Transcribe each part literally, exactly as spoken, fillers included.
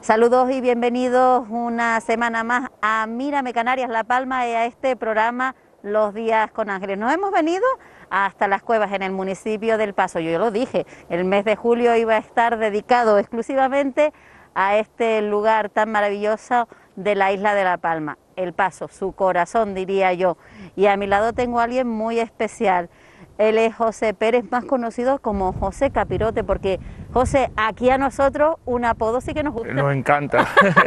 Saludos y bienvenidos una semana más a Mírame Canarias, La Palma y a este programa Los Días con Ángeles. Nos hemos venido hasta las cuevas en el municipio del Paso. Yo lo dije, el mes de julio iba a estar dedicado exclusivamente a este lugar tan maravilloso de la isla de La Palma, El Paso, su corazón diría yo. Y a mi lado tengo a alguien muy especial. Él es José Pérez, más conocido como José Capirote, porque José, aquí a nosotros un apodo sí que nos gusta. Nos encanta.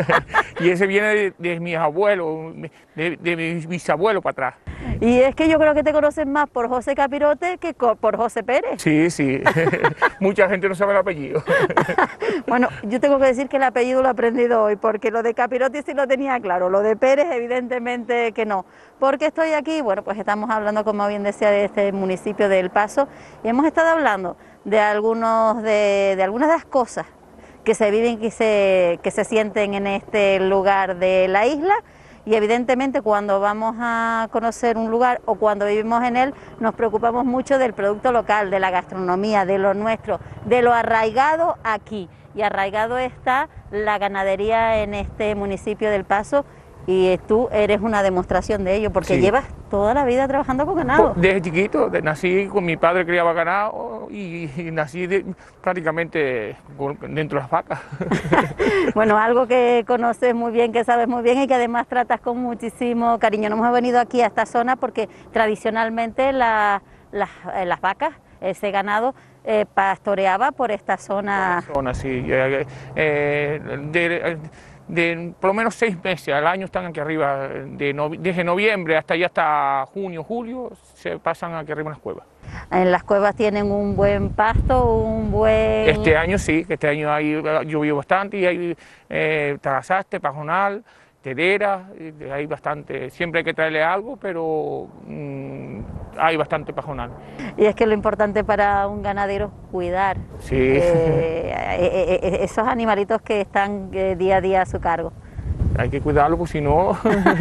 Y ese viene de, de mis abuelos, de, de mis bisabuelos para atrás. Y es que yo creo que te conocen más por José Capirote que por José Pérez. Sí, sí. Mucha gente no sabe el apellido. Bueno, yo tengo que decir que el apellido lo he aprendido hoy, porque lo de Capirote sí lo tenía claro, lo de Pérez evidentemente que no. ¿Por qué estoy aquí? Bueno, pues estamos hablando, como bien decía, de este municipio de El Paso y hemos estado hablando de, algunos de, de algunas de las cosas que se viven, que se, que se sienten en este lugar de la isla. Y evidentemente cuando vamos a conocer un lugar o cuando vivimos en él nos preocupamos mucho del producto local, de la gastronomía, de lo nuestro, de lo arraigado aquí. Y arraigado está la ganadería en este municipio del Paso y tú eres una demostración de ello porque sí. Llevas toda la vida trabajando con ganado. Desde chiquito, de, nací con mi padre, criaba ganado y, y nací de, prácticamente dentro de las vacas. Bueno, algo que conoces muy bien, que sabes muy bien y que además tratas con muchísimo cariño. Nos hemos venido aquí a esta zona porque tradicionalmente la, la, las vacas, ese ganado, eh, pastoreaba por esta zona. Por la zona, sí. Eh, eh, de, de por lo menos seis meses al año están aquí arriba, de novi desde noviembre hasta ya hasta junio, julio, se pasan aquí arriba en las cuevas. En las cuevas tienen un buen pasto, un buen... Este año sí, que este año hay llovido bastante y hay eh, tarazaste, pajonal, tedera, hay bastante, siempre hay que traerle algo, pero mmm, hay bastante pajonal. Y es que lo importante para un ganadero es cuidar sí. eh, esos animalitos que están eh, día a día a su cargo. Hay que cuidarlo, porque si no,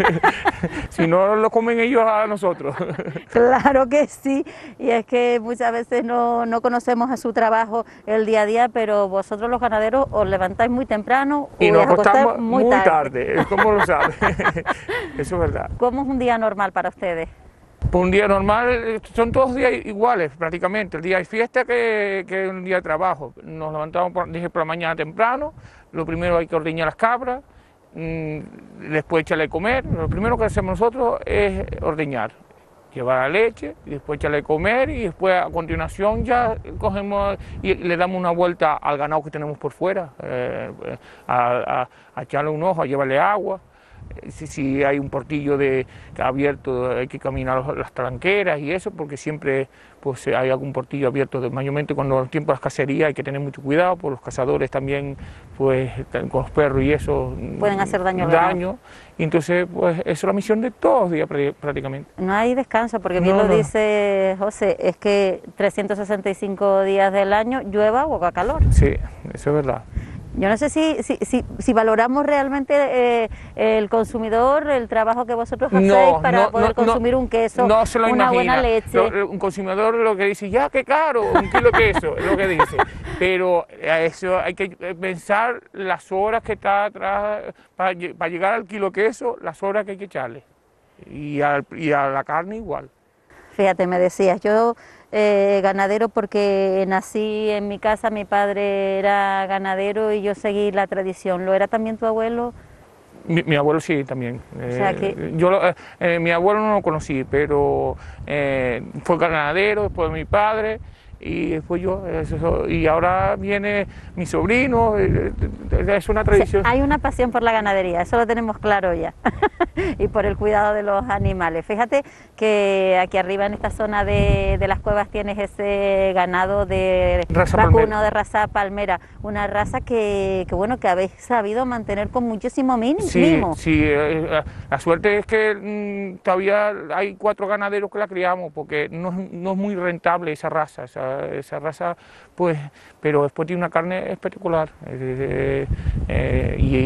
si no lo comen ellos a nosotros. Claro que sí, y es que muchas veces no, no conocemos a su trabajo el día a día, pero vosotros los ganaderos os levantáis muy temprano y os nos acostáis acostamos muy, muy tarde. tarde, ¿cómo lo sabes? Eso es verdad. ¿Cómo es un día normal para ustedes? Pues un día normal, son todos días iguales prácticamente, el día de fiesta que, que un día de trabajo. Nos levantamos, por, dije, por la mañana temprano, lo primero hay que ordeñar las cabras, después echarle a comer. Lo primero que hacemos nosotros es ordeñar, llevar la leche, y después echarle a comer y después a continuación ya cogemos y le damos una vuelta al ganado que tenemos por fuera, eh, a, a, a echarle un ojo, a llevarle agua. Si, si hay un portillo de, abierto hay que caminar las tranqueras y eso, porque siempre pues, hay algún portillo abierto, de, mayormente cuando el tiempo de las cacerías hay que tener mucho cuidado, porque los cazadores también pues, con los perros y eso pueden hacer daño. daño y entonces pues eso es la misión de todos los días prácticamente. No hay descanso, porque bien no, lo no. dice José, es que trescientos sesenta y cinco días del año llueva o haga calor. Sí, eso es verdad. Yo no sé si, si, si, si valoramos realmente eh, el consumidor, el trabajo que vosotros hacéis no, para no, poder no, consumir no, un queso, no se lo una imagina. buena leche. Lo, un consumidor lo que dice, ya, qué caro, un kilo de queso, es lo que dice. Pero a eso hay que pensar las horas que está atrás, para, para llegar al kilo de queso, las horas que hay que echarle. Y a, y a la carne igual. Fíjate, me decías, yo eh, ganadero porque nací en mi casa, mi padre era ganadero y yo seguí la tradición. ¿Lo era también tu abuelo? Mi, mi abuelo sí, también. O sea que... eh, yo, eh, mi abuelo no lo conocí, pero eh, fue ganadero, después mi padre y después yo, eso, y ahora viene mi sobrino, es una tradición. Sí, hay una pasión por la ganadería, eso lo tenemos claro ya, y por el cuidado de los animales. Fíjate que aquí arriba en esta zona de, de las cuevas tienes ese ganado de raza vacuno, palmera. de raza palmera, una raza que, que bueno, que habéis sabido mantener con muchísimo mínimo. Sí, sí, eh, la suerte es que mmm, todavía hay cuatro ganaderos que la criamos, porque no, no es muy rentable esa raza, esa, esa raza, pues, pero después tiene una carne espectacular, eh, eh, y,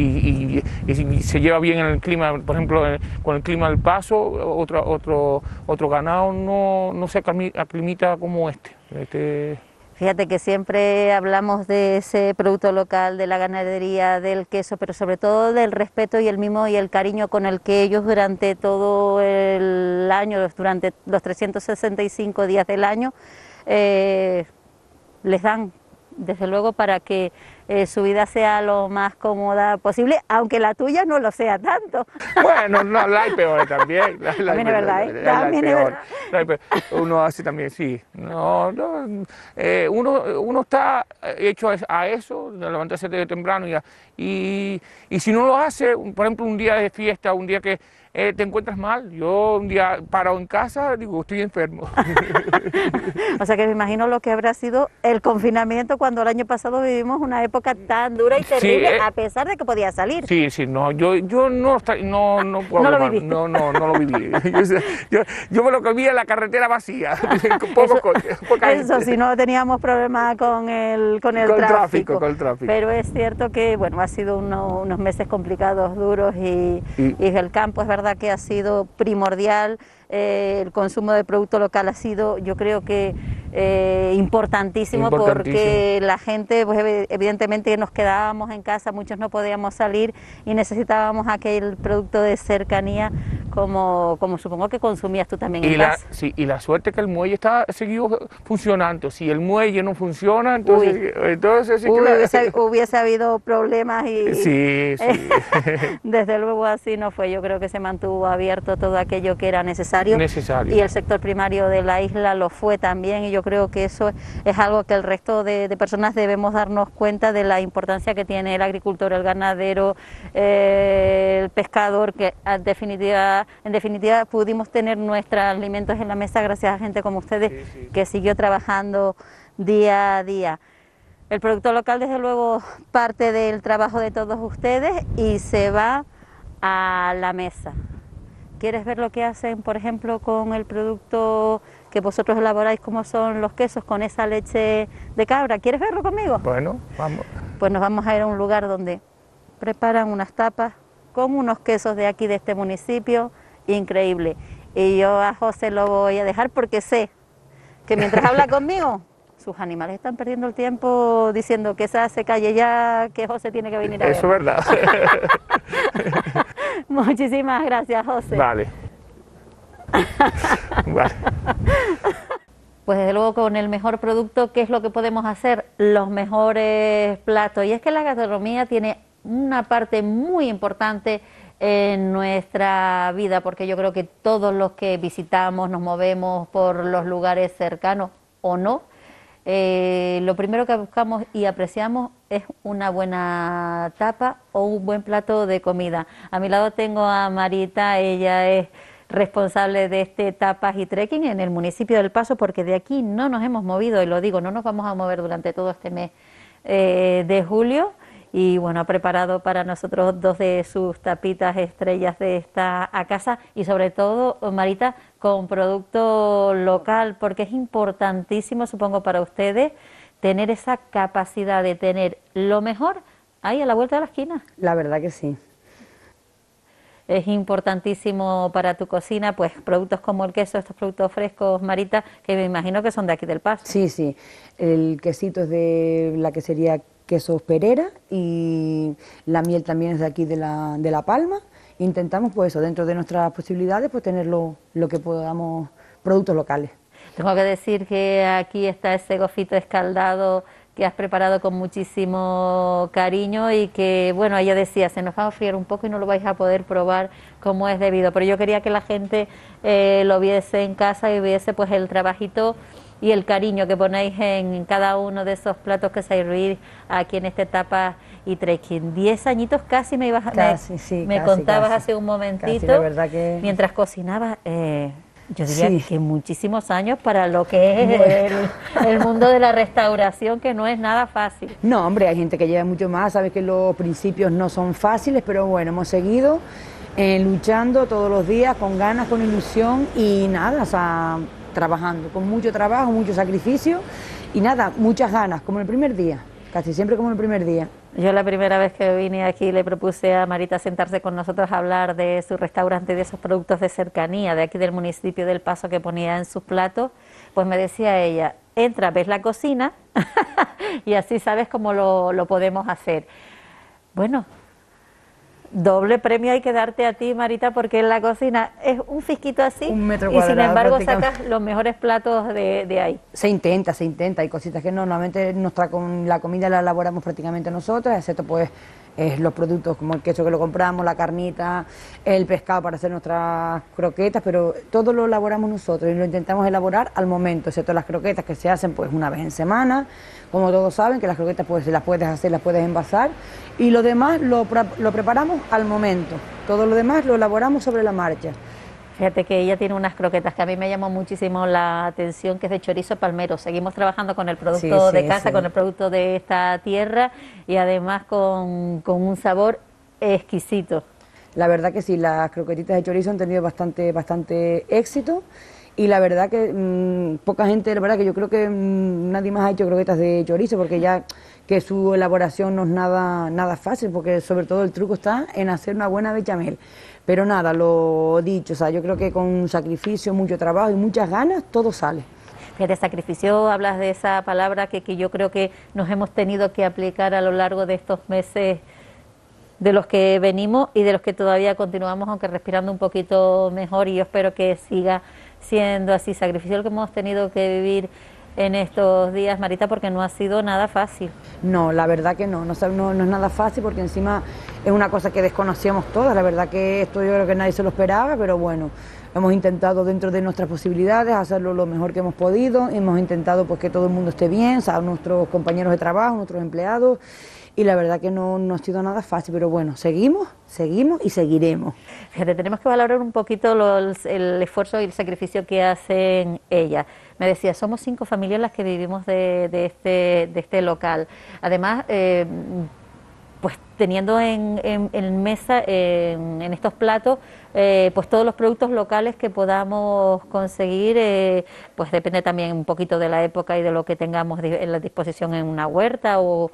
y, y, y, y se lleva bien en el clima, por ejemplo, eh, con el clima del Paso, otro, otro, otro ganado no, no se aclimita como este. este Fíjate que siempre hablamos de ese producto local, de la ganadería, del queso, pero sobre todo del respeto y el mimo y el cariño con el que ellos durante todo el año, durante los trescientos sesenta y cinco días del año, eh, les dan, desde luego, para que eh, su vida sea lo más cómoda posible, aunque la tuya no lo sea tanto. Bueno, no, la hay peores también. La, la también es verdad, ¿eh? La, También la es peor, verdad. la uno hace también, sí. No, no, eh, uno, uno está hecho a eso, de levantarse de temprano y, y, y si no lo hace, por ejemplo, un día de fiesta, un día que eh, te encuentras mal, yo un día parado en casa, digo, estoy enfermo. O sea que me imagino lo que habrá sido el confinamiento cuando el año pasado vivimos una época tan dura y terrible, sí, eh, a pesar de que podía salir. Sí, sí, no, yo, yo no, no, no puedo no, lo mal, no, no, no lo viví. Yo, yo, yo me lo comí en la carretera vacía, con pocos coches. Eso, si no teníamos problemas con el, con el con tráfico. tráfico. Con el tráfico. Pero es cierto que, bueno, ha sido uno, unos meses complicados, duros, y, y... y el campo es verdad que ha sido primordial. Eh, el consumo de producto local ha sido, yo creo que eh, importantísimo, importantísimo, porque la gente, pues evidentemente nos quedábamos en casa, muchos no podíamos salir y necesitábamos aquel producto de cercanía, como, como supongo que consumías tú también y en la, casa. Sí, y la suerte que el muelle está seguido funcionando. Si el muelle no funciona, entonces... Uy, entonces sí Uy, que la... hubiese, hubiese habido problemas y... Sí, sí. Desde luego así no fue, yo creo que se mantuvo abierto todo aquello que era necesario. Necesario. Y el sector primario de la isla lo fue también, y yo creo que eso es algo que el resto de, de personas debemos darnos cuenta de la importancia que tiene el agricultor, el ganadero, eh, el pescador, que en definitiva, en definitiva pudimos tener nuestros alimentos en la mesa gracias a gente como ustedes, sí, sí, que siguió trabajando día a día. El producto local, desde luego, parte del trabajo de todos ustedes y se va a la mesa. ¿Quieres ver lo que hacen, por ejemplo, con el producto que vosotros elaboráis, como son los quesos, con esa leche de cabra? ¿Quieres verlo conmigo? Bueno, vamos. Pues nos vamos a ir a un lugar donde preparan unas tapas con unos quesos de aquí, de este municipio, increíble. Y yo a José lo voy a dejar porque sé que mientras habla conmigo, sus animales están perdiendo el tiempo diciendo que esa se calle ya, que José tiene que venir a ver. Eso es verdad. Muchísimas gracias, José. Vale. Vale. Pues desde luego con el mejor producto, ¿qué es lo que podemos hacer? Los mejores platos. Y es que la gastronomía tiene una parte muy importante en nuestra vida, porque yo creo que todos los que visitamos, nos movemos por los lugares cercanos o no, Eh, lo primero que buscamos y apreciamos es una buena tapa o un buen plato de comida. A mi lado tengo a Marita, ella es responsable de este Tapas y Trekking en el municipio del Paso, porque de aquí no nos hemos movido, y lo digo, no nos vamos a mover durante todo este mes eh, de julio. Y bueno, ha preparado para nosotros dos de sus tapitas estrellas de esta a casa, y sobre todo, Marita, con producto local, porque es importantísimo, supongo, para ustedes tener esa capacidad de tener lo mejor ahí a la vuelta de la esquina. La verdad que sí. Es importantísimo para tu cocina, pues productos como el queso, estos productos frescos, Marita, que me imagino que son de aquí del Paso. Sí, sí. El quesito es de la que sería Quesos Perera, y la miel también es de aquí de la, de la Palma. Intentamos, pues eso, dentro de nuestras posibilidades, pues tener lo, lo que podamos, productos locales. Tengo que decir que aquí está ese gofito escaldado que has preparado con muchísimo cariño, y que, bueno, ella decía, se nos va a enfriar un poco y no lo vais a poder probar como es debido, pero yo quería que la gente eh, lo viese en casa y viese pues el trabajito y el cariño que ponéis en cada uno de esos platos que servís aquí en este Tapas y Trekking. Diez añitos casi me ibas casi, me, sí, me casi, contabas casi, hace un momentito, casi, la verdad que... mientras cocinabas. Eh, Yo diría sí. que muchísimos años para lo que es el, el mundo de la restauración, que no es nada fácil. No, hombre, hay gente que lleva mucho más, sabes que los principios no son fáciles, pero bueno, hemos seguido eh, luchando todos los días, con ganas, con ilusión y nada, o sea, trabajando, con mucho trabajo, mucho sacrificio y nada, muchas ganas, como el primer día, casi siempre como el primer día. Yo la primera vez que vine aquí le propuse a Marita sentarse con nosotros a hablar de su restaurante y de esos productos de cercanía de aquí del municipio del Paso que ponía en sus platos, Pues me decía ella, entra, ves la cocina y así sabes cómo lo, lo podemos hacer. Bueno, doble premio hay que darte a ti, Marita, porque en la cocina es un fisquito así un metro y cuadrado, sin embargo sacas los mejores platos de, de ahí. Se intenta, se intenta, hay cositas que no, normalmente nuestra, la comida la elaboramos prácticamente nosotros, excepto pues eh, los productos como el queso que lo compramos, la carnita, el pescado para hacer nuestras croquetas, pero todo lo elaboramos nosotros y lo intentamos elaborar al momento, excepto las croquetas que se hacen pues una vez en semana, como todos saben que las croquetas pues las puedes hacer, las puedes envasar, y lo demás lo, lo preparamos al momento, todo lo demás lo elaboramos sobre la marcha. Fíjate que ella tiene unas croquetas que a mí me llamó muchísimo la atención, que es de chorizo palmero. Seguimos trabajando con el producto sí, de sí, casa, sí. con el producto de esta tierra y además con, con un sabor exquisito. La verdad que sí, las croquetitas de chorizo han tenido bastante, bastante éxito y la verdad que mmm, poca gente, la verdad que yo creo que mmm, nadie más ha hecho croquetas de chorizo porque ya que su elaboración no es nada, nada fácil, porque sobre todo el truco está en hacer una buena bechamel. Pero nada, lo dicho, o sea, yo creo que con sacrificio, mucho trabajo y muchas ganas, todo sale. Fíjate, sacrificio, hablas de esa palabra que, que yo creo que nos hemos tenido que aplicar a lo largo de estos meses de los que venimos y de los que todavía continuamos, aunque respirando un poquito mejor, y yo espero que siga siendo así. Sacrificio el que hemos tenido que vivir en estos días, Marita, porque no ha sido nada fácil. No, la verdad que no, no, no, no es nada fácil porque encima es una cosa que desconocíamos todas, la verdad que esto yo creo que nadie se lo esperaba, pero bueno, hemos intentado dentro de nuestras posibilidades hacerlo lo mejor que hemos podido, hemos intentado pues que todo el mundo esté bien, o sea, nuestros compañeros de trabajo, nuestros empleados, y la verdad que no, no ha sido nada fácil, pero bueno, seguimos, seguimos y seguiremos. Fíjate, tenemos que valorar un poquito los, el esfuerzo y el sacrificio que hacen ellas. Me decía, somos cinco familias las que vivimos de, de, este, de este local. Además, eh, pues teniendo en, en, en mesa, en, en estos platos, eh, pues todos los productos locales que podamos conseguir, eh, pues depende también un poquito de la época y de lo que tengamos en la disposición en una huerta o...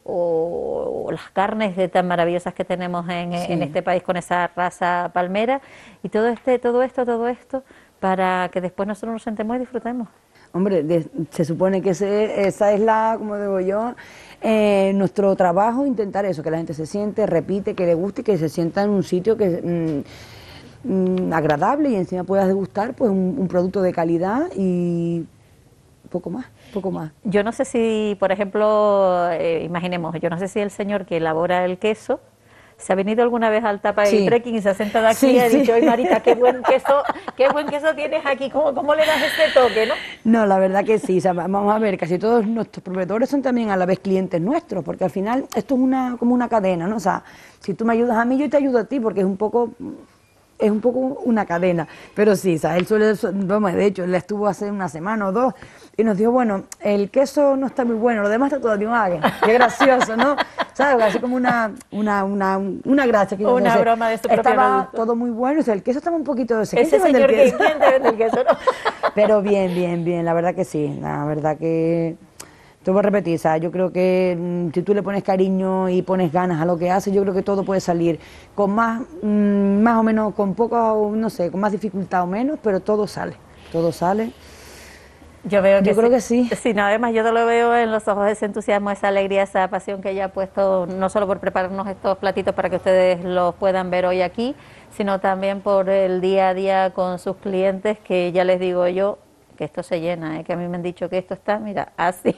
o las carnes de tan maravillosas que tenemos en, sí. en este país con esa raza palmera y todo este, todo esto, todo esto para que después nosotros nos sentemos y disfrutemos. Hombre, de, se supone que ese, esa es la, como digo yo, eh, nuestro trabajo, intentar eso, que la gente se siente, repite, que le guste y que se sienta en un sitio que mm, mm, agradable y encima puedas degustar pues un, un producto de calidad y poco más, poco más. Yo no sé si, por ejemplo, eh, imaginemos, yo no sé si el señor que elabora el queso se ha venido alguna vez al Tapa sí. y Trekking y se ha sentado aquí sí, y ha sí. dicho, oye Marita, qué buen queso, qué buen queso tienes aquí, ¿cómo, cómo le das este toque, no? No, la verdad que sí, o sea, vamos a ver, casi todos nuestros proveedores son también a la vez clientes nuestros, porque al final esto es una como una cadena, ¿no? O sea, si tú me ayudas a mí, yo te ayudo a ti, porque es un poco... es un poco una cadena, pero sí, o sea, él suele, vamos, de hecho, él estuvo hace una semana o dos y nos dijo, bueno, el queso no está muy bueno, lo demás está todo bien, qué gracioso, ¿no? ¿Sabes? Así como una, una, una, una gracia. Que una no broma de su propio Estaba producto. todo muy bueno, o sea, el queso estaba un poquito... Ese señor que ¿quién te vende el queso, no? Pero bien, bien, bien, la verdad que sí, la verdad que... Te voy a repetir, o sea, yo creo que mmm, si tú le pones cariño y pones ganas a lo que haces, yo creo que todo puede salir con más, mmm, más o menos, con poco, no sé, con más dificultad o menos, pero todo sale, todo sale. Yo veo que yo creo sí. que sí. Sí, no, además yo te lo veo en los ojos, ese entusiasmo, esa alegría, esa pasión que ella ha puesto, no solo por prepararnos estos platitos para que ustedes los puedan ver hoy aquí, sino también por el día a día con sus clientes, que ya les digo yo, que esto se llena, ¿eh? Que a mí me han dicho que esto está, mira, así.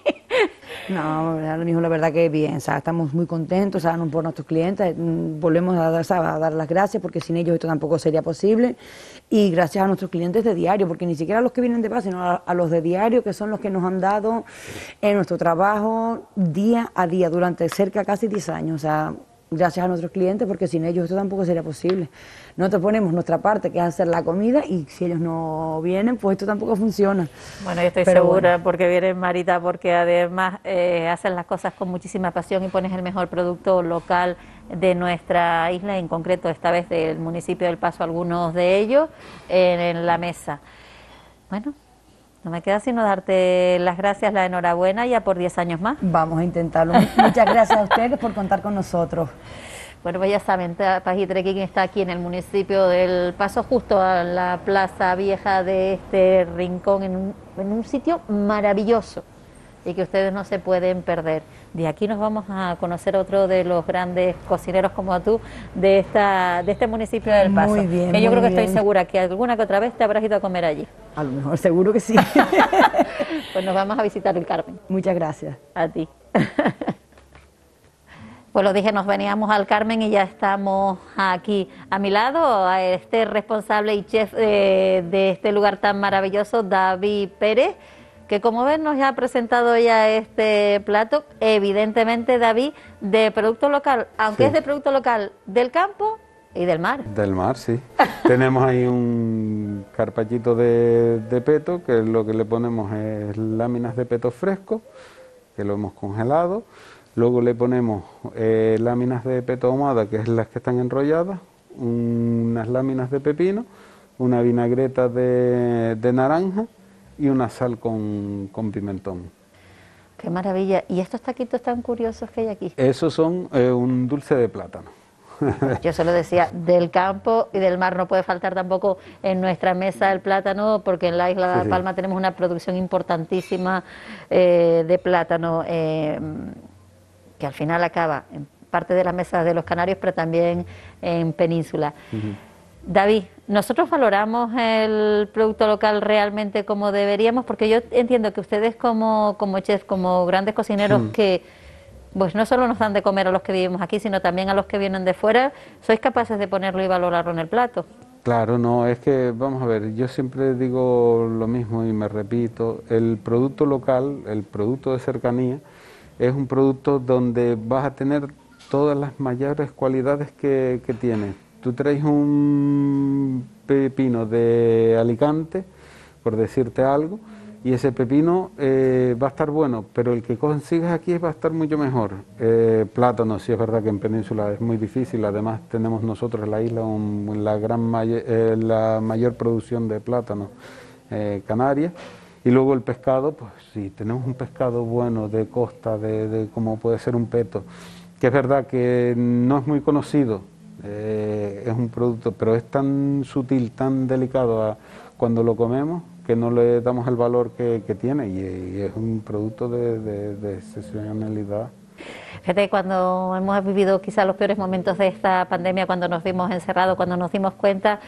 No, ahora mismo la verdad que bien, o sea, estamos muy contentos, o sea, por nuestros clientes, volvemos a dar, ¿sabes? a dar las gracias porque sin ellos esto tampoco sería posible y gracias a nuestros clientes de diario, porque ni siquiera a los que vienen de paso, sino a, a los de diario, que son los que nos han dado en nuestro trabajo día a día durante cerca casi diez años, o sea, gracias a nuestros clientes porque sin ellos esto tampoco sería posible. Nosotros ponemos nuestra parte, que es hacer la comida, y si ellos no vienen, pues esto tampoco funciona. Bueno, yo estoy Pero segura, bueno. porque viene Marita, porque además eh, hacen las cosas con muchísima pasión y pones el mejor producto local de nuestra isla, en concreto esta vez del municipio del Paso, algunos de ellos, en, en la mesa. Bueno, no me queda sino darte las gracias, la enhorabuena, ya por diez años más. Vamos a intentarlo. Muchas gracias a ustedes por contar con nosotros. Bueno, pues ya saben, Paji Trekking está aquí en el municipio del Paso, justo a la plaza vieja de este rincón, en un, en un sitio maravilloso y que ustedes no se pueden perder. De aquí nos vamos a conocer otro de los grandes cocineros como tú de esta de este municipio del Paso. Muy bien, que yo muy creo que bien. estoy segura que alguna que otra vez te habrás ido a comer allí. A lo mejor, seguro que sí. Pues nos vamos a visitar el Carmen. Muchas gracias. A ti. Pues lo dije, nos veníamos al Carmen y ya estamos aquí a mi lado, a este responsable y chef de, de este lugar tan maravilloso, David Pérez, que como ven nos ha presentado ya este plato, evidentemente, David, de producto local, aunque Sí. es de producto local del campo y del mar. Del mar, sí. Tenemos ahí un carpachito de, de peto, que lo que le ponemos es láminas de peto fresco, que lo hemos congelado. Luego le ponemos eh, láminas de peto ahumada, que es las que están enrolladas, unas láminas de pepino, una vinagreta de, de naranja y una sal con, con pimentón. Qué maravilla. ¿Y estos taquitos tan curiosos que hay aquí? Esos son eh, un dulce de plátano. Yo se lo decía, del campo y del mar no puede faltar tampoco en nuestra mesa el plátano, porque en la isla de Sí, sí. Palma tenemos una producción importantísima eh, de plátano, eh, que al final acaba en parte de las mesas de los canarios, pero también en península. Ujú. David, nosotros valoramos el producto local realmente como deberíamos, porque yo entiendo que ustedes como, como chef, como grandes cocineros Mm. que pues no solo nos dan de comer a los que vivimos aquí, sino también a los que vienen de fuera, sois capaces de ponerlo y valorarlo en el plato. Claro, no, es que, vamos a ver, yo siempre digo lo mismo y me repito, el producto local, el producto de cercanía, es un producto donde vas a tener todas las mayores cualidades que, que tiene. Tú traes un pepino de Alicante, por decirte algo, y ese pepino eh, va a estar bueno, pero el que consigues aquí va a estar mucho mejor. Eh, plátano, sí es verdad que en Península es muy difícil, además tenemos nosotros en la isla un- la, gran may- eh, la mayor producción de plátano eh, canaria. Y luego el pescado, pues sí, tenemos un pescado bueno de costa, de, de como puede ser un peto, que es verdad que no es muy conocido, eh, es un producto, pero es tan sutil, tan delicado a- cuando lo comemos, que no le damos el valor que, que tiene, y, y es un producto de, de, de excepcionalidad. Fíjate, cuando hemos vivido quizás los peores momentos de esta pandemia, cuando nos vimos encerrados, cuando nos dimos cuenta,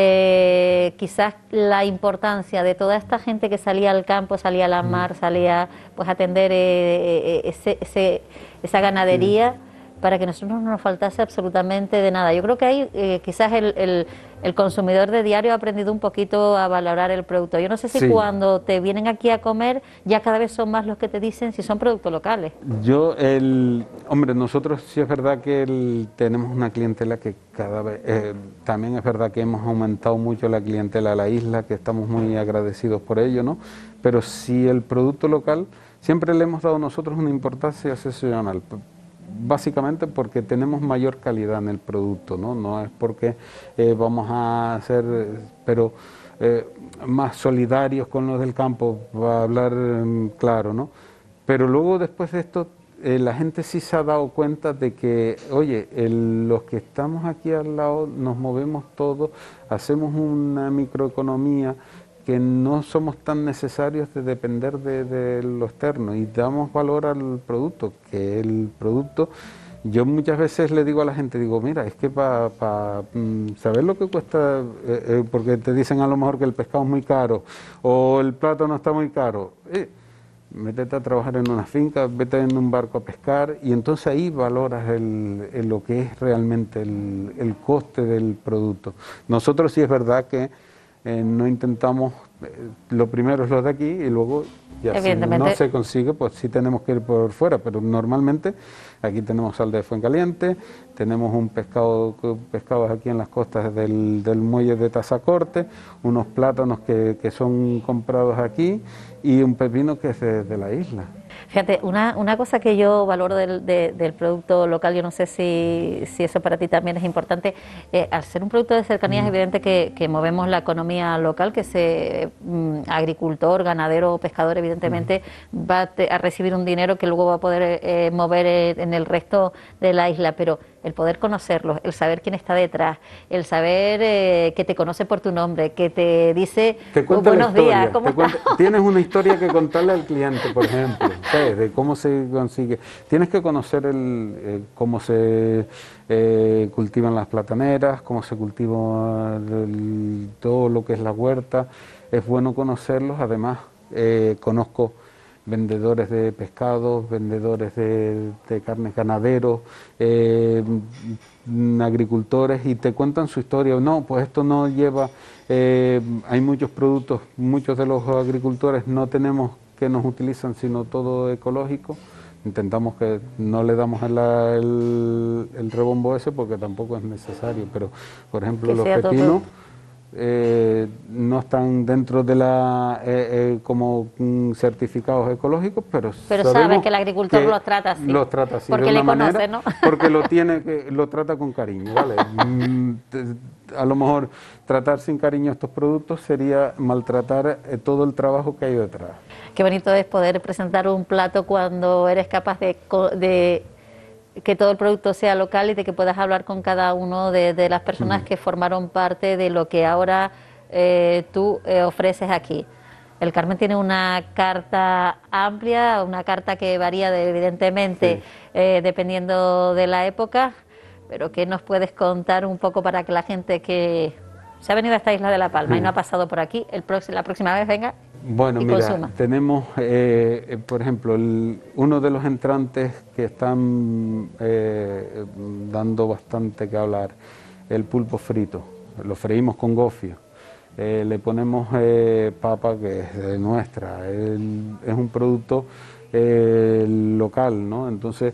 eh, quizás la importancia de toda esta gente que salía al campo, salía a la mar, salía pues a atender eh, eh, ese, ese, esa ganadería, para que a nosotros no nos faltase absolutamente de nada. Yo creo que ahí eh, quizás el, el, el consumidor de diario ha aprendido un poquito a valorar el producto. Yo no sé si Sí. cuando te vienen aquí a comer ya cada vez son más los que te dicen si son productos locales. Yo, el, hombre, nosotros sí es verdad que el- tenemos una clientela que cada vez, eh, también es verdad que hemos aumentado mucho la clientela a la isla, que estamos muy agradecidos por ello, ¿no? Pero sí el producto local, siempre le hemos dado nosotros una importancia excepcional, p- básicamente porque tenemos mayor calidad en el producto, ¿no? No es porque eh, vamos a ser, eh, pero eh, más solidarios con los del campo, va a hablar mm, claro, ¿no? Pero luego después de esto, eh, la gente sí se ha dado cuenta de que, oye, el- los que estamos aquí al lado nos movemos todos, hacemos una microeconomía, que no somos tan necesarios de depender de, de lo externo y damos valor al producto, que el producto, yo muchas veces le digo a la gente, digo, mira, es que para pa, mm, saber lo que cuesta, eh, eh, porque te dicen a lo mejor que el pescado es muy caro o el plátano está muy caro, eh, métete a trabajar en una finca, vete en un barco a pescar y entonces ahí valoras el, el lo que es realmente el, el coste del producto. Nosotros sí es verdad que eh, no intentamos, eh, lo primero es lo de aquí y luego ya si Evidentemente. no se consigue, pues sí tenemos que ir por fuera, pero normalmente aquí tenemos sal de Fuencaliente, tenemos un pescado, pescados aquí en las costas del, del muelle de Tazacorte, unos plátanos que, que son comprados aquí y un pepino que es de, de la isla. Fíjate, una, una cosa que yo valoro del, de- del producto local, yo no sé si, si eso para ti también es importante, eh, al ser un producto de cercanía es evidente que, que movemos la economía local, que ese mm, agricultor, ganadero, pescador evidentemente va a, te- a recibir un dinero que luego va a poder eh, mover eh, en el resto de la isla, pero el poder conocerlos, el saber quién está detrás, el saber eh, que te conoce por tu nombre, que te dice te cuenta buenos la historia, días, ¿cómo te cuenta, tienes una historia que contarle al cliente, por ejemplo, ¿sabes? De cómo se consigue. Tienes que conocer el, eh, cómo se eh, cultivan las plataneras, cómo se cultiva el, todo lo que es la huerta. Es bueno conocerlos, además eh, conozco vendedores de pescados, vendedores de, de carnes, ganaderos, eh, agricultores, y te cuentan su historia. No, pues esto no lleva, eh, hay muchos productos, muchos de los agricultores no tenemos que nos utilizan sino todo ecológico. Intentamos que no le damos el, el, el rebombo ese porque tampoco es necesario, pero por ejemplo los pepinos Eh, no están dentro de la eh, eh, como mm, certificados ecológicos, pero, pero sabes que el agricultor los trata así, los trata así porque de le una conoce, manera, ¿no? porque lo tiene que lo trata con cariño, ¿vale? A lo mejor tratar sin cariño estos productos sería maltratar eh, todo el trabajo que hay detrás. Qué bonito es poder presentar un plato cuando eres capaz de, de que todo el producto sea local y de que puedas hablar con cada uno de, de las personas mm. que formaron parte de lo que ahora eh, tú eh, ofreces aquí. El Carmen tiene una carta amplia, una carta que varía de, evidentemente sí. eh, dependiendo de la época, pero ¿qué nos puedes contar un poco para que la gente que se ha venido a esta isla de La Palma mm. y no ha pasado por aquí, el próximo, la próxima vez venga Bueno, y mira, consuma? Tenemos, eh, por ejemplo, el, uno de los entrantes que están eh, dando bastante que hablar, el pulpo frito. Lo freímos con gofio, eh, le ponemos eh, papa que es de nuestra, el, es un producto eh, local, ¿no? Entonces,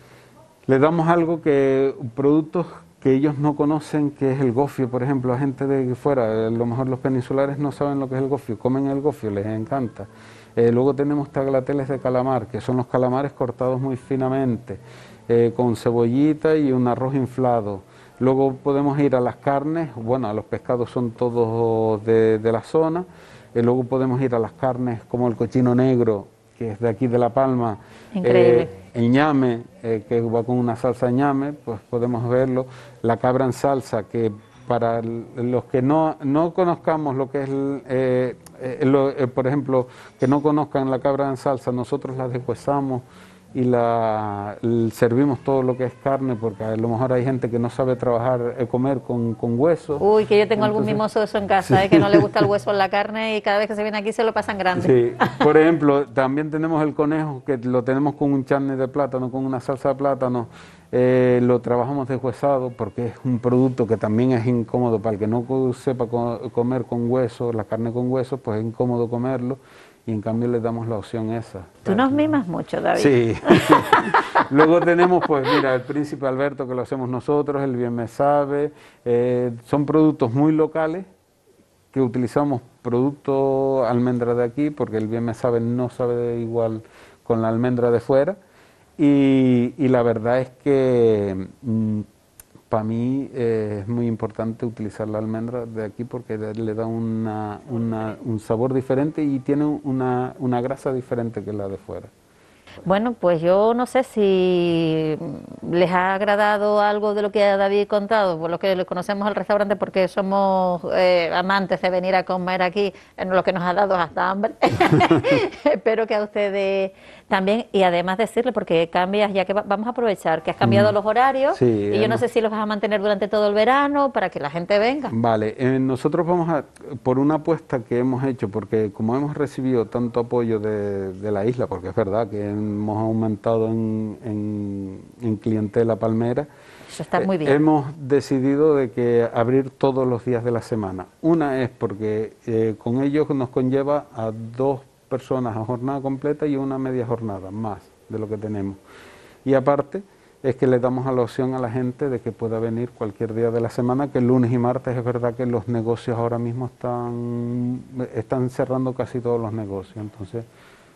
le damos algo que, productos que ellos no conocen, que es el gofio, por ejemplo, a gente de fuera, a lo mejor los peninsulares no saben lo que es el gofio, comen el gofio, les encanta. Eh, luego tenemos taglateles de calamar, que son los calamares cortados muy finamente, eh, con cebollita y un arroz inflado. Luego podemos ir a las carnes, bueno, a los pescados son todos de, de la zona, eh, luego podemos ir a las carnes como el cochino negro, que es de aquí de La Palma. Increíble. Eh, el ñame, eh, que va con una salsa ñame, pues podemos verlo. La cabra en salsa, que para los que no, no conozcamos lo que es, el, eh, eh, lo, eh, por ejemplo, que no conozcan la cabra en salsa, nosotros la deshuesamos y la servimos todo lo que es carne, porque a lo mejor hay gente que no sabe trabajar, eh, comer con, con hueso. Uy, que yo tengo Entonces, algún mimoso de eso en casa, sí. eh, que no le gusta el hueso en la carne y cada vez que se viene aquí se lo pasan grande. Sí, por ejemplo, también tenemos el conejo, que lo tenemos con un charne de plátano, con una salsa de plátano, eh, lo trabajamos deshuesado porque es un producto que también es incómodo para el que no sepa co comer con hueso, la carne con hueso, pues es incómodo comerlo. Y en cambio le damos la opción esa. Tú nos mimas mucho, David. Sí. Luego tenemos, pues mira, el Príncipe Alberto, que lo hacemos nosotros, el Bien Me Sabe. Eh, son productos muy locales, que utilizamos producto almendra de aquí, porque el Bien Me Sabe no sabe igual con la almendra de fuera. Y, y la verdad es que mmm, para mí eh, es muy importante utilizar la almendra de aquí porque le da una, una, un sabor diferente y tiene una, una grasa diferente que la de fuera. Bueno, pues yo no sé si les ha agradado algo de lo que ha David contado, por lo que le conocemos al restaurante porque somos eh, amantes de venir a comer aquí, en lo que nos ha dado hasta hambre. Espero que a ustedes también, y además decirle, porque cambias, ya que va, vamos a aprovechar que has cambiado mm. los horarios, sí, y yo no sé si los vas a mantener durante todo el verano para que la gente venga. Vale, eh, nosotros vamos a, por una apuesta que hemos hecho, porque como hemos recibido tanto apoyo de, de la isla, porque es verdad que hemos aumentado en, en, en clientela palmera. Eso está muy bien. Eh, hemos decidido de que abrir todos los días de la semana. Una es porque eh, con ello nos conlleva a dos personas a jornada completa y una media jornada más de lo que tenemos. Y aparte es que le damos a la opción a la gente de que pueda venir cualquier día de la semana, que el lunes y martes es verdad que los negocios ahora mismo están, están cerrando casi todos los negocios, entonces...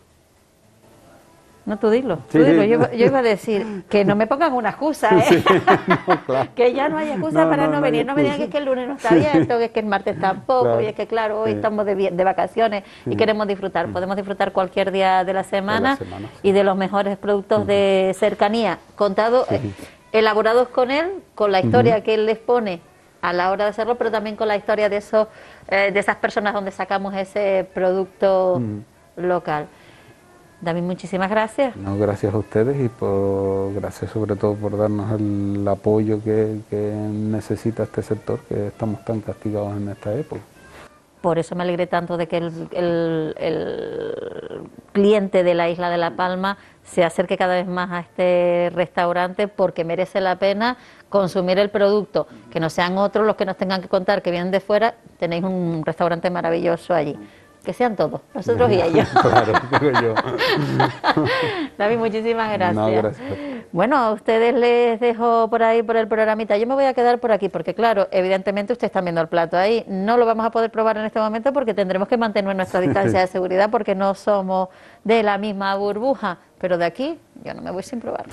No, tú dilo, tú sí, dilo. Yo, yo iba a decir que no me pongan una excusa, ¿eh? Sí, no, claro. Que ya no hay excusa no, para no, no venir. No me digan que es que el lunes no está abierto, que es que el martes tampoco, claro. Y es que claro, hoy sí. estamos de, de vacaciones sí. y queremos disfrutar. Podemos disfrutar cualquier día de la semana, de la semana sí. y de los mejores productos sí. de cercanía. Contado, sí. eh, elaborados con él, con la historia Ujú. que él les pone a la hora de hacerlo, pero también con la historia de esos, eh, de esas personas donde sacamos ese producto Ujú. local. David, muchísimas gracias. No, gracias a ustedes y por, gracias sobre todo por darnos el apoyo que, que necesita este sector, que estamos tan castigados en esta época. Por eso me alegré tanto de que el, el, el cliente de la isla de La Palma se acerque cada vez más a este restaurante, porque merece la pena consumir el producto, que no sean otros los que nos tengan que contar que vienen de fuera. Tenéis un restaurante maravilloso allí. Que sean todos, nosotros y ellos. Claro, digo yo. David, muchísimas gracias. No, gracias. Bueno, a ustedes les dejo por ahí por el programita. Yo me voy a quedar por aquí porque, claro, evidentemente ustedes están viendo el plato ahí. No lo vamos a poder probar en este momento porque tendremos que mantener nuestra distancia de seguridad, porque no somos de la misma burbuja. Pero de aquí yo no me voy sin probarlo.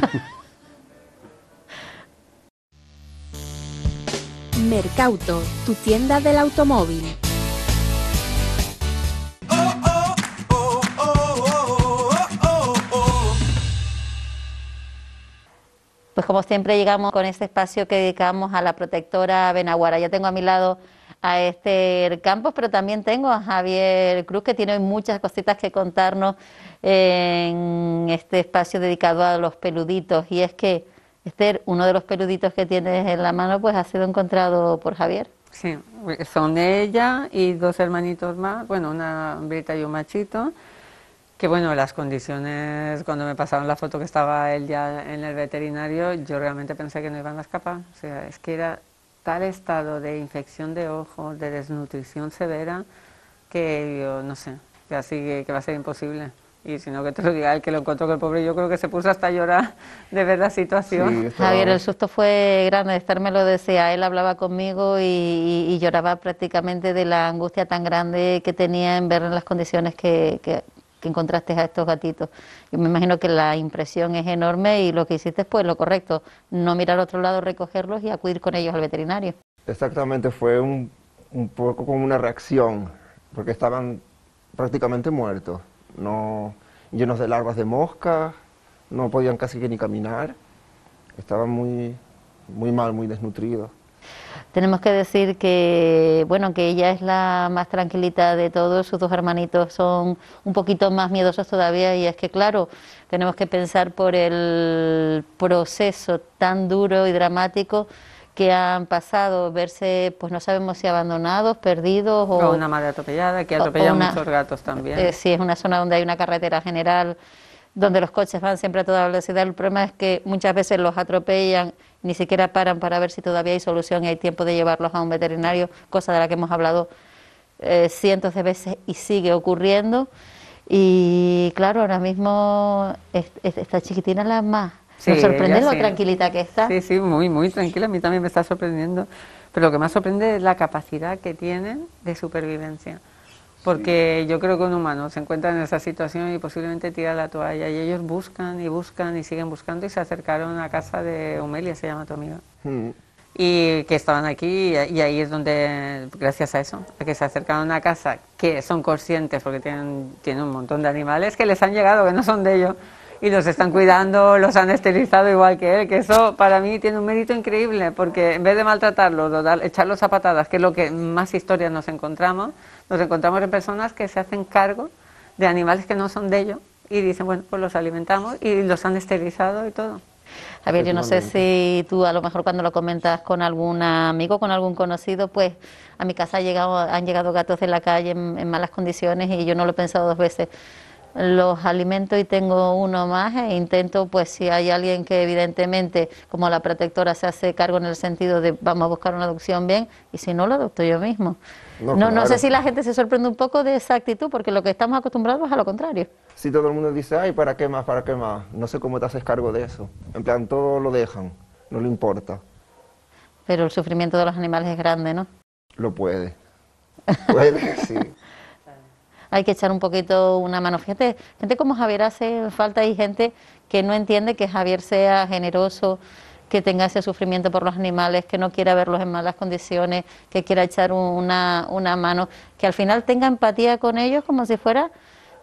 Mercauto, tu tienda del automóvil. Pues como siempre llegamos con este espacio que dedicamos a la protectora Benaguara. Ya tengo a mi lado a Esther Campos, pero también tengo a Javier Cruz, que tiene muchas cositas que contarnos en este espacio dedicado a los peluditos. Y es que, Esther, uno de los peluditos que tienes en la mano pues ha sido encontrado por Javier. Sí, son ella y dos hermanitos más, bueno, una hembrita y un machito. Que bueno, las condiciones, cuando me pasaron la foto que estaba él ya en el veterinario, yo realmente pensé que no iban a escapar. O sea, es que era tal estado de infección de ojos, de desnutrición severa, que yo no sé, que así que, que va a ser imposible. Y si no, que te lo diga él, que lo encontró, que el pobre yo creo que se puso hasta a llorar de ver la situación. Sí, estaba- Javier, el susto fue grande. Esther me lo decía, él hablaba conmigo y, y- y lloraba prácticamente de la angustia tan grande que tenía en ver en las condiciones que, que, que encontraste a estos gatitos. Yo me imagino que la impresión es enorme y lo que hiciste es pues lo correcto, no mirar a otro lado, recogerlos y acudir con ellos al veterinario. Exactamente, fue un, un poco como una reacción, porque estaban prácticamente muertos, no, llenos de larvas de mosca, no podían casi que ni caminar, estaban muy, muy mal, muy desnutridos. Tenemos que decir que, bueno, que ella es la más tranquilita de todos, sus dos hermanitos son un poquito más miedosos todavía, y es que, claro, tenemos que pensar por el proceso tan duro y dramático que han pasado, verse, pues no sabemos si abandonados, perdidos o... O una madre atropellada, que o- o atropella una- muchos gatos también. Eh, sí, es una zona donde hay una carretera general, donde los coches van siempre a toda velocidad. El problema es que muchas veces los atropellan, ni siquiera paran para ver si todavía hay solución y hay tiempo de llevarlos a un veterinario, cosa de la que hemos hablado eh, cientos de veces y sigue ocurriendo. Y claro, ahora mismo es- es- esta chiquitina es la más... Sí, Nos sorprende ella lo sí. tranquilita que está. Sí, sí, muy, muy tranquila, a mí también me está sorprendiendo. Pero lo que más sorprende es la capacidad que tienen de supervivencia. Porque yo creo que un humano se encuentra en esa situación y posiblemente tira la toalla, y ellos buscan y buscan y siguen buscando, y se acercaron a casa de Humelia, se llama tu amiga, Mm. y que estaban aquí, y y ahí es donde, gracias a eso, a que se acercaron a casa, que son conscientes porque tienen, tienen un montón de animales que les han llegado, que no son de ellos, y los están cuidando, los han esterilizado igual que él, que eso para mí tiene un mérito increíble, porque en vez de maltratarlos o dar- echarlos a patadas, que es lo que más historias nos encontramos, nos encontramos en personas que se hacen cargo de animales que no son de ellos y dicen, bueno, pues los alimentamos y los han esterilizado y todo. Javier, yo no sé si tú a lo mejor cuando lo comentas con algún amigo, con algún conocido, pues a mi casa ha llegado, han llegado gatos de la calle en, en malas condiciones y yo no lo he pensado dos veces. Los alimento y tengo uno más e intento, pues si hay alguien que evidentemente, como la protectora, se hace cargo en el sentido de vamos a buscar una adopción, bien, y si no, lo adopto yo mismo. No, No, no claro. sé si la gente se sorprende un poco de esa actitud, porque lo que estamos acostumbrados es a lo contrario. Si todo el mundo dice, ay, ¿para qué más, para qué más? No sé cómo te haces cargo de eso. En plan, todo lo dejan, no le importa, Pero el sufrimiento de los animales es grande, ¿no? lo puede. Puede, sí. Hay que echar un poquito una mano. Fíjate, gente como Javier hace falta, y gente que no entiende que Javier sea generoso, que tenga ese sufrimiento por los animales, que no quiera verlos en malas condiciones, que quiera echar una, una mano, que al final tenga empatía con ellos como si fuera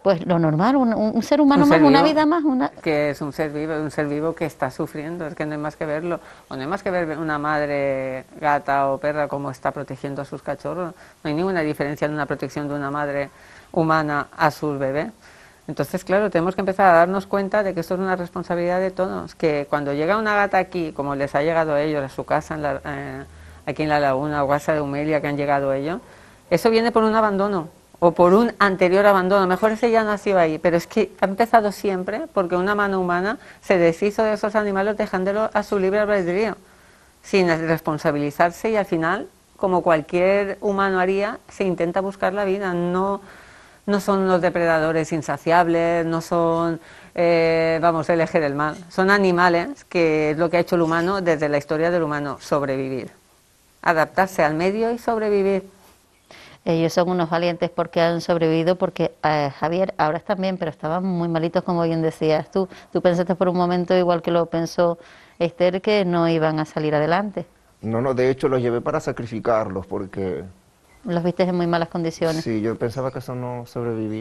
pues lo normal, un, un ser humano Un más, ser una vivo, vida más, una... que es un ser vivo, un ser vivo que está sufriendo, es que no hay más que verlo, o no hay más que ver una madre gata o perra como está protegiendo a sus cachorros, no hay ninguna diferencia en una protección de una madre humana a sus bebés. Entonces, claro, tenemos que empezar a darnos cuenta de que esto es una responsabilidad de todos, que cuando llega una gata aquí, como les ha llegado a ellos, a su casa, en la, eh, aquí en la laguna o casa de Humelia que han llegado ellos, eso viene por un abandono, o por un anterior abandono, mejor ese ya nació ahí, pero es que ha empezado siempre porque una mano humana se deshizo de esos animales dejándolos a su libre albedrío, sin responsabilizarse, y al final, como cualquier humano haría, se intenta buscar la vida. No, no son los depredadores insaciables, no son, eh, vamos, el eje del mal, son animales, que es lo que ha hecho el humano desde la historia del humano, sobrevivir, adaptarse al medio y sobrevivir. Ellos son unos valientes porque han sobrevivido, porque eh, Javier, ahora están bien, pero estaban muy malitos, como bien decías tú. Tú pensaste por un momento, igual que lo pensó Esther, que no iban a salir adelante. No, no, de hecho los llevé para sacrificarlos porque... Los viste en muy malas condiciones. Sí, yo pensaba que eso no sobrevivía.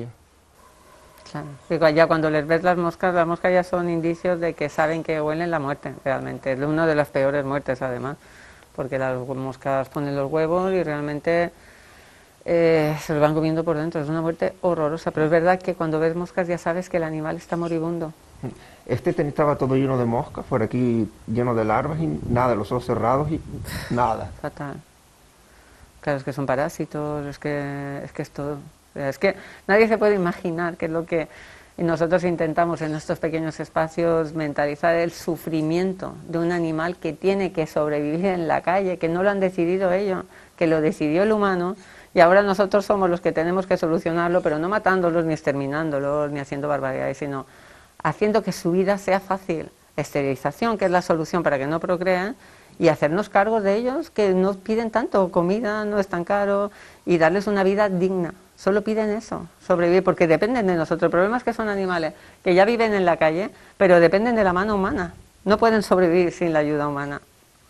Claro. Digo, ya cuando les ves las moscas, las moscas ya son indicios de que saben que huelen la muerte, realmente. Es una de las peores muertes, además, porque las moscas ponen los huevos y realmente... Eh, se los van comiendo por dentro, es una muerte horrorosa, pero es verdad que cuando ves moscas ya sabes que el animal está moribundo. Este estaba todo lleno de moscas, por aquí lleno de larvas y nada, los ojos cerrados y nada. Fatal. Claro, es que son parásitos, es que es, que es todo. O sea, es que nadie se puede imaginar qué es lo que nosotros intentamos en estos pequeños espacios mentalizar, el sufrimiento de un animal que tiene que sobrevivir en la calle, que no lo han decidido ellos, que lo decidió el humano. Y ahora nosotros somos los que tenemos que solucionarlo, pero no matándolos, ni exterminándolos, ni haciendo barbaridades, sino haciendo que su vida sea fácil. Esterilización, que es la solución para que no procreen, y hacernos cargo de ellos, que no piden tanto, comida no es tan caro, y darles una vida digna. Solo piden eso, sobrevivir, porque dependen de nosotros. El problema es que son animales que ya viven en la calle, pero dependen de la mano humana. No pueden sobrevivir sin la ayuda humana.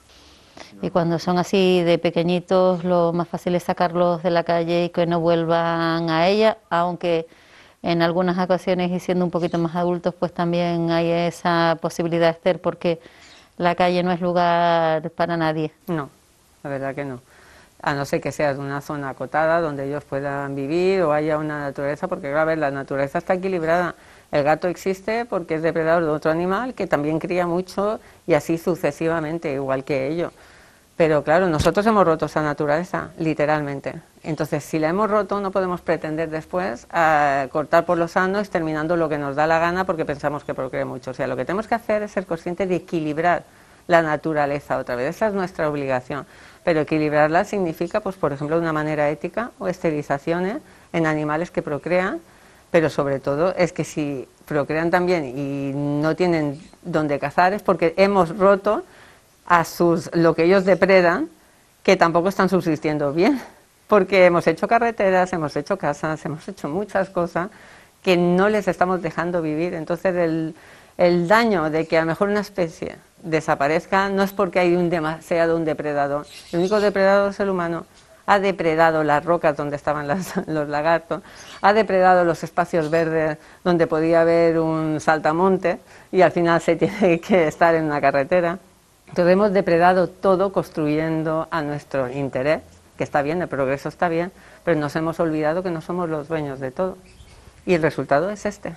Y cuando son así de pequeñitos, lo más fácil es sacarlos de la calle y que no vuelvan a ella, aunque en algunas ocasiones, y siendo un poquito más adultos, pues también hay esa posibilidad, Esther, porque la calle no es lugar para nadie. No, la verdad que no. A no ser que sea de una zona acotada donde ellos puedan vivir o haya una naturaleza, porque a ver, la naturaleza está equilibrada. El gato existe porque es depredador de otro animal que también cría mucho y así sucesivamente, igual que ellos. Pero claro, nosotros hemos roto esa naturaleza, literalmente. Entonces, si la hemos roto, no podemos pretender después uh, cortar por lo sano, exterminando lo que nos da la gana porque pensamos que procrea mucho. O sea, lo que tenemos que hacer es ser conscientes de equilibrar la naturaleza otra vez. Esa es nuestra obligación. Pero equilibrarla significa, pues, por ejemplo, de una manera ética o esterilizaciones en animales que procrean, pero sobre todo es que si procrean también y no tienen donde cazar es porque hemos roto a sus lo que ellos depredan, que tampoco están subsistiendo bien, porque hemos hecho carreteras, hemos hecho casas, hemos hecho muchas cosas que no les estamos dejando vivir. Entonces el, el daño de que a lo mejor una especie desaparezca no es porque hay un demasiado un depredador. El único depredador es el humano. Ha depredado las rocas donde estaban las, los lagartos, ha depredado los espacios verdes donde podía haber un saltamonte y al final se tiene que estar en una carretera. Entonces hemos depredado todo construyendo a nuestro interés, que está bien, el progreso está bien, pero nos hemos olvidado que no somos los dueños de todo. Y el resultado es este.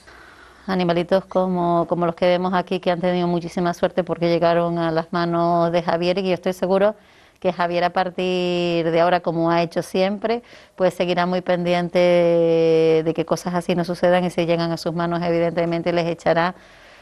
Animalitos como, como los que vemos aquí, que han tenido muchísima suerte porque llegaron a las manos de Javier, y que yo estoy seguro que Javier, a partir de ahora, como ha hecho siempre, pues seguirá muy pendiente de, de que cosas así no sucedan, y si llegan a sus manos, evidentemente les echará,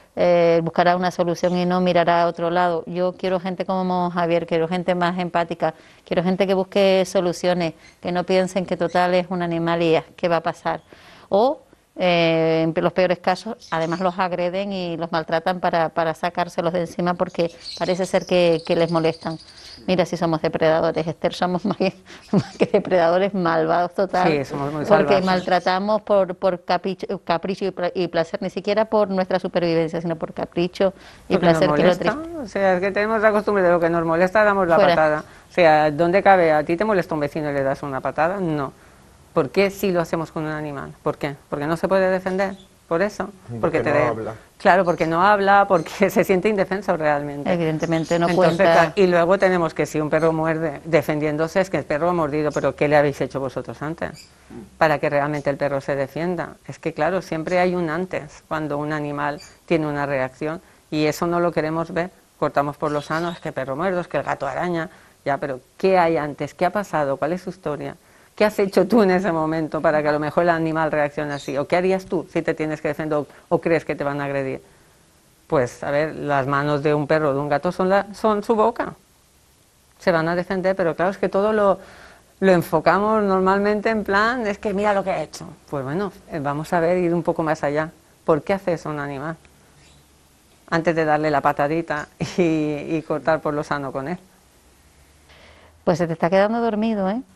eh, buscará una solución y no mirará a otro lado. Yo quiero gente como Javier, quiero gente más empática, quiero gente que busque soluciones, que no piensen que total es un animal y ya, ¿qué va a pasar? O Eh, en los peores casos, además los agreden y los maltratan para, para sacárselos de encima, porque parece ser que, que les molestan. Mira si somos depredadores, Esther, somos más que, más que depredadores, malvados total. Sí, somos muy porque salvajes. maltratamos por, por capricho, capricho y, pla- y placer, ni siquiera por nuestra supervivencia, sino por capricho y Lo que placer. nos Que lo molesta, triste. o sea, es que tenemos la costumbre de lo que nos molesta damos la Fuera. patada. O sea, ¿dónde cabe? ¿A ti te molesta un vecino y le das una patada? No. ¿Por qué sí lo hacemos con un animal? ¿Por qué? Porque no se puede defender, por eso. Porque Porque te no de- habla. Claro, porque no habla, porque se siente indefenso realmente. Evidentemente no Entonces, cuenta. claro, y luego tenemos que si un perro muerde defendiéndose es que el perro ha mordido, pero ¿qué le habéis hecho vosotros antes? Para que realmente el perro se defienda. Es que claro, siempre hay un antes cuando un animal tiene una reacción y eso no lo queremos ver. Cortamos por lo sano, es que el perro muerde, es que el gato araña, ya, pero ¿qué hay antes? ¿Qué ha pasado? ¿Cuál es su historia? ¿Qué has hecho tú en ese momento para que a lo mejor el animal reaccione así? ¿O qué harías tú si te tienes que defender o, o crees que te van a agredir? Pues, a ver, las manos de un perro o de un gato son, la, son su boca. Se van a defender, pero claro, es que todo lo, lo enfocamos normalmente en plan, es que mira lo que he hecho. Pues bueno, eh, vamos a ver, ir un poco más allá. ¿Por qué hace eso un animal? Antes de darle la patadita y, y cortar por lo sano con él. Pues se te está quedando dormido, ¿eh?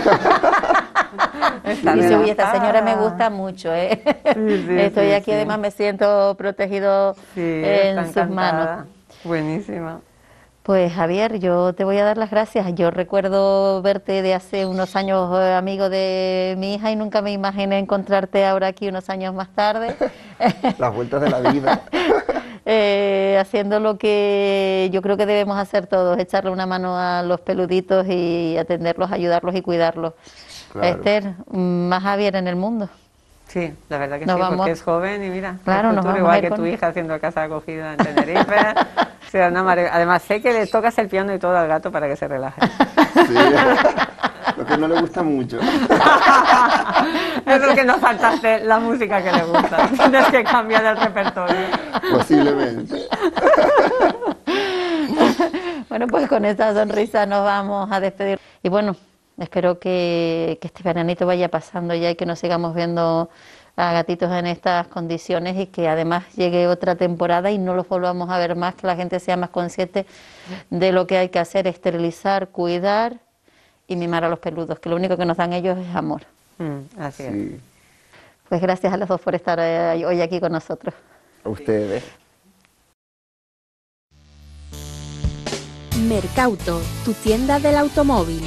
Está Y sí, uy, esta relajada. señora me gusta mucho, ¿eh? Sí, sí, Estoy sí, aquí, sí. además me siento protegido Sí, en está sus encantada. manos. Buenísima. Pues Javier, yo te voy a dar las gracias. Yo recuerdo verte de hace unos años, eh, amigo de mi hija, y nunca me imaginé encontrarte ahora aquí unos años más tarde. Las vueltas de la vida. Eh, haciendo lo que yo creo que debemos hacer todos, echarle una mano a los peluditos y atenderlos, ayudarlos y cuidarlos. Claro. Esther, más Javier en el mundo. Sí, la verdad que Nos sí, vamos- porque es joven y mira, Claro, el nos futuro, vamos a igual ir que con- tu hija haciendo casa acogida en Tenerife. O sea, una marav- Además sé que le tocas el piano y todo al gato para que se relaje. Sí. Lo que no le gusta mucho. Es lo que nos faltaste, la música que le gusta. Tienes que cambiar el repertorio. Posiblemente. Bueno, pues con esta sonrisa nos vamos a despedir. Y bueno, espero que, que este veranito vaya pasando ya y que nos sigamos viendo a gatitos en estas condiciones y que además llegue otra temporada y no los volvamos a ver más, que la gente sea más consciente de lo que hay que hacer, esterilizar, cuidar y mimar a los peludos, que lo único que nos dan ellos es amor. Mm, así es. Sí. Pues gracias a los dos por estar eh, hoy aquí con nosotros. A ustedes. Mercauto, tu tienda del automóvil.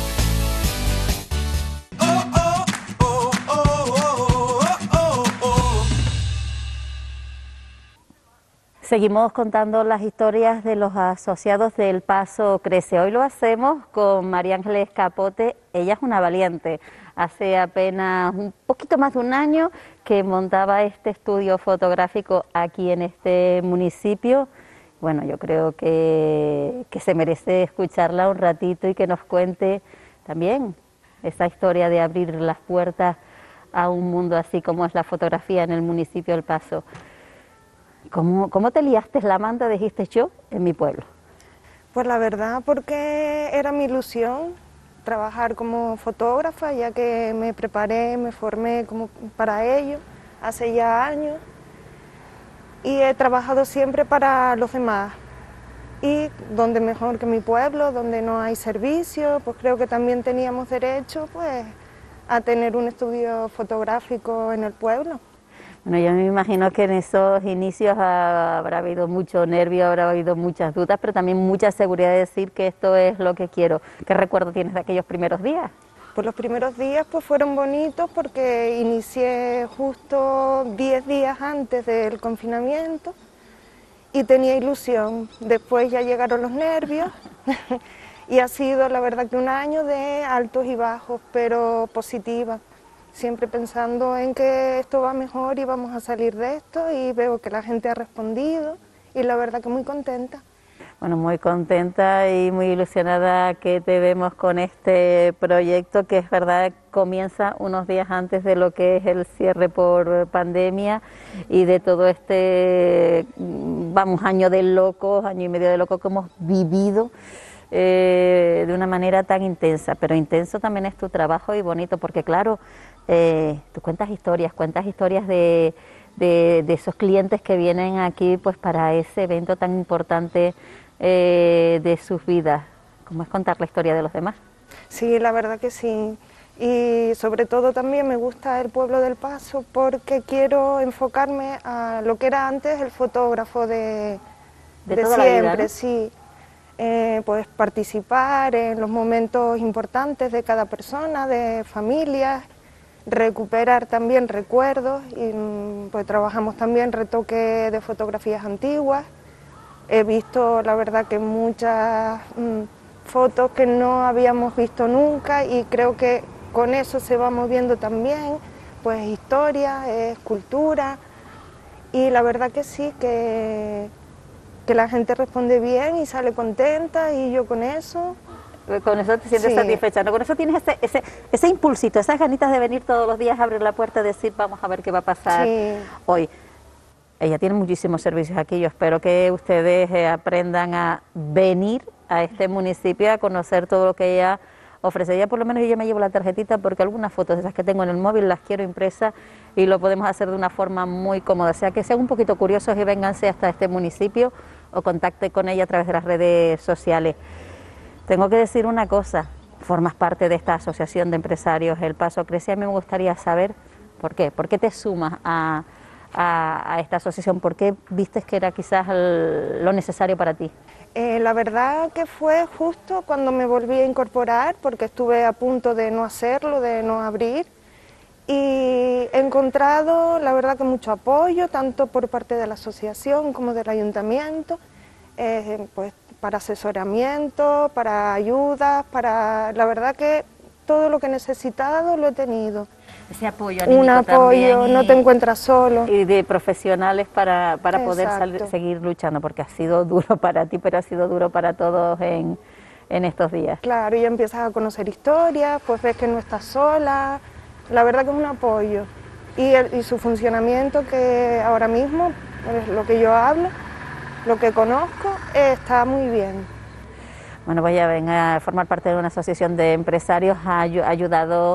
Seguimos contando las historias de los asociados del Paso Crece. Hoy lo hacemos con María Ángeles Capote. Ella es una valiente. Hace apenas un poquito más de un año que montaba este estudio fotográfico aquí en este municipio. Bueno, yo creo que, que se merece escucharla un ratito y que nos cuente también esa historia de abrir las puertas a un mundo así como es la fotografía en el municipio del Paso. ¿Cómo, cómo te liaste la manta, dijiste yo, en mi pueblo? Pues la verdad, porque era mi ilusión trabajar como fotógrafa, ya que me preparé, me formé como para ello hace ya años y he trabajado siempre para los demás. Y donde mejor que mi pueblo, donde no hay servicio, pues creo que también teníamos derecho pues, a tener un estudio fotográfico en el pueblo. Bueno, yo me imagino que en esos inicios habrá habido mucho nervio, habrá habido muchas dudas, pero también mucha seguridad de decir que esto es lo que quiero. ¿Qué recuerdo tienes de aquellos primeros días? Pues los primeros días pues, fueron bonitos porque inicié justo diez días antes del confinamiento y tenía ilusión. Después ya llegaron los nervios y ha sido la verdad que un año de altos y bajos, pero positiva. Siempre pensando en que esto va mejor y vamos a salir de esto y veo que la gente ha respondido y la verdad que muy contenta. Bueno, muy contenta y muy ilusionada que te vemos con este proyecto que es verdad comienza unos días antes de lo que es el cierre por pandemia y de todo este, vamos, año de locos, año y medio de locos que hemos vivido. Eh, de una manera tan intensa, pero intenso también es tu trabajo y bonito, porque claro, eh, tú cuentas historias, cuentas historias de, de, de esos clientes que vienen aquí pues para ese evento tan importante eh, de sus vidas. ¿Cómo es contar la historia de los demás? Sí, la verdad que sí. Y sobre todo también me gusta el pueblo del Paso porque quiero enfocarme a lo que era antes el fotógrafo de, De de toda la vida, siempre, ¿no? sí. Eh, pues participar en los momentos importantes de cada persona, de familias, recuperar también recuerdos y pues trabajamos también retoque de fotografías antiguas. He visto la verdad que muchas mmm, fotos que no habíamos visto nunca y creo que con eso se va moviendo también pues historia, escultura y la verdad que sí, que, que la gente responde bien y sale contenta y yo con eso... Con eso te sientes sí. satisfecha, ¿no? Con eso tienes ese, ese, ese impulsito, esas ganitas de venir todos los días a abrir la puerta y decir vamos a ver qué va a pasar sí. hoy. Ella tiene muchísimos servicios aquí, yo espero que ustedes eh, aprendan a venir a este municipio a conocer todo lo que ella ofrece. Ya por lo menos yo me llevo la tarjetita porque algunas fotos de esas que tengo en el móvil las quiero impresas y lo podemos hacer de una forma muy cómoda. O sea que sean un poquito curiosos y vénganse hasta este municipio o contacte con ella a través de las redes sociales. Tengo que decir una cosa, formas parte de esta asociación de empresarios El Paso Crece. A mí me gustaría saber por qué, por qué te sumas a, a, a esta asociación, por qué vistes que era quizás el, lo necesario para ti. Eh, la verdad que fue justo cuando me volví a incorporar, porque estuve a punto de no hacerlo, de no abrir, y he encontrado la verdad que mucho apoyo, tanto por parte de la asociación como del ayuntamiento, eh, pues para asesoramiento, para ayudas, para... La verdad que todo lo que he necesitado lo he tenido. Ese apoyo Un apoyo, y, no te encuentras solo. Y de profesionales para, para poder sal, seguir luchando, porque ha sido duro para ti, pero ha sido duro para todos en, en estos días. Claro, y empiezas a conocer historias, pues ves que no estás sola, la verdad que es un apoyo. Y, el, y su funcionamiento, que ahora mismo, es lo que yo hablo, lo que conozco, eh, está muy bien. Bueno, pues ya ven, a formar parte de una asociación de empresarios ha ayudado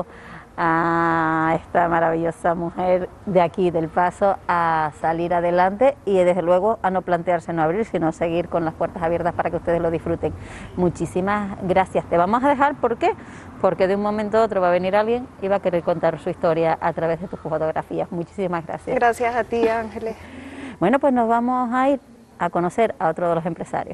a esta maravillosa mujer de aquí, del Paso, a salir adelante y desde luego a no plantearse no abrir, sino seguir con las puertas abiertas para que ustedes lo disfruten. Muchísimas gracias. Te vamos a dejar, ¿por qué? Porque de un momento a otro va a venir alguien y va a querer contar su historia a través de tus fotografías. Muchísimas gracias. Gracias a ti, Ángeles. Bueno, pues nos vamos a ir a conocer a otro de los empresarios.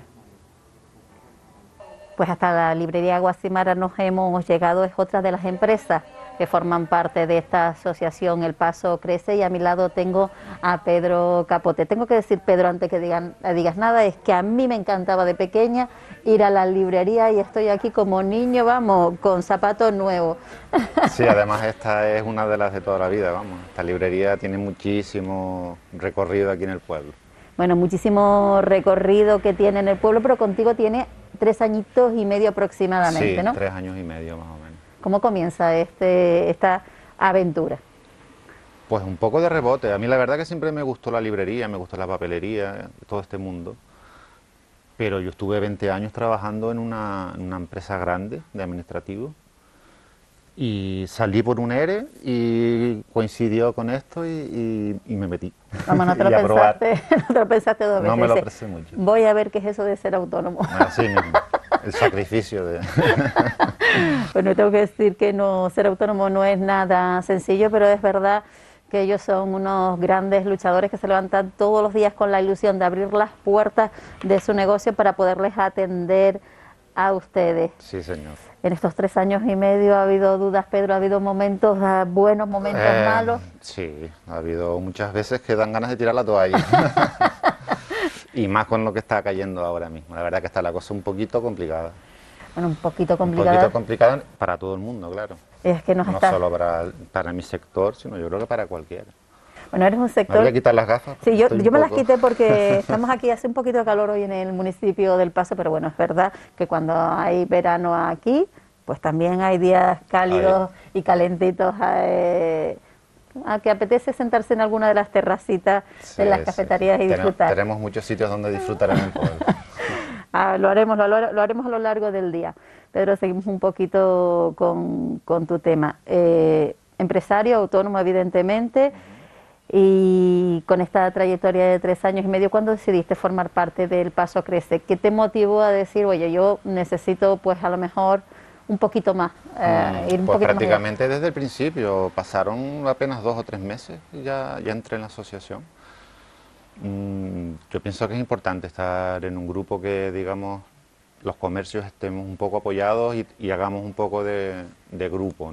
Pues hasta la librería Guasimara nos hemos llegado, es otra de las empresas que forman parte de esta asociación El Paso Crece, y a mi lado tengo a Pedro Capote. Tengo que decir, Pedro, antes que digan, digas nada, es que a mí me encantaba de pequeña ir a la librería y estoy aquí como niño, vamos, con zapatos nuevos. Sí, además esta es una de las de toda la vida, vamos. Esta librería tiene muchísimo recorrido aquí en el pueblo. Bueno, muchísimo recorrido que tiene en el pueblo, pero contigo tiene tres añitos y medio aproximadamente, sí, ¿no? tres años y medio más o menos. ¿Cómo comienza este, esta aventura? Pues un poco de rebote. A mí la verdad que siempre me gustó la librería, me gustó la papelería, todo este mundo. Pero yo estuve veinte años trabajando en una, en una empresa grande de administrativo. Y salí por un ERE y coincidió con esto y, y, y me metí. Vamos, no te, lo pensaste, no te lo pensaste dos veces. No me lo pensé mucho. Voy a ver qué es eso de ser autónomo. Así mismo, el sacrificio de... Bueno, tengo que decir que no, ser autónomo no es nada sencillo, pero es verdad que ellos son unos grandes luchadores que se levantan todos los días con la ilusión de abrir las puertas de su negocio para poderles atender a ustedes. Sí, señor. En estos tres años y medio ha habido dudas, Pedro, ha habido momentos uh, buenos, momentos eh, malos. Sí, ha habido muchas veces que dan ganas de tirar la toalla. Y más con lo que está cayendo ahora mismo. La verdad que está la cosa un poquito complicada. Bueno, un poquito complicada. Un poquito complicada para todo el mundo, claro. Es que nos no está... solo para, para mi sector, sino yo creo que para cualquiera. Bueno, eres un sector... Me voy a quitar las gafas. Sí, yo, yo me poco... las quité porque estamos aquí, hace un poquito de calor hoy en el municipio del Paso, pero bueno, es verdad que cuando hay verano aquí, pues también hay días cálidos Ay. y calentitos eh, a que apetece sentarse en alguna de las terracitas sí, de las cafeterías sí. y disfrutar. Tenemos, tenemos muchos sitios donde disfrutar en el pueblo. ah, lo, haremos, lo, lo haremos a lo largo del día. Pedro, seguimos un poquito con, con tu tema. Eh, empresario, autónomo evidentemente, y con esta trayectoria de tres años y medio, ¿cuándo decidiste formar parte del Paso Crece? ¿Qué te motivó a decir, oye, yo necesito pues a lo mejor un poquito más, eh, ir un pues poquito prácticamente más desde el principio, pasaron apenas dos o tres meses y ya, ya entré en la asociación. Mm, yo pienso que es importante estar en un grupo que, digamos, los comercios estemos un poco apoyados y, y hagamos un poco de, de grupo, ¿no?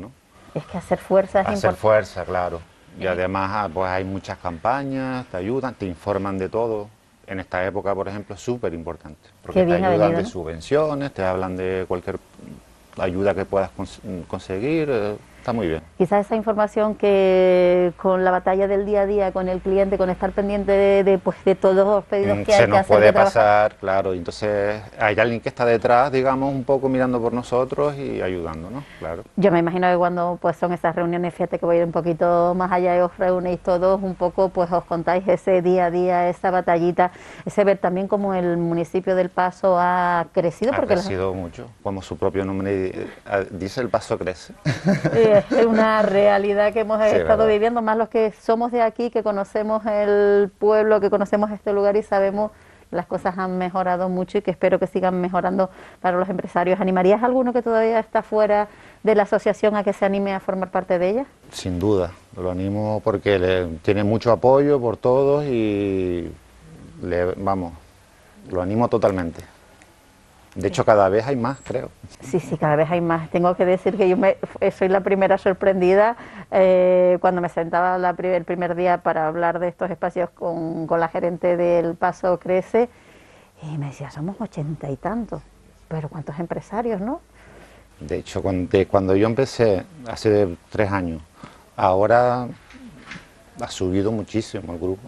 Es que hacer fuerza es Hacer importante. fuerza, claro. Y además pues hay muchas campañas, te ayudan, te informan de todo. En esta época, por ejemplo, es súper importante, porque te ayudan venido, de ¿no? subvenciones, te hablan de cualquier ayuda que puedas cons conseguir, eh, está muy bien. Quizás esa información que con la batalla del día a día, con el cliente, con estar pendiente de, de, pues, de todos los pedidos Mm, que hay Se que nos hacer, puede de trabajar. pasar, claro, y entonces hay alguien que está detrás, digamos, un poco mirando por nosotros y ayudándonos, claro. Yo me imagino que cuando pues son esas reuniones, fíjate que voy a ir un poquito más allá y os reunís todos un poco, pues os contáis ese día a día, esa batallita, ese ver también cómo el municipio del Paso ha crecido. Ha porque crecido mucho, como su propio nombre eh, dice, el Paso crece. la- es una realidad que hemos Sí, estado verdad. viviendo, más los que somos de aquí, que conocemos el pueblo, que conocemos este lugar y sabemos las cosas han mejorado mucho y que espero que sigan mejorando para los empresarios. ¿Animarías a alguno que todavía está fuera de la asociación a que se anime a formar parte de ella? Sin duda, lo animo porque le, tiene mucho apoyo por todos y le, vamos, lo animo totalmente. De hecho, cada vez hay más, creo. Sí, sí, cada vez hay más. Tengo que decir que yo me, soy la primera sorprendida eh, cuando me sentaba la, el primer día para hablar de estos espacios con, con la gerente del Paso Crece y me decía, somos ochenta y tantos, pero ¿cuántos empresarios, no? De hecho, cuando, de cuando yo empecé hace tres años, ahora ha subido muchísimo el grupo.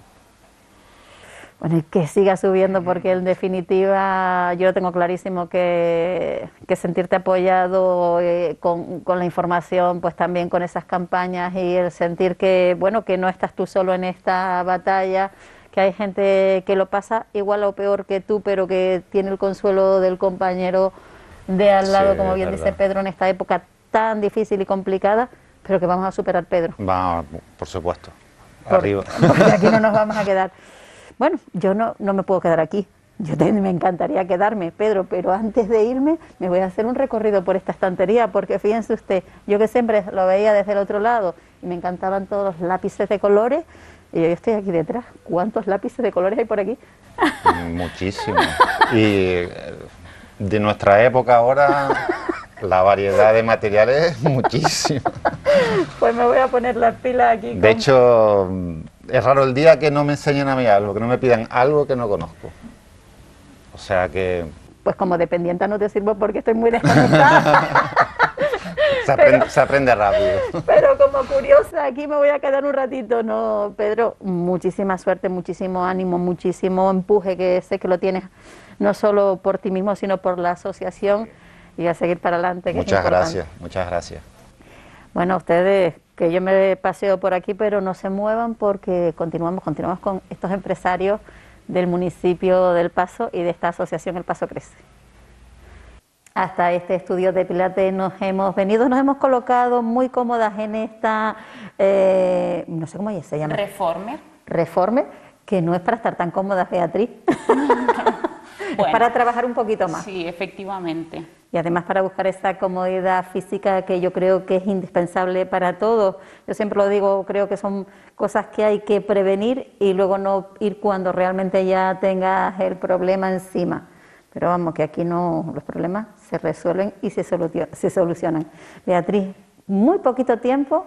Bueno, y que siga subiendo porque en definitiva yo lo tengo clarísimo que, que sentirte apoyado eh, con, con la información, pues también con esas campañas y el sentir que, bueno, que no estás tú solo en esta batalla, que hay gente que lo pasa igual o peor que tú, pero que tiene el consuelo del compañero de al lado, Sí, como es bien verdad. dice Pedro, en esta época tan difícil y complicada, pero que vamos a superar, Pedro. Va, por supuesto, Por- arriba. Porque aquí no nos vamos a quedar. Bueno, yo no, no me puedo quedar aquí. Yo te- me encantaría quedarme, Pedro, pero antes de irme me voy a hacer un recorrido por esta estantería, porque fíjense usted, yo que siempre lo veía desde el otro lado y me encantaban todos los lápices de colores, y yo estoy aquí detrás. ¿Cuántos lápices de colores hay por aquí? Muchísimo. Y eh, de nuestra época ahora, la variedad de materiales es muchísima. Pues me voy a poner las pilas aquí. De con- hecho, es raro el día que no me enseñen a mí algo, que no me pidan algo que no conozco. O sea que Pues como dependienta no te sirvo porque estoy muy desconectada. se aprende, se aprende rápido. Pero como curiosa, aquí me voy a quedar un ratito, ¿no, Pedro? Muchísima suerte, muchísimo ánimo, muchísimo empuje, que sé que lo tienes no solo por ti mismo, sino por la asociación, y a seguir para adelante. que es Muchas importante. gracias, muchas gracias. Bueno, ustedes, que yo me paseo por aquí, pero no se muevan porque continuamos, continuamos con estos empresarios del municipio del Paso y de esta asociación El Paso Crece. Hasta este estudio de Pilates nos hemos venido, nos hemos colocado muy cómodas en esta, eh, no sé cómo se llama. Reformer. Reforme, que no es para estar tan cómodas, Beatriz. Es Bueno, para trabajar un poquito más. Sí, efectivamente. Y además para buscar esa comodidad física que yo creo que es indispensable para todos. Yo siempre lo digo, creo que son cosas que hay que prevenir y luego no ir cuando realmente ya tengas el problema encima. Pero vamos, que aquí no, los problemas se resuelven y se, solutio- se solucionan. Beatriz, muy poquito tiempo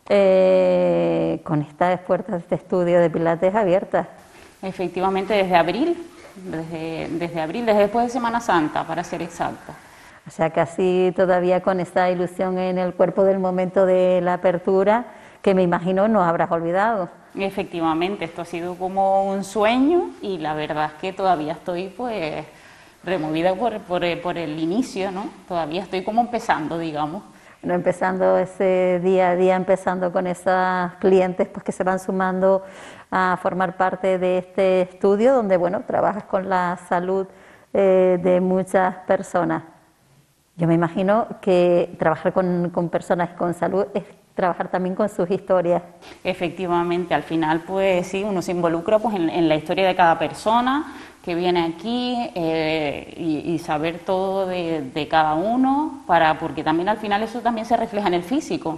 eh, con estas puertas de este estudio de Pilates abiertas. Efectivamente, desde abril, desde, desde abril, desde después de Semana Santa, para ser exacta. O sea, casi todavía con esta ilusión en el cuerpo del momento de la apertura, que me imagino no habrás olvidado. Efectivamente, esto ha sido como un sueño y la verdad es que todavía estoy pues removida por, por, por el inicio, ¿no? Todavía estoy como empezando, digamos. Bueno, empezando ese día a día, empezando con esos clientes pues, que se van sumando a formar parte de este estudio, donde bueno, trabajas con la salud eh, de muchas personas. Yo me imagino que trabajar con, con personas con salud es trabajar también con sus historias. Efectivamente, al final pues sí, uno se involucra pues en, en la historia de cada persona que viene aquí eh, y, y saber todo de, de cada uno, para, porque también al final eso también se refleja en el físico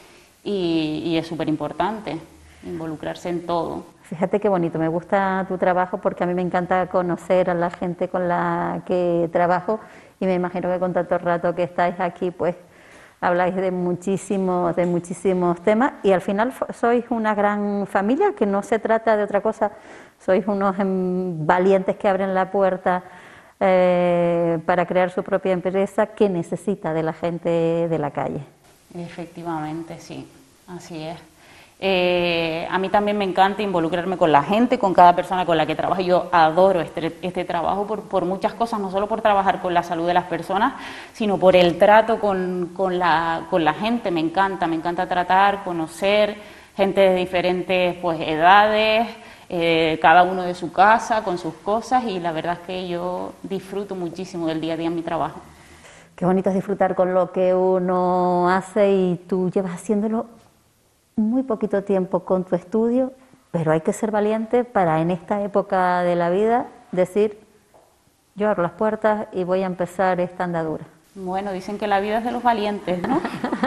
y, y es súper importante involucrarse en todo. Fíjate qué bonito, me gusta tu trabajo porque a mí me encanta conocer a la gente con la que trabajo y me imagino que con tanto rato que estáis aquí, pues habláis de muchísimos, de muchísimos temas y al final sois una gran familia, que no se trata de otra cosa, sois unos em, valientes que abren la puerta eh, para crear su propia empresa que necesita de la gente de la calle. Efectivamente, sí, así es. Eh, a mí también me encanta involucrarme con la gente, con cada persona con la que trabajo. Yo adoro este, este trabajo por, por muchas cosas, no solo por trabajar con la salud de las personas, sino por el trato con, con, la, con la gente. Me encanta, me encanta tratar, conocer gente de diferentes pues, edades, eh, cada uno de su casa, con sus cosas, y la verdad es que yo disfruto muchísimo del día a día en mi trabajo. Qué bonito es disfrutar con lo que uno hace y tú llevas haciéndolo muy poquito tiempo con tu estudio, pero hay que ser valiente para en esta época de la vida decir, yo abro las puertas y voy a empezar esta andadura. Bueno, dicen que la vida es de los valientes, ¿no?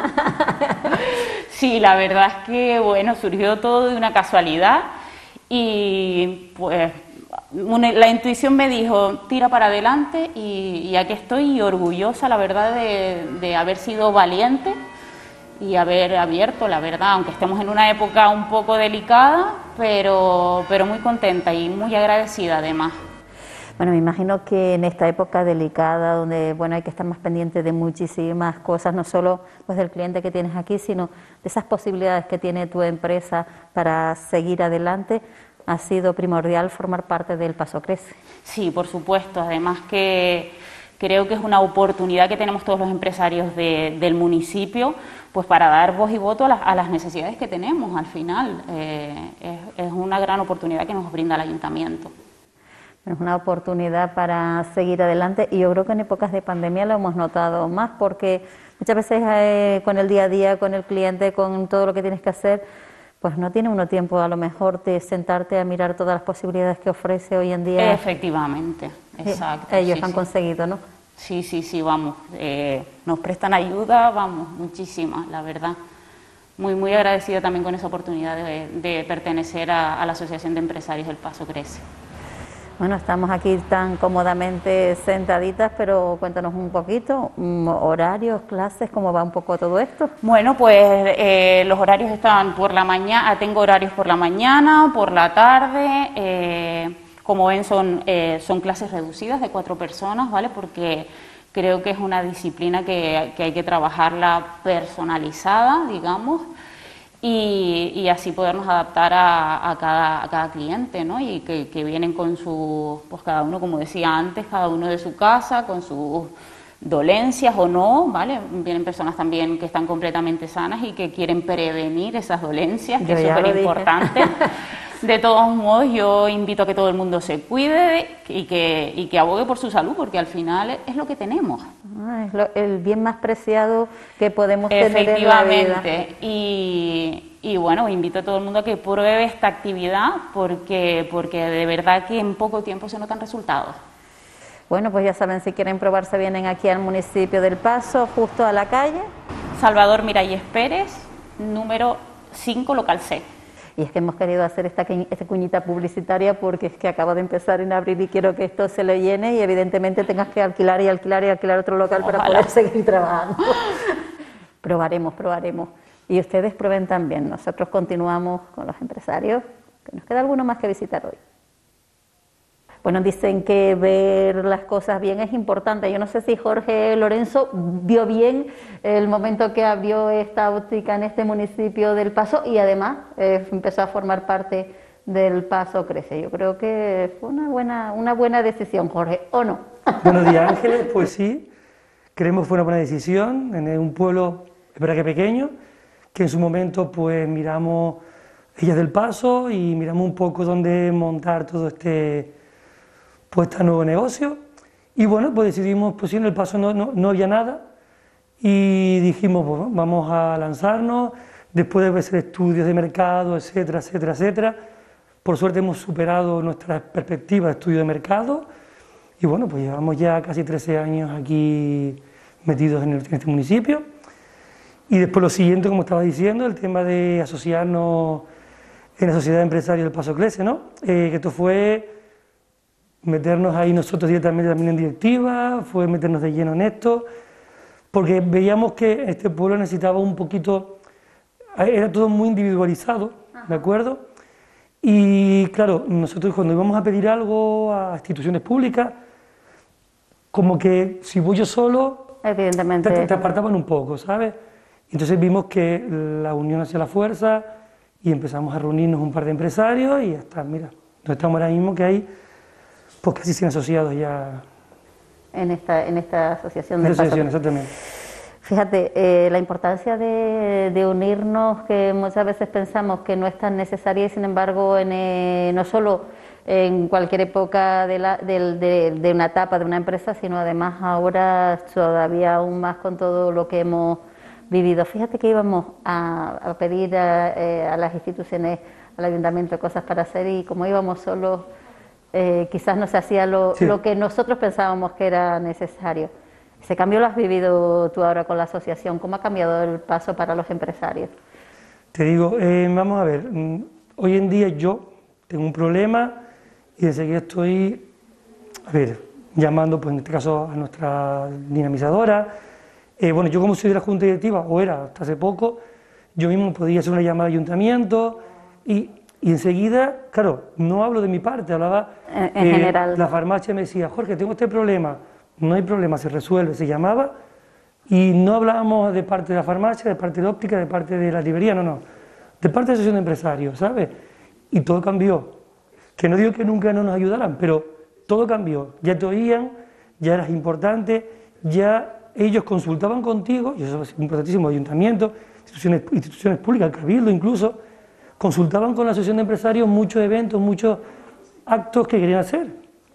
Sí, la verdad es que, bueno, surgió todo de una casualidad y pues una, la intuición me dijo, tira para adelante y, y aquí estoy orgullosa, la verdad, de, de haber sido valiente y haber abierto, la verdad, aunque estemos en una época un poco delicada, pero, pero muy contenta y muy agradecida además. Bueno, me imagino que en esta época delicada, donde bueno, hay que estar más pendiente de muchísimas cosas, no solo pues, del cliente que tienes aquí, sino de esas posibilidades que tiene tu empresa para seguir adelante, ha sido primordial formar parte del Paso Crece. Sí, por supuesto, además que creo que es una oportunidad que tenemos todos los empresarios de, del municipio, pues para dar voz y voto a las, a las necesidades que tenemos al final. Eh, es, es una gran oportunidad que nos brinda el ayuntamiento. Es una oportunidad para seguir adelante y yo creo que en épocas de pandemia lo hemos notado más porque muchas veces eh, con el día a día, con el cliente, con todo lo que tienes que hacer, pues no tiene uno tiempo a lo mejor de sentarte a mirar todas las posibilidades que ofrece hoy en día. Efectivamente, exacto. Ellos sí, han sí. conseguido, ¿no? Sí, sí, sí, vamos, eh, nos prestan ayuda, vamos, muchísimas, la verdad. Muy, muy agradecida también con esa oportunidad de, de pertenecer a, a la Asociación de Empresarios del Paso Crece. Bueno, estamos aquí tan cómodamente sentaditas, pero cuéntanos un poquito, horarios, clases, ¿cómo va un poco todo esto? Bueno, pues eh, los horarios están por la mañana, tengo horarios por la mañana, por la tarde, eh, como ven son, eh, son clases reducidas de cuatro personas, ¿vale? Porque creo que es una disciplina que, que hay que trabajarla personalizada, digamos, y, y así podernos adaptar a, a, cada, a cada cliente, ¿no? Y que, que vienen con su, pues cada uno, como decía antes, cada uno de su casa, con sus dolencias o no, ¿vale? Vienen personas también que están completamente sanas y que quieren prevenir esas dolencias, que es súper importante. De todos modos, yo invito a que todo el mundo se cuide y que, y que abogue por su salud, porque al final es lo que tenemos. Ah, es lo, el bien más preciado que podemos tener en la vida. Efectivamente. Y, y bueno, invito a todo el mundo a que pruebe esta actividad, porque, porque de verdad que en poco tiempo se notan resultados. Bueno, pues ya saben, si quieren probarse, vienen aquí al municipio del Paso, justo a la calle Salvador Miralles Pérez, número cinco, local C. Y es que hemos querido hacer esta, esta cuñita publicitaria porque es que acaba de empezar en abril y quiero que esto se le llene y evidentemente tengas que alquilar y alquilar y alquilar otro local Ojalá. Para poder seguir trabajando. Probaremos, probaremos. Y ustedes prueben también. Nosotros continuamos con los empresarios, que nos queda alguno más que visitar hoy. Bueno, dicen que ver las cosas bien es importante. Yo no sé si Jorge Lorenzo vio bien el momento que abrió esta óptica en este municipio del Paso y además eh, empezó a formar parte del Paso Crece. Yo creo que fue una buena, una buena decisión, Jorge, ¿o no? Buenos días, Ángeles. Pues sí, creemos que fue una buena decisión en un pueblo, es verdad que pequeño, que en su momento pues miramos Ellas del Paso y miramos un poco dónde montar todo este... pues este nuevo negocio, y bueno, pues decidimos, pues sí, en el Paso no, no, no había nada, y dijimos, bueno, vamos a lanzarnos, después de hacer estudios de mercado, etcétera, etcétera, etcétera, por suerte hemos superado nuestras perspectivas de estudio de mercado, y bueno, pues llevamos ya casi trece años aquí metidos en, el, en este municipio, y después lo siguiente, como estaba diciendo, el tema de asociarnos en la Sociedad de Empresarios del Paso Crece, ¿no? Eh, que esto fue meternos ahí nosotros directamente también en directiva, fue meternos de lleno en esto, porque veíamos que este pueblo necesitaba un poquito, era todo muy individualizado, ¿de acuerdo? Y claro, nosotros cuando íbamos a pedir algo a instituciones públicas, como que si voy yo solo, evidentemente te, te apartaban un poco, ¿sabes? Entonces vimos que la unión hacía la fuerza y empezamos a reunirnos un par de empresarios y ya está, mira, donde estamos ahora mismo, que hay pues casi cien asociados ya. En esta, en esta asociación de asociación, exactamente. Fíjate, eh, la importancia de, de unirnos, que muchas veces pensamos que no es tan necesaria y sin embargo en, eh, no solo en cualquier época de, la, de, de, de una etapa de una empresa, sino además ahora todavía aún más con todo lo que hemos vivido. Fíjate que íbamos a, a pedir a, eh, a las instituciones, al ayuntamiento, cosas para hacer y como íbamos solos, eh, quizás no se hacía lo, sí. lo que nosotros pensábamos que era necesario. Ese cambio lo has vivido tú ahora con la asociación. ¿Cómo ha cambiado el paso para los empresarios? Te digo, eh, vamos a ver, hoy en día yo tengo un problema y enseguida estoy, a ver, llamando, pues en este caso a nuestra dinamizadora. Eh, bueno, yo como soy de la Junta Directiva, o era hasta hace poco, yo mismo podía hacer una llamada al ayuntamiento y, y enseguida, claro, no hablo de mi parte, hablaba en, en eh, general. La farmacia me decía, Jorge, tengo este problema, no hay problema, se resuelve, se llamaba y no hablábamos de parte de la farmacia, de parte de óptica, de parte de la librería, no, no, de parte de la asociación de empresarios, ¿sabes? Y todo cambió, que no digo que nunca no nos ayudaran, pero todo cambió, ya te oían, ya eras importante, ya ellos consultaban contigo, y eso es importantísimo, ayuntamientos, instituciones, instituciones públicas, el cabildo incluso, consultaban con la asociación de empresarios muchos eventos, muchos actos que querían hacer.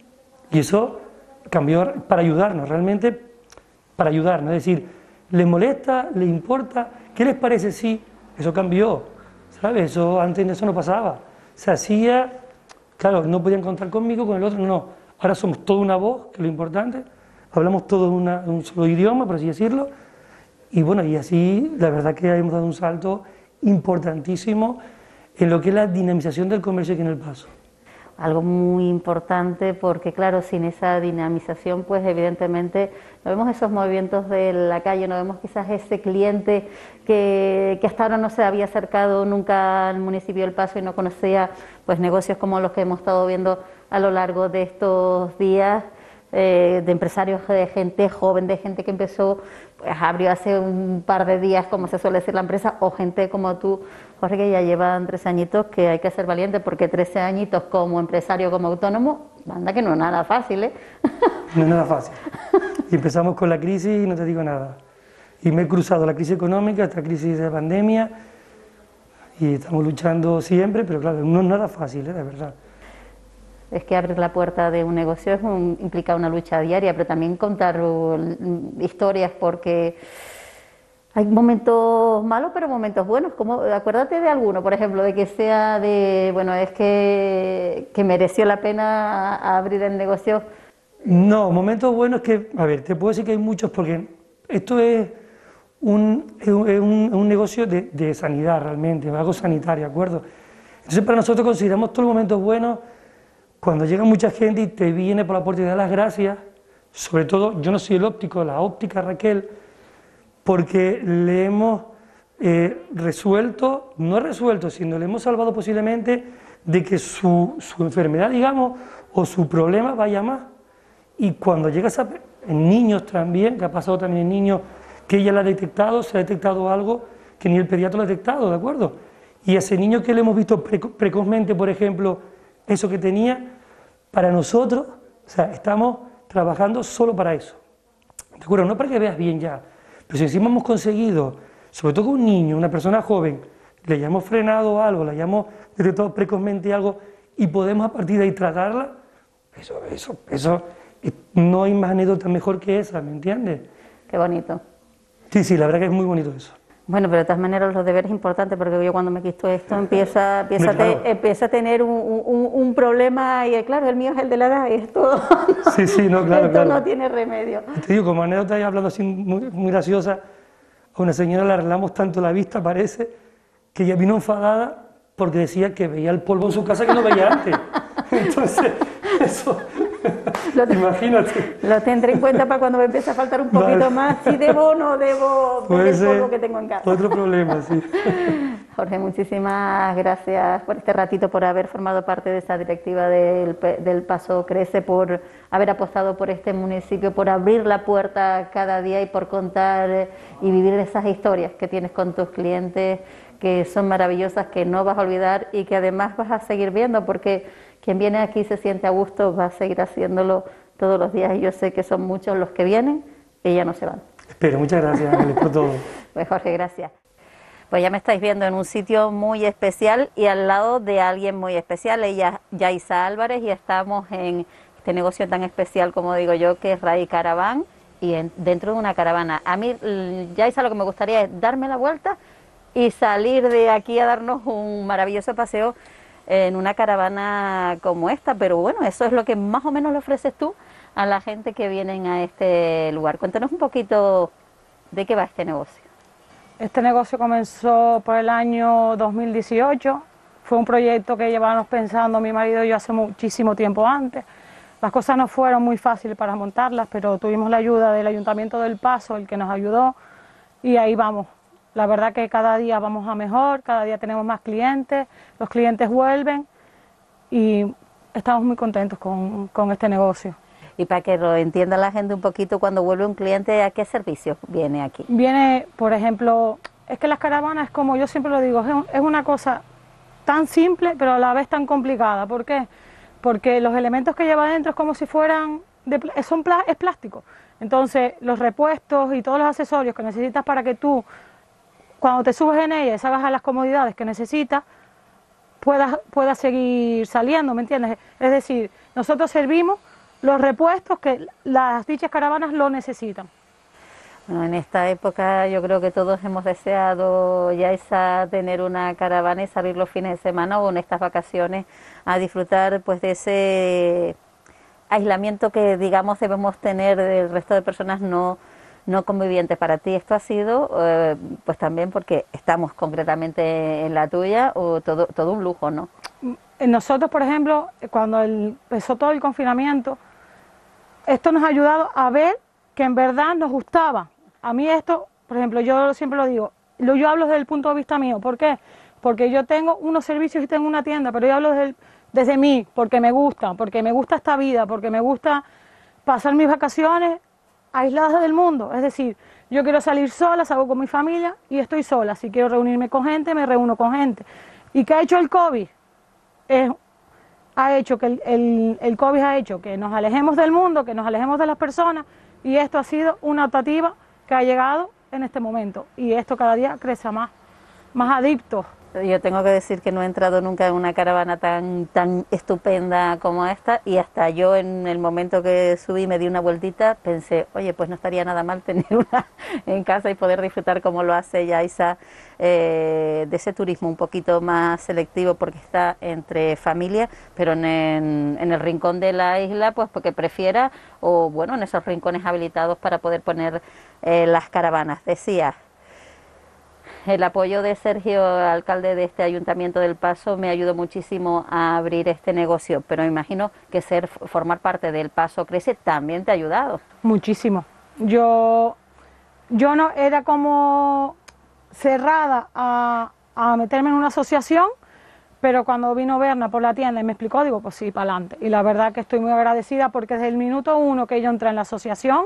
Y eso cambió para ayudarnos, realmente para ayudarnos. Es decir, ¿les molesta? ¿Les importa? ¿Qué les parece? Sí, eso cambió, ¿sabes? Eso, antes de eso no pasaba. Se hacía, claro, no podían contar conmigo, con el otro no. Ahora somos toda una voz, que es lo importante. Hablamos todos una, un solo idioma, por así decirlo, y bueno, y así la verdad que hemos dado un salto importantísimo en lo que es la dinamización del comercio aquí en El Paso. Algo muy importante porque claro, sin esa dinamización pues evidentemente no vemos esos movimientos de la calle, no vemos quizás ese cliente que, que hasta ahora no se había acercado nunca al municipio del Paso y no conocía pues negocios como los que hemos estado viendo a lo largo de estos días. Eh, de empresarios, de gente joven, de gente que empezó, pues abrió hace un par de días, como se suele decir la empresa, o gente como tú, Jorge, que ya llevan tres añitos, que hay que ser valiente, porque trece añitos como empresario, como autónomo, anda que no es nada fácil, ¿eh? No es nada fácil. Y empezamos con la crisis y no te digo nada. Y me he cruzado la crisis económica, esta crisis de pandemia, y estamos luchando siempre, pero claro, no es nada fácil, ¿eh? De verdad. Es que abrir la puerta de un negocio es un, implica una lucha diaria, pero también contar uh, historias, porque hay momentos malos, pero momentos buenos. Como, acuérdate de alguno, por ejemplo, de que sea de, bueno, es que, que mereció la pena abrir el negocio. No, momentos buenos que, a ver, te puedo decir que hay muchos, porque esto es un, es un, es un, un negocio de, de sanidad realmente, algo sanitario, ¿de acuerdo? Entonces para nosotros consideramos todos los momentos buenos cuando llega mucha gente y te viene por la puerta y te da las gracias, sobre todo, yo no soy el óptico, la óptica Raquel, porque le hemos eh, resuelto, no resuelto, sino le hemos salvado posiblemente de que su, su enfermedad, digamos, o su problema vaya más. Y cuando llegas a, en niños también, que ha pasado también en niños, que ella la ha detectado, se ha detectado algo que ni el pediatra lo ha detectado, ¿de acuerdo? Y a ese niño que le hemos visto preco precozmente, por ejemplo, eso que tenía, para nosotros, o sea, estamos trabajando solo para eso, ¿de acuerdo? No para que veas bien ya, pero si encima hemos conseguido, sobre todo con un niño, una persona joven, le hayamos frenado algo, le hayamos detectado precozmente algo y podemos a partir de ahí tratarla, eso, eso, eso, no hay más anécdota mejor que esa, ¿me entiendes? Qué bonito. Sí, sí, la verdad que es muy bonito eso. Bueno, pero de todas maneras los deberes es importante, porque yo cuando me quisto esto empieza, empieza, claro. te, empieza a tener un, un, un problema y claro, el mío es el de la edad y esto, sí, sí, no, claro, esto claro. no tiene remedio. Te digo, como anécdota, y hablando así muy, muy graciosa, a una señora le arreglamos tanto la vista, parece, que ella vino enfadada porque decía que veía el polvo en su casa que no veía antes. Entonces, eso, lo te- Imagínate. Lo tendré en cuenta para cuando me empiece a faltar un poquito Vale. más, si debo o no debo Puede del polvo ser que tengo en casa. otro problema, sí. Jorge, muchísimas gracias por este ratito, por haber formado parte de esa directiva del, Pe- del Paso Crece, por haber apostado por este municipio, por abrir la puerta cada día y por contar eh, y vivir esas historias que tienes con tus clientes, que son maravillosas, que no vas a olvidar y que además vas a seguir viendo, porque quien viene aquí se siente a gusto, va a seguir haciéndolo todos los días, y yo sé que son muchos los que vienen y ya no se van. Espero, muchas gracias, Ángeles, por todo. Pues Jorge, gracias. Pues ya me estáis viendo en un sitio muy especial y al lado de alguien muy especial, ella es Yaisa Álvarez, y estamos en este negocio tan especial, como digo yo, que es Rai Caravan, y en- dentro de una caravana. A mí, l- Yaisa, lo que me gustaría es darme la vuelta y salir de aquí a darnos un maravilloso paseo en una caravana como esta, pero bueno, eso es lo que más o menos le ofreces tú a la gente que vienen a este lugar. Cuéntanos un poquito de qué va este negocio. Este negocio comenzó por el año dos mil dieciocho, fue un proyecto que llevábamos pensando mi marido y yo hace muchísimo tiempo antes. Las cosas no fueron muy fáciles para montarlas, pero tuvimos la ayuda del Ayuntamiento del Paso, el que nos ayudó, y ahí vamos. La verdad que cada día vamos a mejor, cada día tenemos más clientes, los clientes vuelven y estamos muy contentos con, con este negocio. Y para que lo entienda la gente un poquito, cuando vuelve un cliente, ¿a qué servicio viene aquí? Viene, por ejemplo, es que las caravanas, como yo siempre lo digo, es, un- es una cosa tan simple, pero a la vez tan complicada. ¿Por qué? Porque los elementos que lleva dentro es como si fueran, de, pl- son pla- es plástico. Entonces, los repuestos y todos los accesorios que necesitas para que tú, cuando te subes en ella y salgas a las comodidades que necesitas, puedas, puedas seguir saliendo, ¿me entiendes? Es decir, nosotros servimos los repuestos que las dichas caravanas lo necesitan. Bueno, en esta época yo creo que todos hemos deseado ya esa tener una caravana y salir los fines de semana o en estas vacaciones a disfrutar pues de ese aislamiento que digamos debemos tener del resto de personas no, no convivientes. Para ti esto ha sido eh, pues también porque estamos concretamente en la tuya o todo, todo un lujo, ¿no? Nosotros, por ejemplo, cuando el- empezó todo el confinamiento, esto nos ha ayudado a ver que en verdad nos gustaba. A mí esto, por ejemplo, yo siempre lo digo, lo- yo hablo desde el punto de vista mío. ¿Por qué? Porque yo tengo unos servicios y tengo una tienda, pero yo hablo desde, el- desde mí, porque me gusta, porque me gusta esta vida, porque me gusta pasar mis vacaciones aisladas del mundo. Es decir, yo quiero salir sola, salgo con mi familia y estoy sola. Si quiero reunirme con gente, me reúno con gente. ¿Y qué ha hecho el COVID? Es, ha hecho que el, el, el COVID ha hecho que nos alejemos del mundo, que nos alejemos de las personas, y esto ha sido una optativa que ha llegado en este momento, y esto cada día crece a más, más adictos. Yo tengo que decir que no he entrado nunca en una caravana tan, tan estupenda como esta, y hasta yo en el momento que subí me di una vueltita, pensé, oye, pues no estaría nada mal tener una en casa y poder disfrutar como lo hace Yaisa, eh, de ese turismo un poquito más selectivo porque está entre familia, pero en, en, en el rincón de la isla, pues porque prefiera, o bueno, en esos rincones habilitados para poder poner eh, las caravanas. Decía, el apoyo de Sergio, alcalde de este Ayuntamiento del Paso, me ayudó muchísimo a abrir este negocio, pero imagino que ser formar parte del Paso Crece también te ha ayudado. Muchísimo. Yo, yo no era como cerrada a, a meterme en una asociación, pero cuando vino Berna por la tienda y me explicó, digo, pues sí, para adelante. Y la verdad que estoy muy agradecida porque desde el minuto uno que yo entré en la asociación,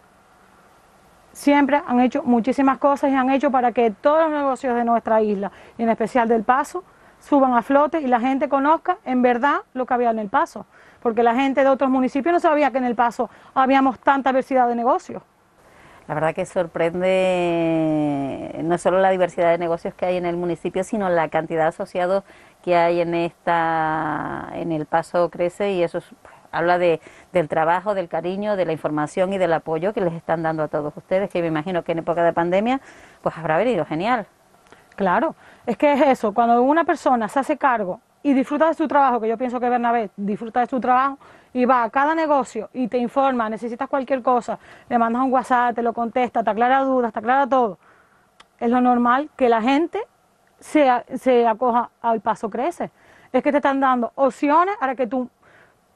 siempre han hecho muchísimas cosas y han hecho para que todos los negocios de nuestra isla, y en especial del Paso, suban a flote y la gente conozca en verdad lo que había en el Paso. Porque la gente de otros municipios no sabía que en el Paso habíamos tanta diversidad de negocios. La verdad que sorprende no solo la diversidad de negocios que hay en el municipio, sino la cantidad de asociados que hay en esta, en el Paso Crece, y eso es, habla de, del trabajo, del cariño, de la información y del apoyo que les están dando a todos ustedes, que me imagino que en época de pandemia pues habrá venido genial. Claro, es que es eso, cuando una persona se hace cargo y disfruta de su trabajo, que yo pienso que Bernabé disfruta de su trabajo, y va a cada negocio y te informa, necesitas cualquier cosa, le mandas un WhatsApp, te lo contesta, te aclara dudas, te aclara todo. Es lo normal que la gente se, se acoja al Paso Crece. Es que te están dando opciones para que tú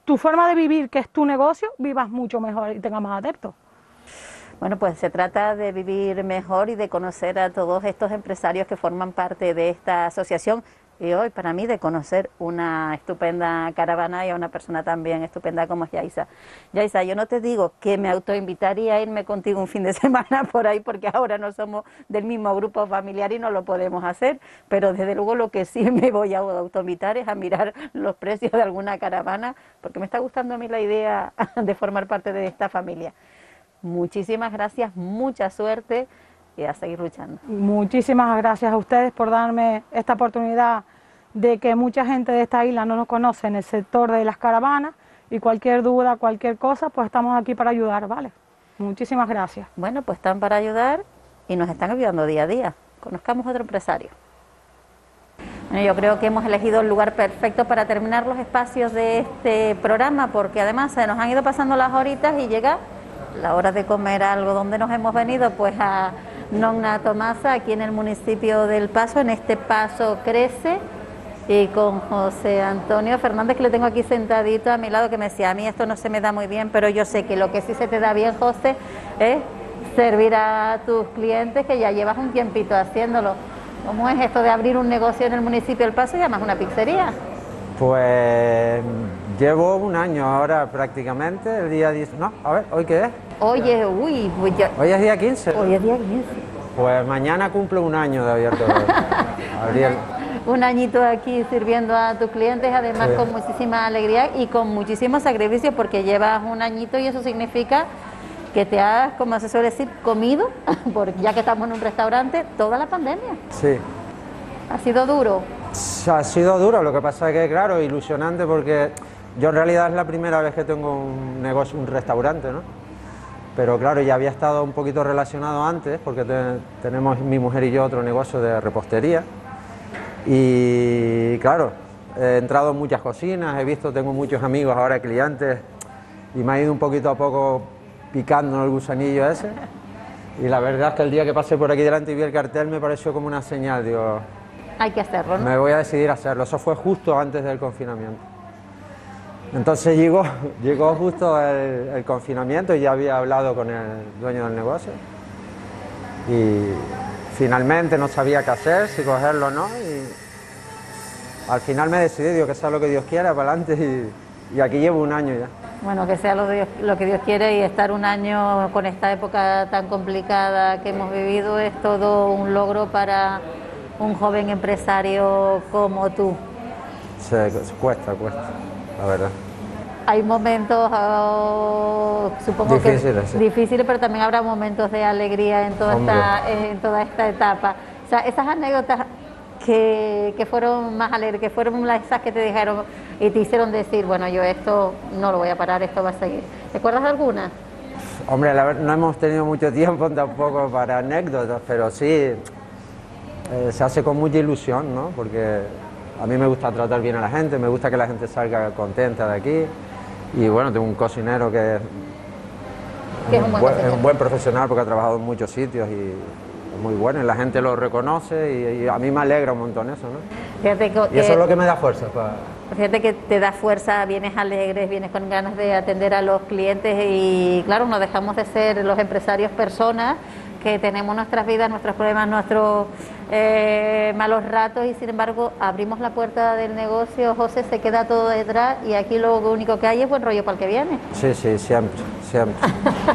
tu forma de vivir, que es tu negocio, vivas mucho mejor y tengas más adeptos. Bueno, pues se trata de vivir mejor y de conocer a todos estos empresarios que forman parte de esta asociación y hoy para mí de conocer una estupenda caravana y a una persona también estupenda como es Yaisa. Yaisa, yo no te digo que me autoinvitaría a irme contigo un fin de semana por ahí porque ahora no somos del mismo grupo familiar y no lo podemos hacer, pero desde luego lo que sí me voy a autoinvitar es a mirar los precios de alguna caravana porque me está gustando a mí la idea de formar parte de esta familia. Muchísimas gracias, mucha suerte y a seguir luchando. Muchísimas gracias a ustedes por darme esta oportunidad de que mucha gente de esta isla no nos conoce en el sector de las caravanas y cualquier duda, cualquier cosa, pues estamos aquí para ayudar, ¿vale? Muchísimas gracias. Bueno, pues están para ayudar y nos están ayudando día a día. Conozcamos a otro empresario. Bueno, yo creo que hemos elegido el lugar perfecto para terminar los espacios de este programa porque además se nos han ido pasando las horitas y llega la hora de comer algo. Donde nos hemos venido? Pues a Nonna Tomasa, aquí en el municipio del Paso, en este Paso Crece, y con José Antonio Fernández, que le tengo aquí sentadito a mi lado, que me decía, a mí esto no se me da muy bien, pero yo sé que lo que sí se te da bien, José, es servir a tus clientes, que ya llevas un tiempito haciéndolo. ¿Cómo es esto de abrir un negocio en el municipio del Paso y además una pizzería? Pues llevo un año ahora prácticamente, el día diez, no, a ver, ¿hoy qué es? Hoy es, uy, pues ya, Hoy es día quince. Hoy es día quince. Pues mañana cumplo un año de abierto. Abril. Un añito aquí sirviendo a tus clientes, además sí, con muchísima alegría y con muchísimo sacrificio, porque llevas un añito y eso significa que te has, como se suele decir, comido, porque ya que estamos en un restaurante, toda la pandemia. Sí. ¿Ha sido duro? Ha sido duro, lo que pasa es que, claro, ilusionante, porque yo en realidad es la primera vez que tengo un negocio, un restaurante, ¿no? Pero claro, ya había estado un poquito relacionado antes, porque te, tenemos mi mujer y yo otro negocio de repostería. Y claro, he entrado en muchas cocinas, he visto, tengo muchos amigos ahora, clientes, y me ha ido un poquito a poco picando el gusanillo ese. Y la verdad es que el día que pasé por aquí delante y vi el cartel me pareció como una señal, digo... Hay que hacerlo, ¿no? Me voy a decidir a hacerlo, eso fue justo antes del confinamiento. Entonces llegó, llegó justo el, el confinamiento y ya había hablado con el dueño del negocio. Y finalmente no sabía qué hacer, si cogerlo o no. Y al final me decidí, digo, que sea lo que Dios quiera, para adelante. Y, y aquí llevo un año ya. Bueno, que sea lo, Dios, lo que Dios quiere y estar un año con esta época tan complicada que hemos vivido es todo un logro para un joven empresario como tú. Sí, cuesta, cuesta, la verdad. Hay momentos, oh, supongo difíciles, que sí, difíciles, pero también habrá momentos de alegría en toda, esta, en toda esta etapa. O sea, esas anécdotas que, que fueron más alegres, que fueron las esas que te dijeron y te hicieron decir, bueno, yo esto no lo voy a parar, esto va a seguir. ¿Recuerdas alguna? Hombre, la verdad, no hemos tenido mucho tiempo tampoco para anécdotas, pero sí, eh, se hace con mucha ilusión, ¿no? Porque a mí me gusta tratar bien a la gente, me gusta que la gente salga contenta de aquí. Y bueno, tengo un cocinero que es, es, un, buen buen, es un buen profesional porque ha trabajado en muchos sitios y es muy bueno y la gente lo reconoce y, y a mí me alegra un montón eso, ¿no? Fíjate que, y eso eh, es lo que me da fuerza. Para... Fíjate que te da fuerza, vienes alegres, vienes con ganas de atender a los clientes y claro, no dejamos de ser los empresarios personas que tenemos nuestras vidas, nuestros problemas, nuestros eh, malos ratos y sin embargo abrimos la puerta del negocio, José, se queda todo detrás y aquí lo único que hay es buen rollo para el que viene. Sí, sí, siempre, siempre.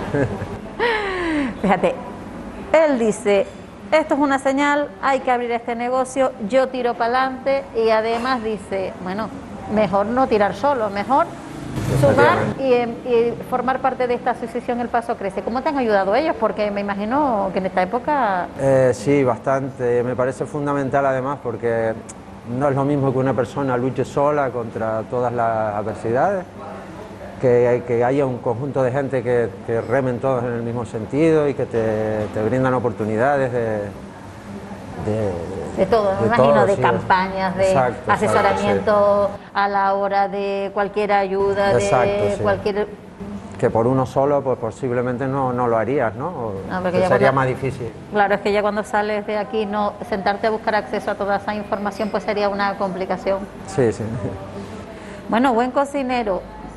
Fíjate, él dice, esto es una señal, hay que abrir este negocio, yo tiro para adelante y además dice, bueno, mejor no tirar solo, mejor sumar y, y formar parte de esta asociación El Paso Crece. ¿Cómo te han ayudado ellos? Porque me imagino que en esta época... Eh, sí, bastante. Me parece fundamental además porque no es lo mismo que una persona luche sola contra todas las adversidades, que, que haya un conjunto de gente que, que remen todos en el mismo sentido y que te, te brindan oportunidades de... de De todo, me imagino, todo, de sí, campañas, de exacto, asesoramiento exacto, sí, a la hora de cualquier ayuda, exacto, de sí, cualquier... Que por uno solo, pues posiblemente no, no lo harías, ¿no? O no sería cuando, más difícil. Claro, es que ya cuando sales de aquí, no sentarte a buscar acceso a toda esa información, pues sería una complicación. Sí, sí. Bueno, buen cocinero,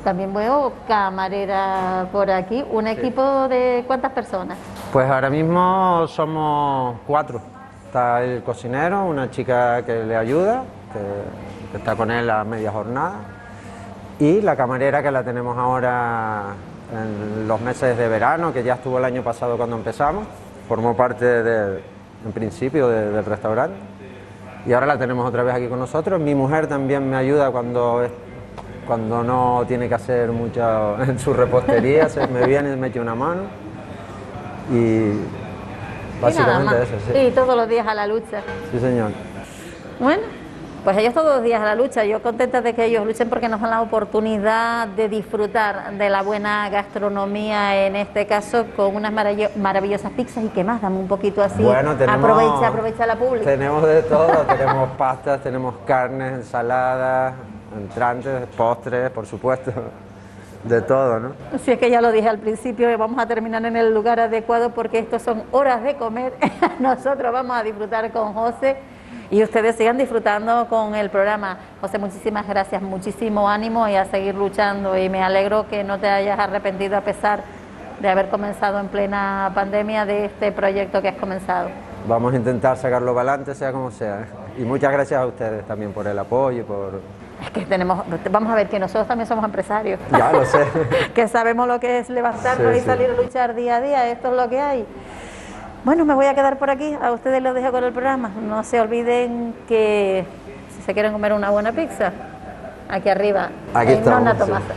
también veo camarera por aquí. ¿Un equipo de cuántas personas? Pues ahora mismo somos cuatro. Está el cocinero, una chica que le ayuda, que, que está con él a media jornada, y la camarera que la tenemos ahora en los meses de verano, que ya estuvo el año pasado cuando empezamos, formó parte de, en principio de, del restaurante, y ahora la tenemos otra vez aquí con nosotros. Mi mujer también me ayuda cuando, cuando no tiene que hacer mucho en su repostería, se me viene y me echa una mano, y básicamente eso, sí. Y todos los días a la lucha. Sí, señor. Bueno, pues ellos todos los días a la lucha. Yo contenta de que ellos luchen porque nos dan la oportunidad de disfrutar de la buena gastronomía, en este caso con unas maravillosas pizzas. ¿Y qué más? Dame un poquito así. Bueno, tenemos, aprovecha, aprovecha la pública. Tenemos de todo, tenemos pastas, tenemos carnes, ensaladas, entrantes, postres, por supuesto. De todo, ¿no? Si es que ya lo dije al principio, vamos a terminar en el lugar adecuado porque estos son horas de comer. Nosotros vamos a disfrutar con José y ustedes sigan disfrutando con el programa. José, muchísimas gracias, muchísimo ánimo y a seguir luchando, y me alegro que no te hayas arrepentido a pesar de haber comenzado en plena pandemia de este proyecto que has comenzado. Vamos a intentar sacarlo para adelante, sea como sea. Y muchas gracias a ustedes también por el apoyo y por... Es que tenemos, vamos a ver que nosotros también somos empresarios. Ya lo sé. Que sabemos lo que es levantarnos sí, y salir sí. a luchar día a día, esto es lo que hay. Bueno, me voy a quedar por aquí, a ustedes los dejo con el programa. No se olviden que si se quieren comer una buena pizza, aquí arriba, aquí en estamos, Nonna Tomasa.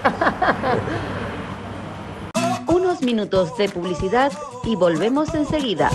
Sí. Unos minutos de publicidad y volvemos enseguida.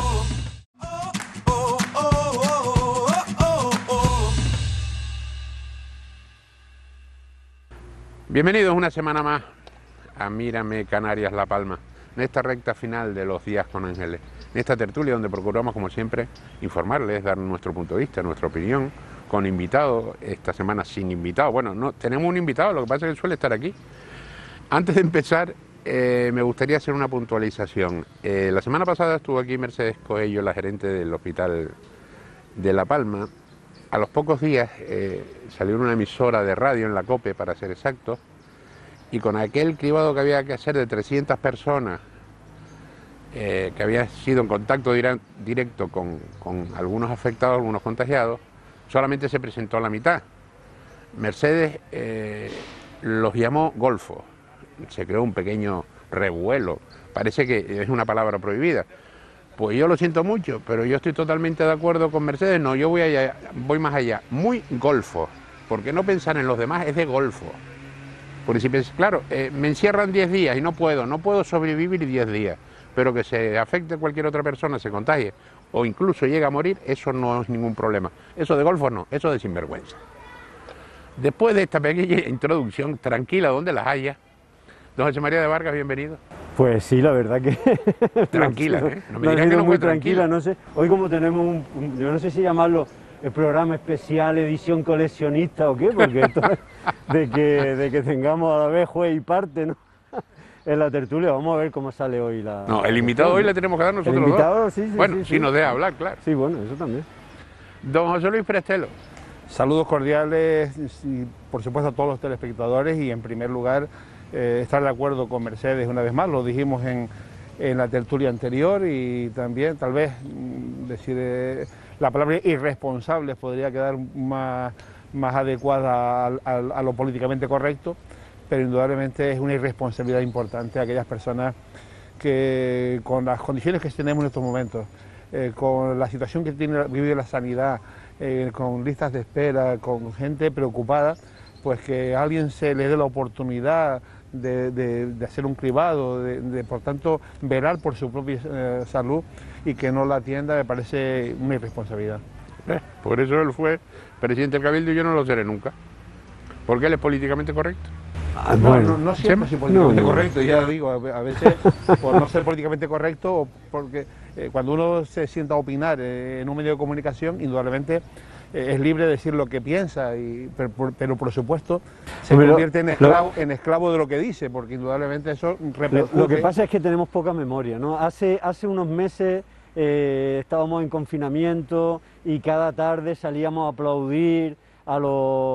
Bienvenidos una semana más a Mírame Canarias La Palma, en esta recta final de los días con Ángeles, en esta tertulia donde procuramos, como siempre, informarles, dar nuestro punto de vista, nuestra opinión, con invitados, esta semana sin invitados. Bueno, no tenemos un invitado, lo que pasa es que él suele estar aquí. Antes de empezar, eh, me gustaría hacer una puntualización. Eh, la semana pasada estuvo aquí Mercedes Coello, la gerente del Hospital de La Palma. A los pocos días eh, salió una emisora de radio en la COPE, para ser exactos, y con aquel cribado que había que hacer de trescientas personas eh, que había sido en contacto directo con, con algunos afectados, algunos contagiados, solamente se presentó a la mitad. Mercedes eh, los llamó golfos, se creó un pequeño revuelo, parece que es una palabra prohibida. Pues yo lo siento mucho, pero yo estoy totalmente de acuerdo con Mercedes. No, yo voy allá, voy más allá, muy golfo, porque no pensar en los demás es de golfo. Porque si piensas, claro, eh, me encierran diez días y no puedo, no puedo sobrevivir diez días, pero que se afecte a cualquier otra persona, se contagie, o incluso llegue a morir, eso no es ningún problema. Eso de golfo no, eso de sinvergüenza. Después de esta pequeña introducción, tranquila donde las haya, don José María de Vargas, bienvenido. Pues sí, la verdad que... Tranquila, ¿eh? No me digas que no muy fue tranquila, tranquila, no sé. Hoy como tenemos un, un, yo no sé si llamarlo el programa especial, edición coleccionista o qué, porque esto de que, de que tengamos a la vez juez y parte, ¿no? En la tertulia, vamos a ver cómo sale hoy la... No, el invitado hoy le tenemos que dar nosotros el invitado, dos. Sí, sí, bueno, sí, si sí. nos deja hablar, claro. Sí, bueno, eso también. Don José Luis Prestelo. Saludos cordiales y por supuesto a todos los telespectadores, y en primer lugar eh, estar de acuerdo con Mercedes una vez más, lo dijimos en, en la tertulia anterior, y también tal vez decir eh, la palabra irresponsables podría quedar más, más adecuada a, a, a lo políticamente correcto, pero indudablemente es una irresponsabilidad importante a aquellas personas que con las condiciones que tenemos en estos momentos, eh, con la situación que tiene, vive la sanidad, eh, con listas de espera, con gente preocupada, pues que a alguien se le dé la oportunidad de, de, de hacer un cribado, de, de por tanto velar por su propia eh, salud, y que no la atienda, me parece una irresponsabilidad. Eh, por eso él fue presidente del Cabildo y yo no lo seré nunca, porque él es políticamente correcto. Ah, no, bueno. no, no siempre soy políticamente no, no. correcto, ya digo, a veces por no ser políticamente correcto, o porque eh, cuando uno se sienta a opinar eh, en un medio de comunicación, indudablemente eh, es libre de decir lo que piensa, y, pero, pero por supuesto se pero, convierte en esclavo, lo, en esclavo de lo que dice, porque indudablemente eso repercute. Lo, lo que pasa es que tenemos poca memoria, ¿no? Hace, hace unos meses eh, estábamos en confinamiento y cada tarde salíamos a aplaudir a los...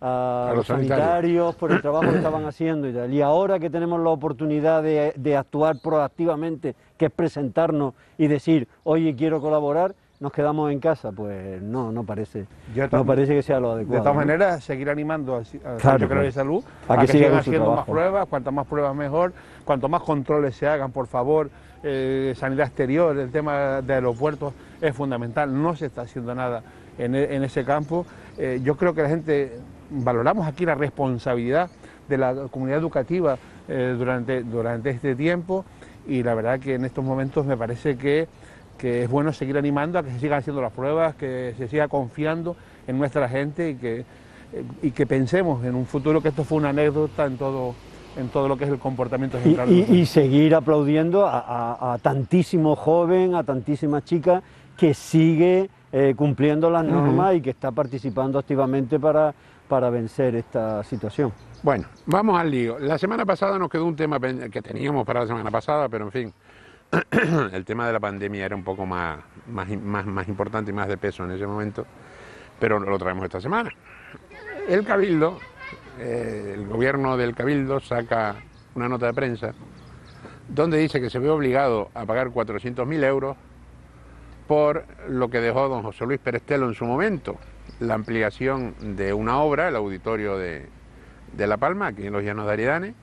a, A los los sanitarios. sanitarios por el trabajo que estaban haciendo y tal. Y ahora que tenemos la oportunidad de, de actuar proactivamente, que es presentarnos y decir, oye, quiero colaborar, nos quedamos en casa, pues no, no parece, Yo no parece que sea lo adecuado. De todas ¿no? maneras, seguir animando al, al Claro, Centro Canario claro. de Salud A a que que, siga sigan con su haciendo más trabajo. pruebas, cuantas más pruebas mejor, cuanto más controles se hagan, por favor. Eh, sanidad exterior, el tema de aeropuertos es fundamental, no se está haciendo nada en, e, en ese campo. Eh, yo creo que la gente, valoramos aquí la responsabilidad de la comunidad educativa eh, durante, durante este tiempo, y la verdad que en estos momentos me parece que, que es bueno seguir animando a que se sigan haciendo las pruebas, que se siga confiando en nuestra gente y que, eh, y que pensemos en un futuro que esto fue una anécdota en todo, en todo lo que es el comportamiento Y, ejemplar. y- y seguir aplaudiendo a, a- a tantísimo joven, a tantísima chica que sigue eh, cumpliendo las normas Ujú. y que está participando activamente para, para vencer esta situación. Bueno, vamos al lío. La semana pasada nos quedó un tema pen- que teníamos para la semana pasada, pero en fin, el tema de la pandemia era un poco más, más, más, más importante y más de peso en ese momento, pero lo traemos esta semana. El Cabildo, eh, el gobierno del Cabildo saca una nota de prensa donde dice que se ve obligado a pagar cuatrocientos mil euros por lo que dejó don José Luis Perestelo en su momento, la ampliación de una obra, el auditorio de, de La Palma, aquí en los Llanos de Aridane,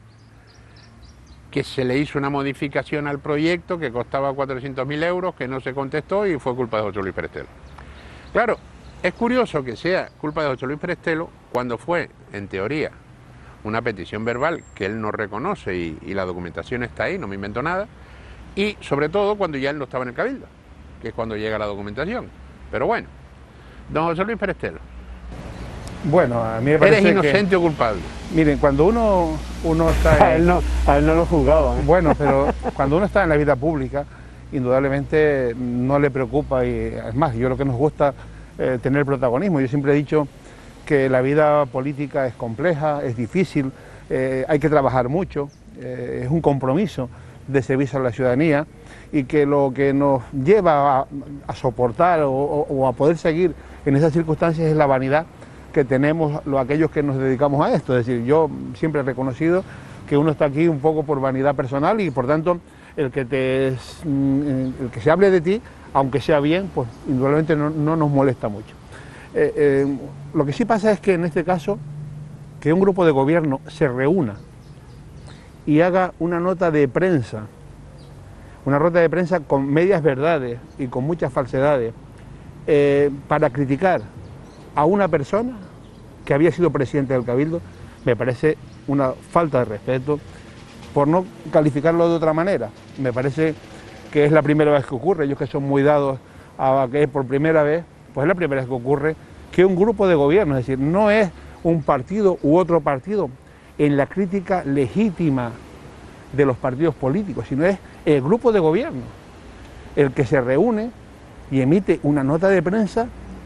que se le hizo una modificación al proyecto que costaba cuatrocientos mil euros, que no se contestó y fue culpa de José Luis Perestelo. Claro, es curioso que sea culpa de José Luis Perestelo cuando fue, en teoría, una petición verbal que él no reconoce y, y la documentación está ahí, no me invento nada, y sobre todo cuando ya él no estaba en el Cabildo, que es cuando llega la documentación. Pero bueno, don José Luis Perestelo, Bueno, a mí me parece ¿eres inocente que, o culpable? miren, cuando uno, uno está en, A él no, a él no lo juzgaban. ¿eh? Bueno, pero cuando uno está en la vida pública, indudablemente no le preocupa, y es más, yo lo que nos gusta eh, tener protagonismo. Yo siempre he dicho que la vida política es compleja, es difícil, eh, hay que trabajar mucho, eh, es un compromiso de servicio a la ciudadanía, y que lo que nos lleva a, a soportar o, o- o a poder seguir en esas circunstancias es la vanidad que tenemos lo, aquellos que nos dedicamos a esto. Es decir, yo siempre he reconocido que uno está aquí un poco por vanidad personal, y por tanto el que, te, el que se hable de ti, aunque sea bien, pues indudablemente no, no nos molesta mucho. Eh, eh, lo que sí pasa es que en este caso, que un grupo de gobierno se reúna y haga una nota de prensa, una nota de prensa con medias verdades y con muchas falsedades, eh, para criticar a una persona que había sido presidente del Cabildo, me parece una falta de respeto, por no calificarlo de otra manera. Me parece que es la primera vez que ocurre, ellos que son muy dados a que es por primera vez, pues es la primera vez que ocurre que un grupo de gobierno, es decir, no es un partido u otro partido en la crítica legítima de los partidos políticos, sino es el grupo de gobierno el que se reúne y emite una nota de prensa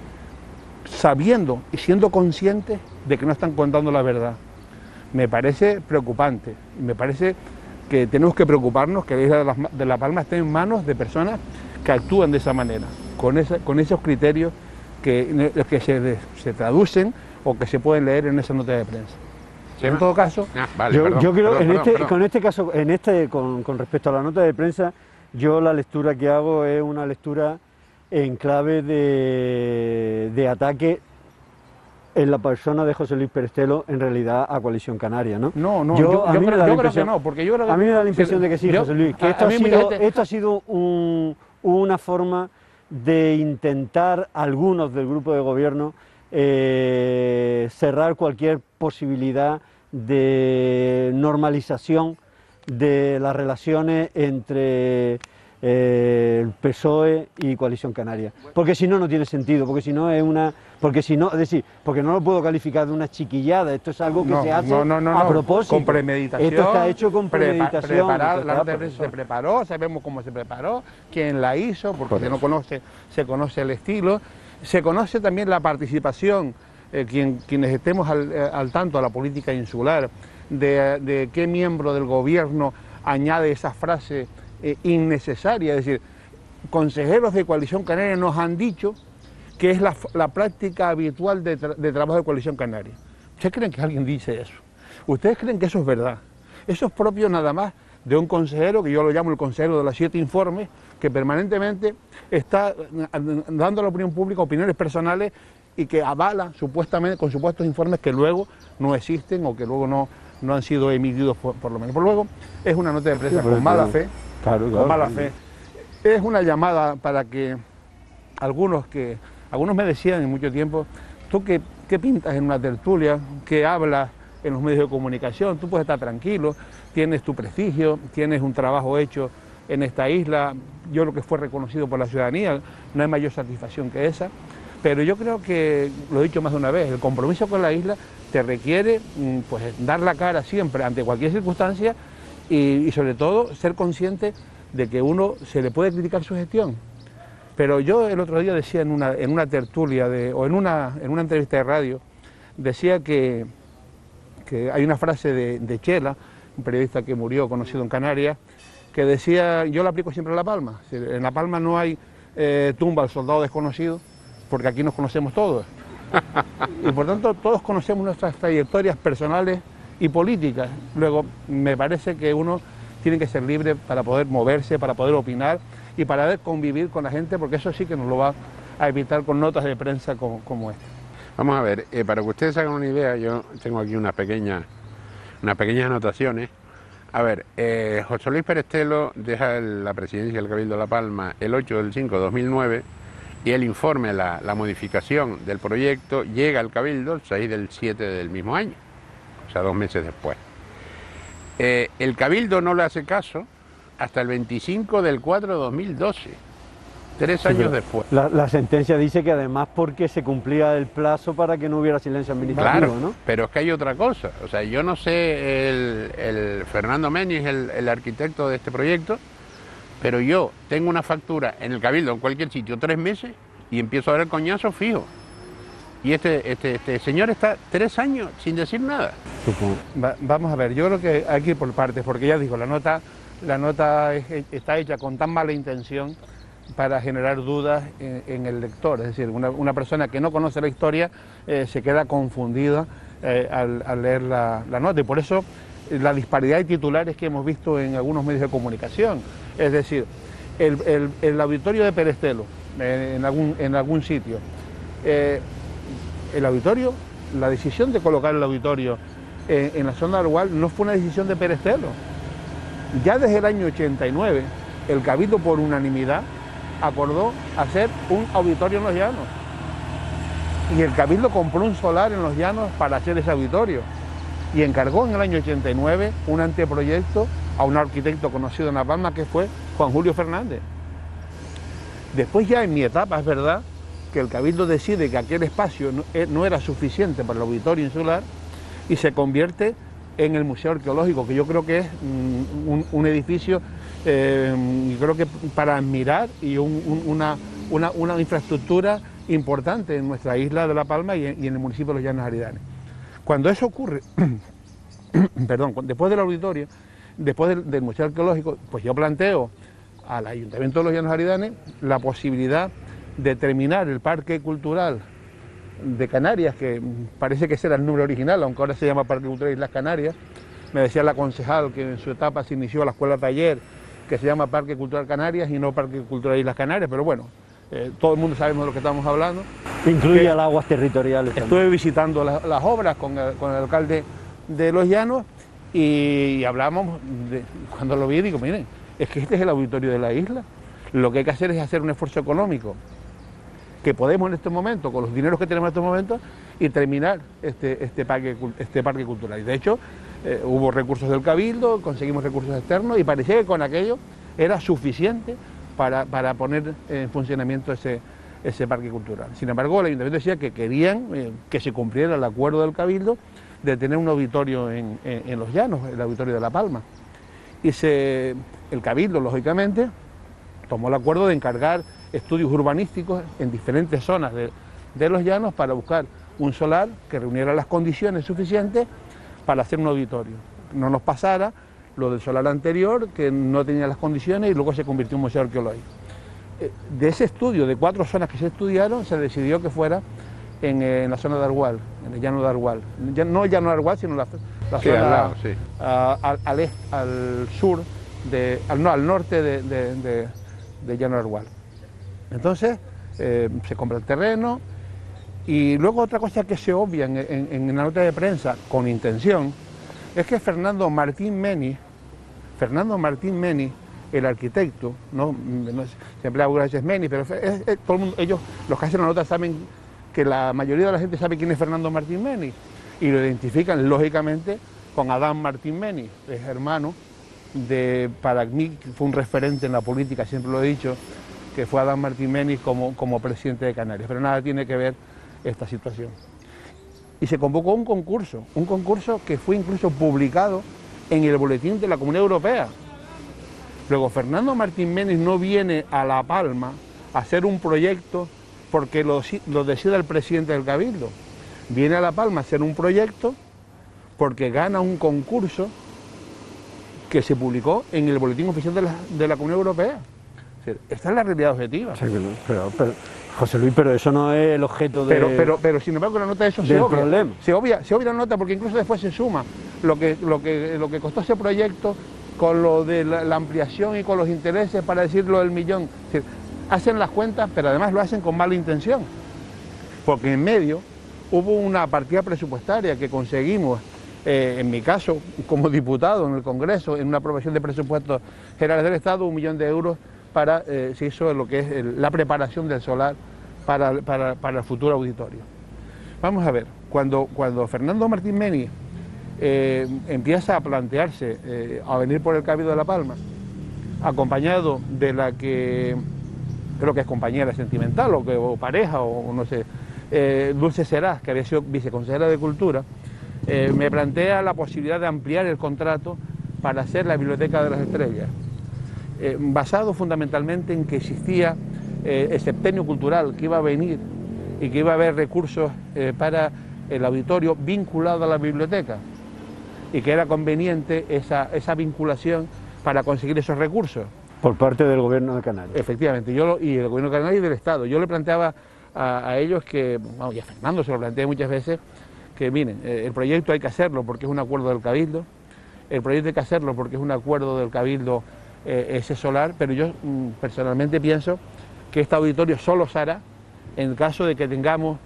sabiendo y siendo conscientes de que no están contando la verdad. Me parece preocupante, y me parece que tenemos que preocuparnos que la isla de La, de La Palma esté en manos de personas que actúan de esa manera, con, esa, con esos criterios que, que se, se traducen o que se pueden leer en esa nota de prensa. En todo caso, Ah, vale, yo, perdón, yo creo, perdón, en perdón, este, perdón. con este caso, en este, con, con respecto a la nota de prensa, yo la lectura que hago es una lectura en clave de, de ataque en la persona de José Luis Perestelo, en realidad, a Coalición Canaria, ¿no? No, no, yo, yo- a yo mí me creo- da la yo creo que impresión- no, porque yo creo que- a mí me da la impresión que- de que sí, yo- José Luis, que a- esto, a ha mí mucha sido, gente- esto ha sido un- una forma de intentar algunos del grupo de gobierno eh, cerrar cualquier posibilidad de normalización de las relaciones entre eh, el P S O E y Coalición Canaria, porque si no no tiene sentido, porque si no es una, porque si no, es decir, porque no lo puedo calificar de una chiquillada, esto es algo que No, se hace no, no, no, a no, propósito, con premeditación. esto está hecho con prepa- premeditación, preparado, esto la está nota de prensa se preparó, sabemos cómo se preparó, quién la hizo, porque se no conoce, se conoce el estilo, se conoce también la participación, eh, quien, quienes estemos al, eh, al tanto de la política insular, de, de qué miembro del gobierno añade esa frase eh, innecesaria, es decir, consejeros de Coalición Canaria nos han dicho que es la, la práctica habitual de, tra- de trabajo de Coalición Canaria. ¿Ustedes creen que alguien dice eso? ¿Ustedes creen que eso es verdad? Eso es propio nada más de un consejero, que yo lo llamo el consejero de los siete informes, que permanentemente está dando a la opinión pública opiniones personales y que avala supuestamente con supuestos informes que luego no existen o que luego no, no han sido emitidos por, por lo menos. Por luego es una nota de prensa Sí, con mala claro. fe, Claro, claro, con mala sí. fe. Es una llamada para que algunos que algunos me decían en mucho tiempo, tú que, que pintas en una tertulia, que hablas en los medios de comunicación, tú puedes estar tranquilo, tienes tu prestigio, tienes un trabajo hecho en esta isla, yo creo que fue reconocido por la ciudadanía, no hay mayor satisfacción que esa, pero yo creo que, lo he dicho más de una vez, el compromiso con la isla te requiere pues, dar la cara siempre ante cualquier circunstancia y, y sobre todo ser consciente de que uno se le puede criticar su gestión. Pero yo el otro día decía en una, en una tertulia de, o en una, en una entrevista de radio, decía que, que hay una frase de, de Chela, un periodista que murió, conocido en Canarias, que decía, yo la aplico siempre en La Palma, en La Palma no hay eh, tumba al soldado desconocido, porque aquí nos conocemos todos. Y por tanto todos conocemos nuestras trayectorias personales y políticas. Luego me parece que uno tiene que ser libre para poder moverse, para poder opinar y para poder convivir con la gente, porque eso sí que nos lo va a evitar con notas de prensa como, como esta. Vamos a ver, eh, para que ustedes hagan una idea, yo tengo aquí unas pequeñas, unas pequeñas anotaciones. A ver, eh, José Luis Perestelo deja el, la presidencia del Cabildo de La Palma el ocho del cinco de dos mil nueve y el informe, la, la modificación del proyecto, llega al Cabildo el seis del siete del mismo año, o sea, dos meses después. Eh, el Cabildo no le hace caso hasta el veinticinco del cuatro de dos mil doce, tres Sí, años pero después. La, la sentencia dice que además porque se cumplía el plazo para que no hubiera silencio administrativo, Claro, ¿no? pero es que hay otra cosa. O sea, yo no sé, el, el Fernando Meni es el, el arquitecto de este proyecto, pero yo tengo una factura en el Cabildo, en cualquier sitio, tres meses y empiezo a ver el coñazo fijo. Y este, este, este señor está tres años sin decir nada. Va, vamos a ver, yo creo que hay que ir por partes, porque ya digo, la nota, la nota es, está hecha con tan mala intención para generar dudas en, en el lector. Es decir, una, una persona que no conoce la historia eh, se queda confundida eh, al, al leer la, la nota. Y por eso eh, la disparidad de titulares que hemos visto en algunos medios de comunicación. Es decir, el, el, el auditorio de Perestelo, eh, en, algún, en algún sitio. Eh, el auditorio, la decisión de colocar el auditorio en, en la zona del Gual no fue una decisión de Perestelo. Ya desde el año ochenta y nueve, el Cabildo por unanimidad acordó hacer un auditorio en Los Llanos. Y el Cabildo compró un solar en Los Llanos para hacer ese auditorio. Y encargó en el año ochenta y nueve un anteproyecto a un arquitecto conocido en La Palma que fue Juan Julio Fernández. Después ya en mi etapa es verdad que el Cabildo decide que aquel espacio no, no era suficiente para el auditorio insular y se convierte en el Museo Arqueológico, que yo creo que es mm, un, un edificio, eh, yo creo que para admirar y un, un, una, una, una infraestructura importante en nuestra isla de La Palma y en, y en el municipio de Los Llanos Aridanes. Cuando eso ocurre, perdón, después del auditorio, después del, del Museo Arqueológico, pues yo planteo al Ayuntamiento de Los Llanos Aridanes la posibilidad de terminar el Parque Cultural de Canarias, que parece que ese era el nombre original, aunque ahora se llama Parque Cultural Islas Canarias. Me decía la concejal que en su etapa se inició la escuela taller, que se llama Parque Cultural Canarias y no Parque Cultural Islas Canarias, pero bueno, eh, todo el mundo sabemos de lo que estamos hablando. Incluye Que las aguas territoriales Estuve también. visitando la- las obras con el, con el alcalde de Los Llanos y hablamos, de, cuando lo vi digo, miren, es que este es el auditorio de la isla, lo que hay que hacer es hacer un esfuerzo económico que podemos en este momento, con los dineros que tenemos en estos momentos, y terminar este, este, parque, cul- este parque cultural. Y de hecho, eh, hubo recursos del Cabildo, conseguimos recursos externos y parecía que con aquello era suficiente para, para poner en funcionamiento ese, ese parque cultural. Sin embargo, el Ayuntamiento decía que querían eh, que se cumpliera el acuerdo del Cabildo de tener un auditorio en, en- en Los Llanos, el auditorio de La Palma. Y se, el Cabildo, lógicamente, tomó el acuerdo de encargar estudios urbanísticos en diferentes zonas de, de Los Llanos para buscar un solar que reuniera las condiciones suficientes para hacer un auditorio. No nos pasara lo del solar anterior, que no tenía las condiciones y luego se convirtió en un museo arqueológico. Eh, De ese estudio, de cuatro zonas que se estudiaron, se decidió que fuera en, en la zona de Argual, en el llano de Argual. Ya, no el llano de Argual, sino la, la Sí, zona al lado, sí. a- al, al, est, al sur, de, al, no, al norte de, de, de, de llano de Argual. Entonces, eh, se compra el terreno y luego otra cosa que se obvia en, en, en la nota de prensa, con intención, es que Fernando Martín Meni, Fernando Martín Meni, el arquitecto, no, no se emplea algunas veces Meni, pero es, es, todo el mundo, ellos, los que hacen la nota, saben que la mayoría de la gente sabe quién es Fernando Martín Meni y lo identifican lógicamente con Adán Martín Meni, es hermano de, para mí fue un referente en la política, siempre lo he dicho, que fue Adán Martín Meni como, como presidente de Canarias, pero nada tiene que ver esta situación. Y se convocó un concurso, un concurso que fue incluso publicado en el boletín de la Comunidad Europea. Luego Fernando Martín Meni no viene a La Palma a hacer un proyecto porque lo, lo decida el presidente del Cabildo. Viene a La Palma a hacer un proyecto porque gana un concurso que se publicó en el boletín oficial de la, de la Comunidad Europea. Es decir, esta es la realidad objetiva. Sí, pero, pero, José Luis, pero eso no es el objeto de... Pero, pero, pero sin embargo la nota de eso se obvia. Problema. Se obvia, se obvia la nota porque incluso después se suma lo que, lo que, lo que costó ese proyecto con lo de la, la ampliación y con los intereses para decir lo del millón. Es decir, hacen las cuentas, pero además lo hacen con mala intención. Porque en medio hubo una partida presupuestaria que conseguimos, eh, en mi caso, como diputado en el Congreso, en una aprobación de presupuestos generales del Estado, un millón de euros para, eh, se hizo lo que es el, la preparación del solar para, para, para el futuro auditorio. Vamos a ver, cuando, cuando Fernando Martín Meni eh, empieza a plantearse eh, a venir por el Cabildo de La Palma, acompañado de la que creo que es compañera sentimental o, que, o pareja o no sé, eh, Dulce Serás, que había sido viceconsejera de Cultura, eh, me plantea la posibilidad de ampliar el contrato para hacer la Biblioteca de las Estrellas, eh, basado fundamentalmente en que existía eh, el septenio cultural que iba a venir y que iba a haber recursos eh, para el auditorio vinculado a la biblioteca y que era conveniente esa, esa vinculación para conseguir esos recursos. Por parte del Gobierno de Canarias. Efectivamente, yo y el Gobierno de Canarias y del Estado. Yo le planteaba a, a ellos que, bueno, y a Fernando se lo planteé muchas veces, que miren, eh, el proyecto hay que hacerlo porque es un acuerdo del Cabildo, el proyecto hay que hacerlo porque es un acuerdo del Cabildo eh, ese solar, pero yo mm, personalmente pienso que este auditorio solo se hará en el caso de que tengamos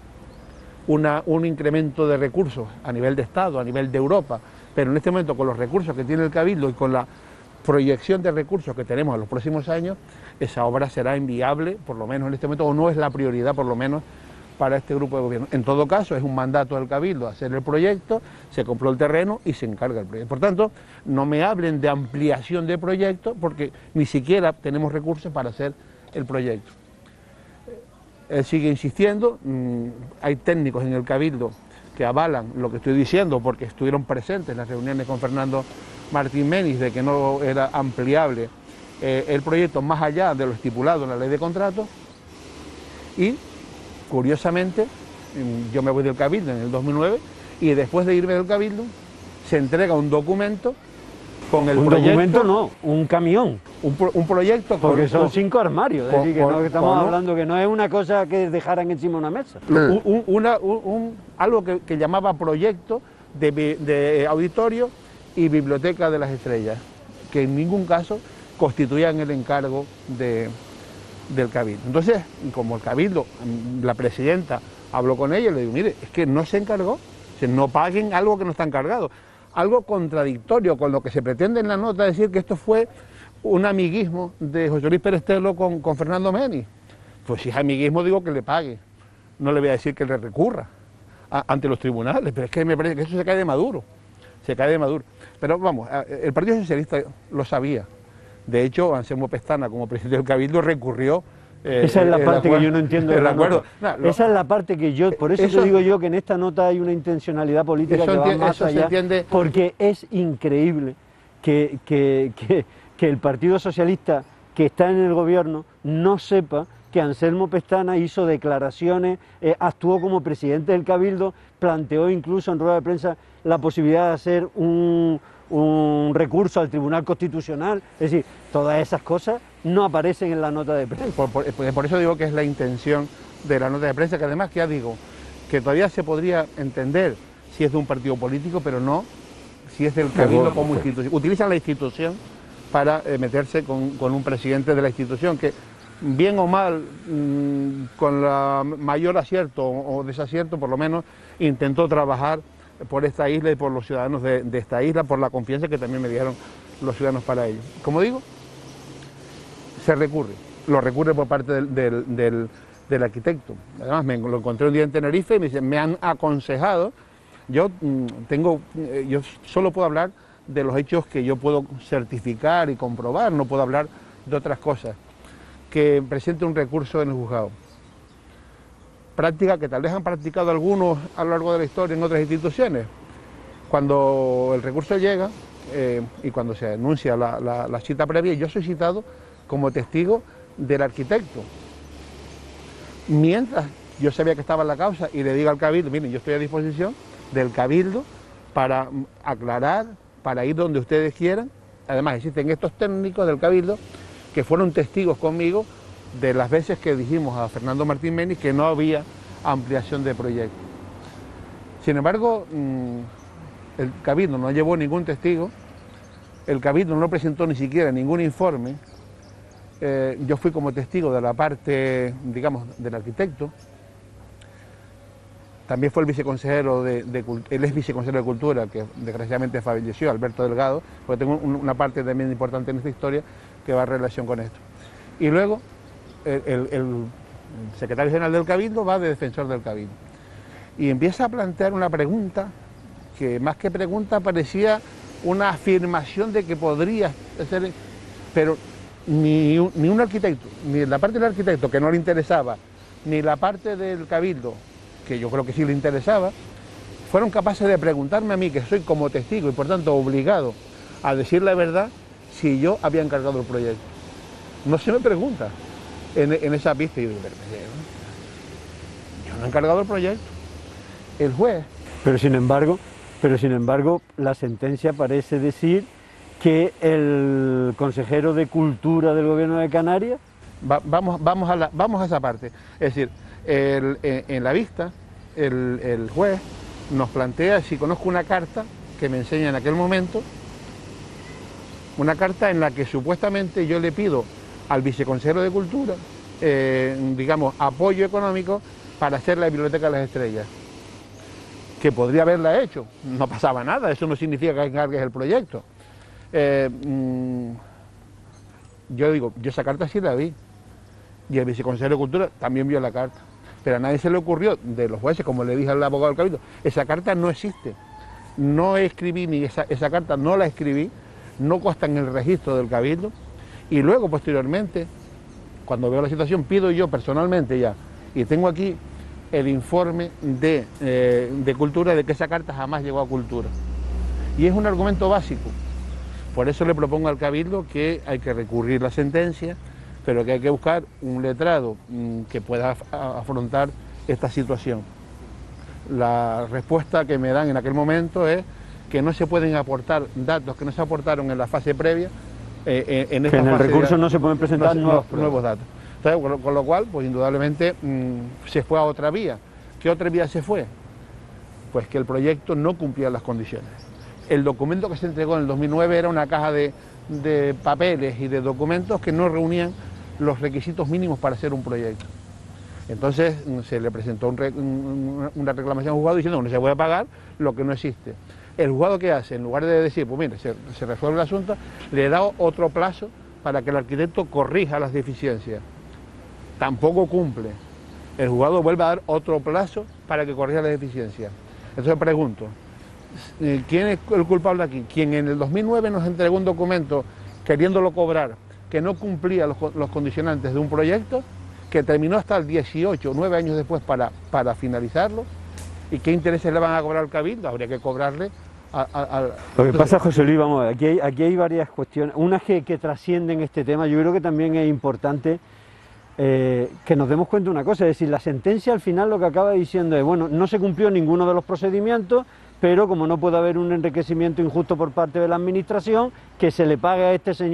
una, un incremento de recursos a nivel de Estado, a nivel de Europa, pero en este momento con los recursos que tiene el Cabildo y con la proyección de recursos que tenemos en los próximos años, esa obra será inviable, por lo menos en este momento, o no es la prioridad por lo menos para este grupo de gobierno. En todo caso, es un mandato del Cabildo hacer el proyecto, se compró el terreno y se encarga el proyecto. Por tanto, no me hablen de ampliación de proyecto porque ni siquiera tenemos recursos para hacer el proyecto. Él sigue insistiendo, hay técnicos en el Cabildo que avalan lo que estoy diciendo porque estuvieron presentes en las reuniones con Fernando Martín Meni de que no era ampliable eh, el proyecto más allá de lo estipulado en la ley de contratos y curiosamente yo me voy del Cabildo en el dos mil nueve y después de irme del Cabildo se entrega un documento con el un proyecto... Un documento no, un camión. Un, pro, un proyecto... Porque con, son con, cinco armarios, con, es decir, que, con, no, que estamos con, hablando que no es una cosa que dejaran encima de una mesa. Un, un, una, un, un, algo que, que llamaba proyecto de, de auditorio y Biblioteca de las Estrellas, que en ningún caso constituían el encargo de, del Cabildo. Entonces, como el Cabildo, la presidenta habló con ella y le dijo, mire, es que no se encargó, o sea, no paguen algo que no está encargado. Algo contradictorio con lo que se pretende en la nota, decir que esto fue un amiguismo de José Luis Pérez Telo con, con Fernando Meni. Pues si es amiguismo digo que le pague, no le voy a decir que le recurra a, ante los tribunales, pero es que me parece que eso se cae de Maduro, se cae de Maduro. Pero vamos, el Partido Socialista lo sabía, de hecho Anselmo Pestana como presidente del Cabildo recurrió. Eh, Esa es la parte que yo no entiendo de la nota. No, lo, Esa es la parte que yo, por eso, eso te digo yo que en esta nota hay una intencionalidad política que va más allá, porque es increíble que, que, que, que el Partido Socialista que está en el gobierno no sepa que Anselmo Pestana hizo declaraciones, eh, actuó como presidente del Cabildo, planteó incluso en rueda de prensa la posibilidad de hacer un, un recurso al Tribunal Constitucional, es decir, todas esas cosas no aparecen en la nota de prensa. Por, por, por eso digo que es la intención de la nota de prensa, que además, que ya digo, que todavía se podría entender si es de un partido político, pero no si es del Cabildo como institución. Utilizan la institución para eh, meterse con, con un presidente de la institución que, bien o mal, mmm, con la mayor acierto o desacierto, por lo menos intentó trabajar por esta isla y por los ciudadanos de, de esta isla, por la confianza que también me dieron los ciudadanos para ello. Como digo, se recurre, lo recurre por parte del, del, del, del arquitecto. Además, me lo encontré un día en Tenerife y me dicen, me han aconsejado, yo mmm, tengo, eh, yo solo puedo hablar de los hechos que yo puedo certificar y comprobar, no puedo hablar de otras cosas, que presente un recurso en el juzgado. Práctica que tal vez han practicado algunos a lo largo de la historia en otras instituciones. Cuando el recurso llega eh, y cuando se anuncia la, la, la cita previa, yo soy citado como testigo del arquitecto. Mientras yo sabía que estaba en la causa y le digo al Cabildo, miren, yo estoy a disposición del Cabildo para aclarar, para ir donde ustedes quieran. Además existen estos técnicos del Cabildo que fueron testigos conmigo de las veces que dijimos a Fernando Martín Meni que no había ampliación de proyecto. Sin embargo, el Cabildo no llevó ningún testigo, el Cabildo no presentó ni siquiera ningún informe. Eh, yo fui como testigo de la parte, digamos, del arquitecto. También fue el viceconsejero de, de él es viceconsejero de Cultura, que desgraciadamente falleció, Alberto Delgado, porque tengo un, una parte también importante en esta historia que va en relación con esto. Y luego el, el, el secretario general del Cabildo va de defensor del Cabildo. Y empieza a plantear una pregunta que más que pregunta parecía una afirmación de que podría ser, pero ni un, ni un arquitecto, ni la parte del arquitecto que no le interesaba, ni la parte del Cabildo, que yo creo que sí le interesaba, fueron capaces de preguntarme a mí, que soy como testigo y por tanto obligado a decir la verdad, si yo había encargado el proyecto. No se me pregunta en, en esa pista, y yo digo, yo no he encargado el proyecto, el juez. Pero sin embargo, pero sin embargo, la sentencia parece decir que el consejero de Cultura del Gobierno de Canarias... Va, vamos, vamos, a la, vamos a esa parte, es decir, el, en, en la vista, el, el juez nos plantea si conozco una carta que me enseña en aquel momento, una carta en la que supuestamente yo le pido al viceconsejero de Cultura, eh, digamos, apoyo económico para hacer la Biblioteca de las Estrellas, que podría haberla hecho, no pasaba nada, eso no significa que encargues el proyecto. Eh, mmm, yo digo, yo esa carta sí la vi, y el viceconsejero de Cultura también vio la carta, pero a nadie se le ocurrió, de los jueces, como le dije al abogado del Cabildo, esa carta no existe, no escribí ni esa, esa carta no la escribí, no consta en el registro del Cabildo, y luego posteriormente, cuando veo la situación, pido yo personalmente ya, y tengo aquí el informe de, eh, de Cultura de que esa carta jamás llegó a Cultura, y es un argumento básico. Por eso le propongo al Cabildo que hay que recurrir la sentencia, pero que hay que buscar un letrado mmm, que pueda af afrontar esta situación. La respuesta que me dan en aquel momento es que no se pueden aportar datos que no se aportaron en la fase previa. Eh, en esta que en el fase recurso de, no se pueden presentar no, nuevos, nuevos datos. Entonces, con, lo, con lo cual, pues indudablemente mmm, se fue a otra vía. ¿Qué otra vía se fue? Pues que el proyecto no cumplía las condiciones. El documento que se entregó en el dos mil nueve era una caja de, de papeles y de documentos que no reunían los requisitos mínimos para hacer un proyecto. Entonces se le presentó un re, un, una reclamación al juzgado diciendo que no se puede pagar lo que no existe. El juzgado, ¿qué hace? En lugar de decir, pues mire, se, se resuelve el asunto, le da otro plazo para que el arquitecto corrija las deficiencias. Tampoco cumple. El juzgado vuelve a dar otro plazo para que corrija las deficiencias. Entonces pregunto, ¿quién es el culpable aquí? Quien en el dos mil nueve nos entregó un documento queriéndolo cobrar, que no cumplía los, los condicionantes de un proyecto, que terminó hasta el dieciocho, nueve años después para, para finalizarlo, y qué intereses le van a cobrar al Cabildo, habría que cobrarle a... a, a... Lo que pasa, José Luis, vamos a ver, aquí hay, aquí hay varias cuestiones, unas que, que trascienden este tema. Yo creo que también es importante eh, que nos demos cuenta de una cosa, es decir, la sentencia al final lo que acaba diciendo es, bueno, no se cumplió ninguno de los procedimientos, pero como no puede haber un enriquecimiento injusto por parte de la administración, que se le pague a este señor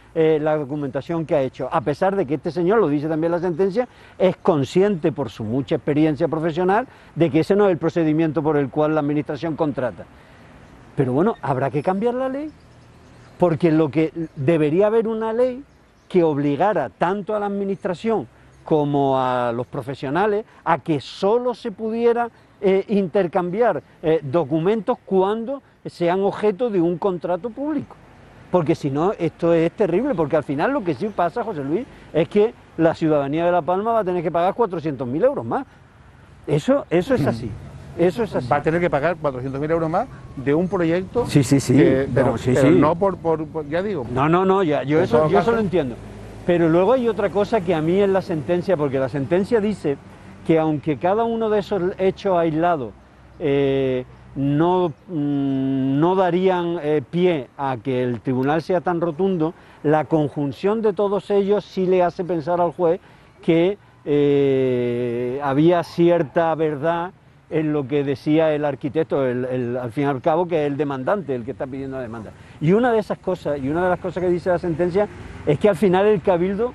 eh, la documentación que ha hecho, a pesar de que este señor, lo dice también la sentencia, es consciente por su mucha experiencia profesional de que ese no es el procedimiento por el cual la administración contrata. Pero bueno, habrá que cambiar la ley, porque lo que debería haber una ley que obligara tanto a la administración como a los profesionales a que solo se pudiera eh, intercambiar eh, documentos cuando sean objeto de un contrato público. Porque si no, esto es terrible, porque al final lo que sí pasa, José Luis, es que la ciudadanía de La Palma va a tener que pagar cuatrocientos mil euros más. Eso, eso es así. Eso es así. Va a tener que pagar cuatrocientos mil euros más de un proyecto. Sí, sí, sí. Que, pero no, sí, pero sí. no por, por, por, ya digo. No, no, no, ya, yo, en eso, todo yo caso, eso lo entiendo. Pero luego hay otra cosa que a mí en la sentencia, porque la sentencia dice que aunque cada uno de esos hechos aislados eh, no, mmm, no darían eh, pie a que el tribunal sea tan rotundo, la conjunción de todos ellos sí le hace pensar al juez que eh, había cierta verdad en lo que decía el arquitecto, el, el, al fin y al cabo, que es el demandante, el que está pidiendo la demanda. Y una de esas cosas, y una de las cosas que dice la sentencia, es que al final el Cabildo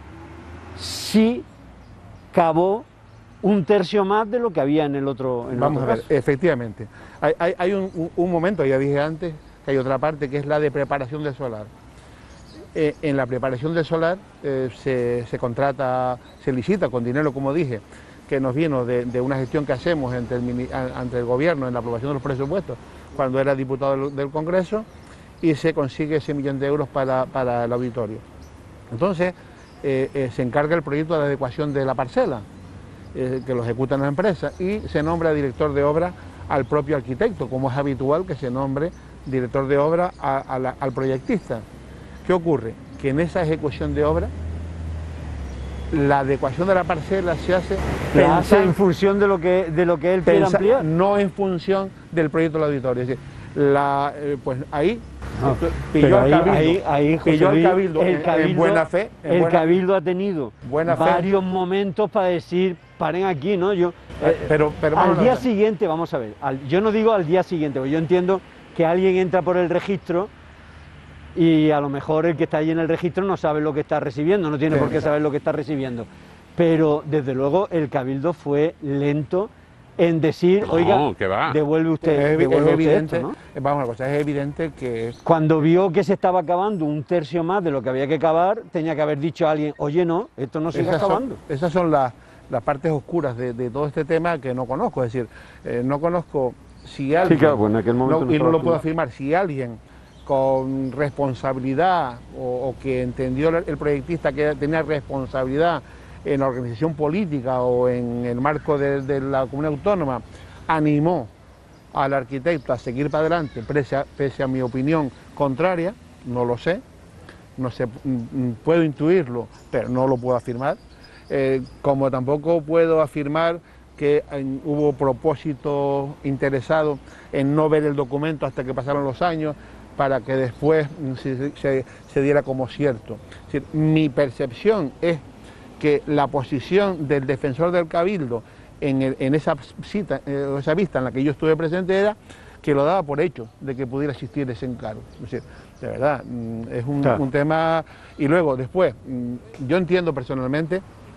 sí cavó un tercio más de lo que había en el otro, en el Vamos otro a ver, caso. efectivamente. Hay, hay, hay un, un, un momento, ya dije antes, que hay otra parte que es la de preparación del solar. Eh, en la preparación del solar eh, se, se contrata, se licita con dinero, como dije, que nos vino de, de una gestión que hacemos entre el, ante el gobierno en la aprobación de los presupuestos, cuando era diputado del, del Congreso, y se consigue ese millón de euros para, para el auditorio. Entonces, eh, eh, se encarga el proyecto de la adecuación de la parcela, eh, que lo ejecuta la empresa, y se nombra director de obra al propio arquitecto, como es habitual que se nombre director de obra a, a la, al proyectista. ¿Qué ocurre? Que en esa ejecución de obra, la adecuación de la parcela se hace, la hace en función de lo que, de lo que él quiere ampliar. No en función del proyecto del auditorio. Es decir, la, eh, pues ahí no, pilló al ahí, cabildo, ahí, ahí, pilló al Luis, cabildo, el en, cabildo en buena fe. En el buena, cabildo ha tenido buena varios fe. momentos para decir, paren aquí, ¿no? Yo, eh, pero, pero al día siguiente, vamos a ver, al, yo no digo al día siguiente, porque yo entiendo que alguien entra por el registro y a lo mejor el que está ahí en el registro no sabe lo que está recibiendo, no tiene sí, por qué saber lo que está recibiendo. Pero desde luego el cabildo fue lento en decir, no, oiga, que va. devuelve usted, es, devuelve es evidente, usted esto, ¿no? Vamos a una cosa, es evidente que... Cuando vio que se estaba acabando un tercio más de lo que había que cavar, tenía que haber dicho a alguien, oye, no, esto no sigue acabando. Son, esas son las, las partes oscuras de, de todo este tema que no conozco, es decir, eh, no conozco si alguien, sí, claro, pues en aquel momento no, no y no lo puedo aquí. afirmar, si alguien con responsabilidad o, o que entendió el proyectista que tenía responsabilidad en la organización política o en el marco de, de la comunidad autónoma, animó al arquitecto a seguir para adelante, pese a, pese a mi opinión contraria, no lo sé, no sé, puedo intuirlo, pero no lo puedo afirmar, eh, como tampoco puedo afirmar que en, hubo propósito interesado en no ver el documento hasta que pasaron los años, para que después se, se, se diera como cierto. Es decir, mi percepción es que la posición del defensor del Cabildo en, el, en esa, cita, eh, esa vista en la que yo estuve presente era que lo daba por hecho de que pudiera existir ese encargo. Es decir, de verdad, es un, claro. un tema... Y luego, después, yo entiendo personalmente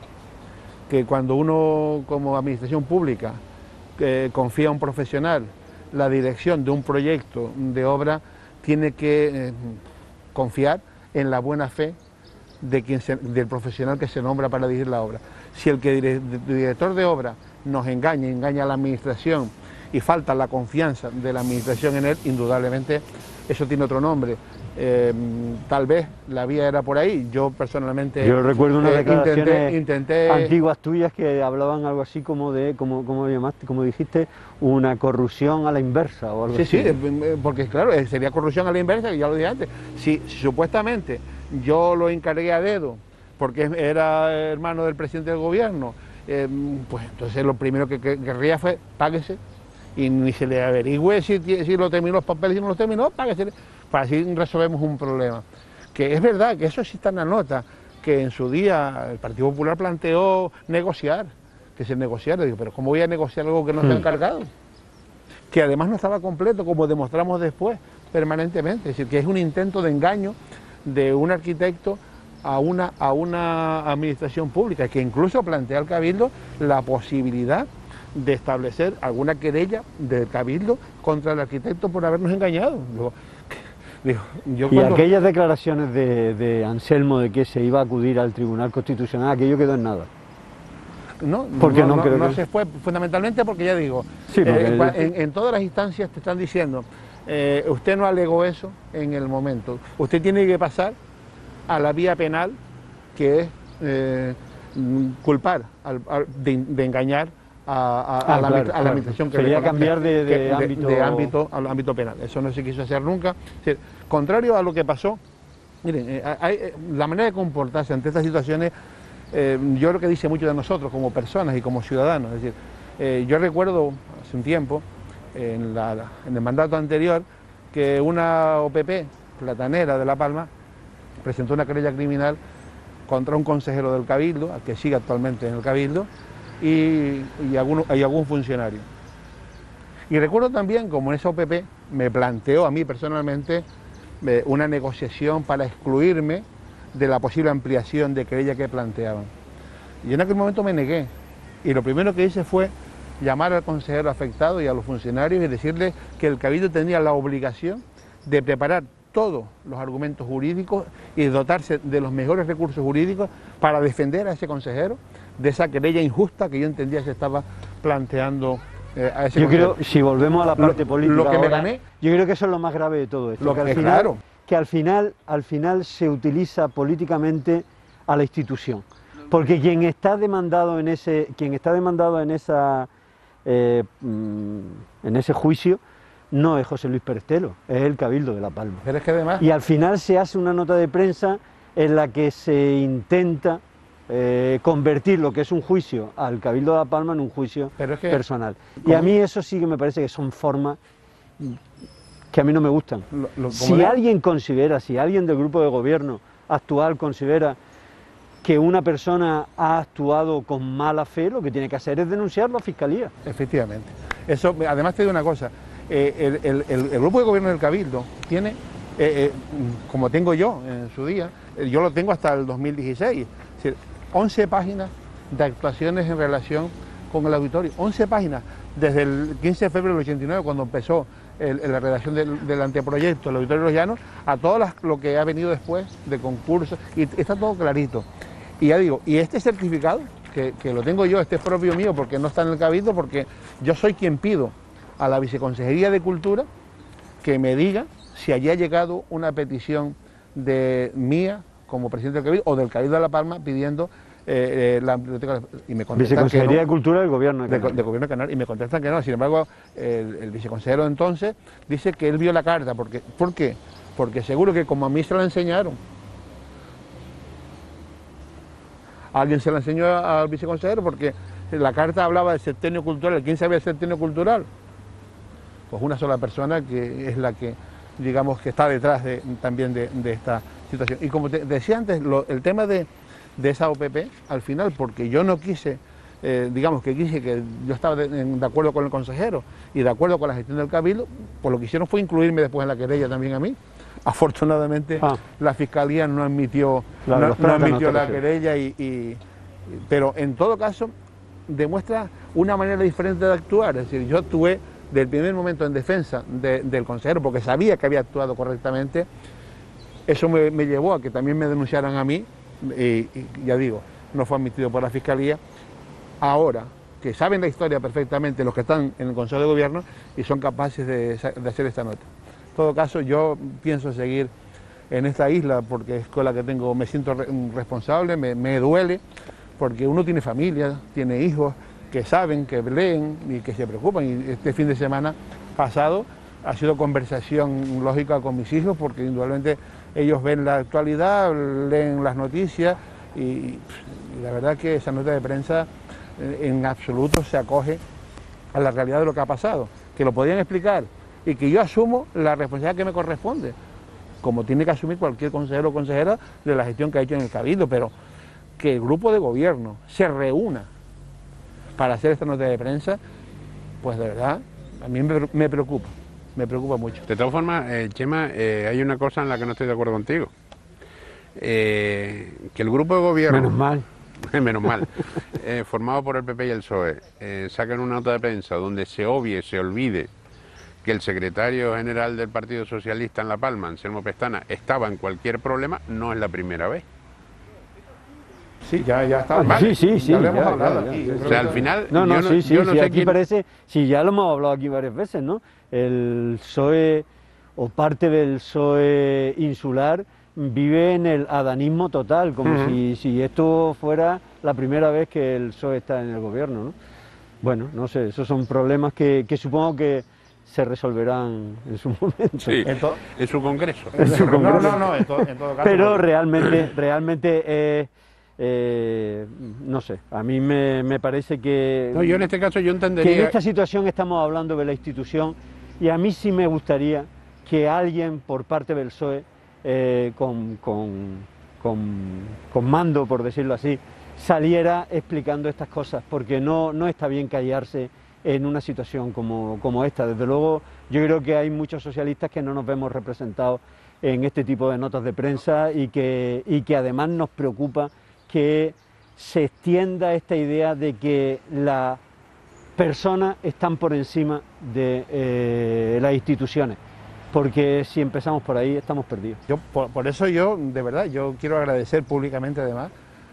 que cuando uno como administración pública eh, confía a un profesional la dirección de un proyecto de obra, tiene que eh, confiar en la buena fe de quien se, del profesional que se nombra para dirigir la obra. Si el que el director de obra nos engaña, engaña a la administración y falta la confianza de la administración en él, indudablemente eso tiene otro nombre. Eh, tal vez la vía era por ahí. Yo personalmente yo recuerdo unas eh, declaraciones intenté, intenté... antiguas tuyas que hablaban algo así como de, como, como llamaste, como dijiste, una corrupción a la inversa o algo sí, así. Sí, sí, porque claro, sería corrupción a la inversa, ya lo dije antes. Si, si supuestamente yo lo encargué a dedo porque era hermano del presidente del gobierno, eh, pues entonces lo primero que, que querría fue páguese y ni se le averigüe si, si lo terminó los papeles y no los terminó, páguese, para así resolvemos un problema. Que es verdad que eso sí está en la nota, que en su día el Partido Popular planteó negociar, que se negociara, digo, pero ¿cómo voy a negociar algo que no está encargado? Que además no estaba completo, como demostramos después, permanentemente, es decir, que es un intento de engaño de un arquitecto a una, a una administración pública, que incluso plantea al Cabildo la posibilidad de establecer alguna querella del Cabildo contra el arquitecto por habernos engañado. Digo, digo, yo y cuando... aquellas declaraciones de, de Anselmo de que se iba a acudir al Tribunal Constitucional, aquello quedó en nada. No, porque no, no, no, creo no que... se fue, fundamentalmente porque ya digo, sí, porque eh, el... en, en todas las instancias te están diciendo, eh, usted no alegó eso en el momento, usted tiene que pasar a la vía penal, que es eh, culpar, al, al, de, de engañar a, a, ah, a, la, claro, a la claro. administración que sería le, cambiar de, de, de, ámbito... de ámbito al ámbito penal. Eso no se quiso hacer nunca. Es decir, contrario a lo que pasó, miren, eh, hay, la manera de comportarse ante estas situaciones, eh, yo creo que dice mucho de nosotros como personas y como ciudadanos. Es decir, eh, yo recuerdo hace un tiempo, en, la, en el mandato anterior, que una O P P platanera de La Palma presentó una querella criminal contra un consejero del Cabildo, al que sigue actualmente en el Cabildo, y, y, algún, y algún funcionario. Y recuerdo también como en esa O P P me planteó a mí personalmente eh, una negociación para excluirme de la posible ampliación de querella que planteaban. Y en aquel momento me negué, y lo primero que hice fue llamar al consejero afectado y a los funcionarios y decirles que el Cabildo tenía la obligación de preparar todos los argumentos jurídicos y dotarse de los mejores recursos jurídicos para defender a ese consejero de esa querella injusta que yo entendía se estaba planteando eh, a ese Yo consejero. creo, si volvemos a la parte lo, política lo que ahora, me gané, yo creo que eso es lo más grave de todo esto, lo que, al que, final, claro. que al final, al final se utiliza políticamente a la institución, porque quien está demandado en ese, quien está demandado en esa, eh, en ese juicio no es José Luis Perestelo, es el Cabildo de La Palma. Pero es que además... Y al final se hace una nota de prensa en la que se intenta eh, convertir lo que es un juicio al Cabildo de La Palma en un juicio es que, personal. Y a mí eso sí que me parece que son formas que a mí no me gustan. Lo, lo, si de... alguien considera, si alguien del grupo de gobierno actual considera que una persona ha actuado con mala fe, lo que tiene que hacer es denunciarlo a Fiscalía. Efectivamente. Eso, además te digo una cosa, Eh, el, el, el grupo de gobierno del Cabildo tiene, eh, eh, como tengo yo en su día, eh, yo lo tengo hasta el dos mil dieciséis, es decir, once páginas de actuaciones en relación con el auditorio, once páginas, desde el quince de febrero del ochenta y nueve, cuando empezó el, la redacción del, del anteproyecto, el auditorio de los Llanos, a todo las, lo que ha venido después de concursos, y está todo clarito. Y ya digo, y este certificado, que, que lo tengo yo, este es propio mío, porque no está en el Cabildo, porque yo soy quien pido a la Viceconsejería de Cultura que me diga si allí ha llegado una petición de mía como presidente del Cabildo o del Cabildo de La Palma pidiendo eh, eh, la biblioteca, y me contestan Viceconsejería que no, de Cultura del Gobierno de Canarias. De, de Gobierno de Canarias, y me contestan que no. Sin embargo, el, el viceconsejero de entonces dice que él vio la carta. Porque, ¿por qué? Porque seguro que como a mí se la enseñaron, alguien se la enseñó al viceconsejero, porque la carta hablaba del septenio cultural. ¿Quién sabía el septenio cultural? Pues una sola persona, que es la que, digamos, que está detrás de, también de, de esta situación. Y como te decía antes, lo, el tema de, de esa O P P, al final, porque yo no quise, eh, digamos que quise que yo estaba de, de acuerdo con el consejero y de acuerdo con la gestión del Cabildo, pues lo que hicieron fue incluirme después en la querella también a mí. Afortunadamente ah. la Fiscalía no admitió, la, no, no admitió la querella, y, y, pero en todo caso demuestra una manera diferente de actuar. Es decir, yo actué del primer momento en defensa de, del consejero, porque sabía que había actuado correctamente. Eso me, me llevó a que también me denunciaran a mí, y, y ya digo, no fue admitido por la Fiscalía. Ahora, que saben la historia perfectamente los que están en el Consejo de Gobierno y son capaces de, de hacer esta nota. En todo caso, yo pienso seguir en esta isla porque es con la que tengo, me siento re, responsable, me, me duele, porque uno tiene familia, tiene hijos, que saben, que leen y que se preocupan. Y este fin de semana pasado ha sido conversación lógica con mis hijos, porque indudablemente ellos ven la actualidad, leen las noticias, y, y la verdad que esa nota de prensa en absoluto se acoge a la realidad de lo que ha pasado, que lo podían explicar y que yo asumo la responsabilidad que me corresponde, como tiene que asumir cualquier consejero o consejera de la gestión que ha hecho en el Cabildo, pero que el grupo de gobierno se reúna para hacer esta nota de prensa, pues de verdad, a mí me preocupa, me preocupa mucho. De todas formas, eh, Chema, eh, hay una cosa en la que no estoy de acuerdo contigo. eh, que el grupo de gobierno... Menos mal. menos mal, eh, formado por el P P y el P S O E, eh, sacan una nota de prensa donde se obvie, se olvide que el secretario general del Partido Socialista en La Palma, Anselmo Pestana, estaba en cualquier problema, no es la primera vez. Sí, ya, ya está. Vale. Sí, sí, sí. Ya lo hemos ya, hablado ya, aquí. ya, O sea, al final... No, no, yo no, sí, sí, yo no sí, sé aquí quién... parece... Sí, ya lo hemos hablado aquí varias veces, ¿no? El P S O E, o parte del P S O E insular, vive en el adanismo total, como Uh-huh. si, si esto fuera la primera vez que el P S O E está en el gobierno, ¿no? Bueno, no sé, esos son problemas que, que supongo que se resolverán en su momento. Sí, en su congreso. En su congreso. No, no, no, en, to, en todo caso... Pero no. realmente, realmente eh, eh, no sé, a mí me, me parece que... No, yo en este caso yo entendería... Que en esta situación estamos hablando de la institución y a mí sí me gustaría que alguien por parte del P S O E, eh, con, con, con, con mando, por decirlo así, saliera explicando estas cosas, porque no, no está bien callarse en una situación como, como esta. Desde luego, yo creo que hay muchos socialistas que no nos vemos representados en este tipo de notas de prensa y que, y que además nos preocupa que se extienda esta idea de que las personas están por encima de eh, las instituciones, porque si empezamos por ahí estamos perdidos. Yo, por, por eso yo, de verdad, yo quiero agradecer públicamente además,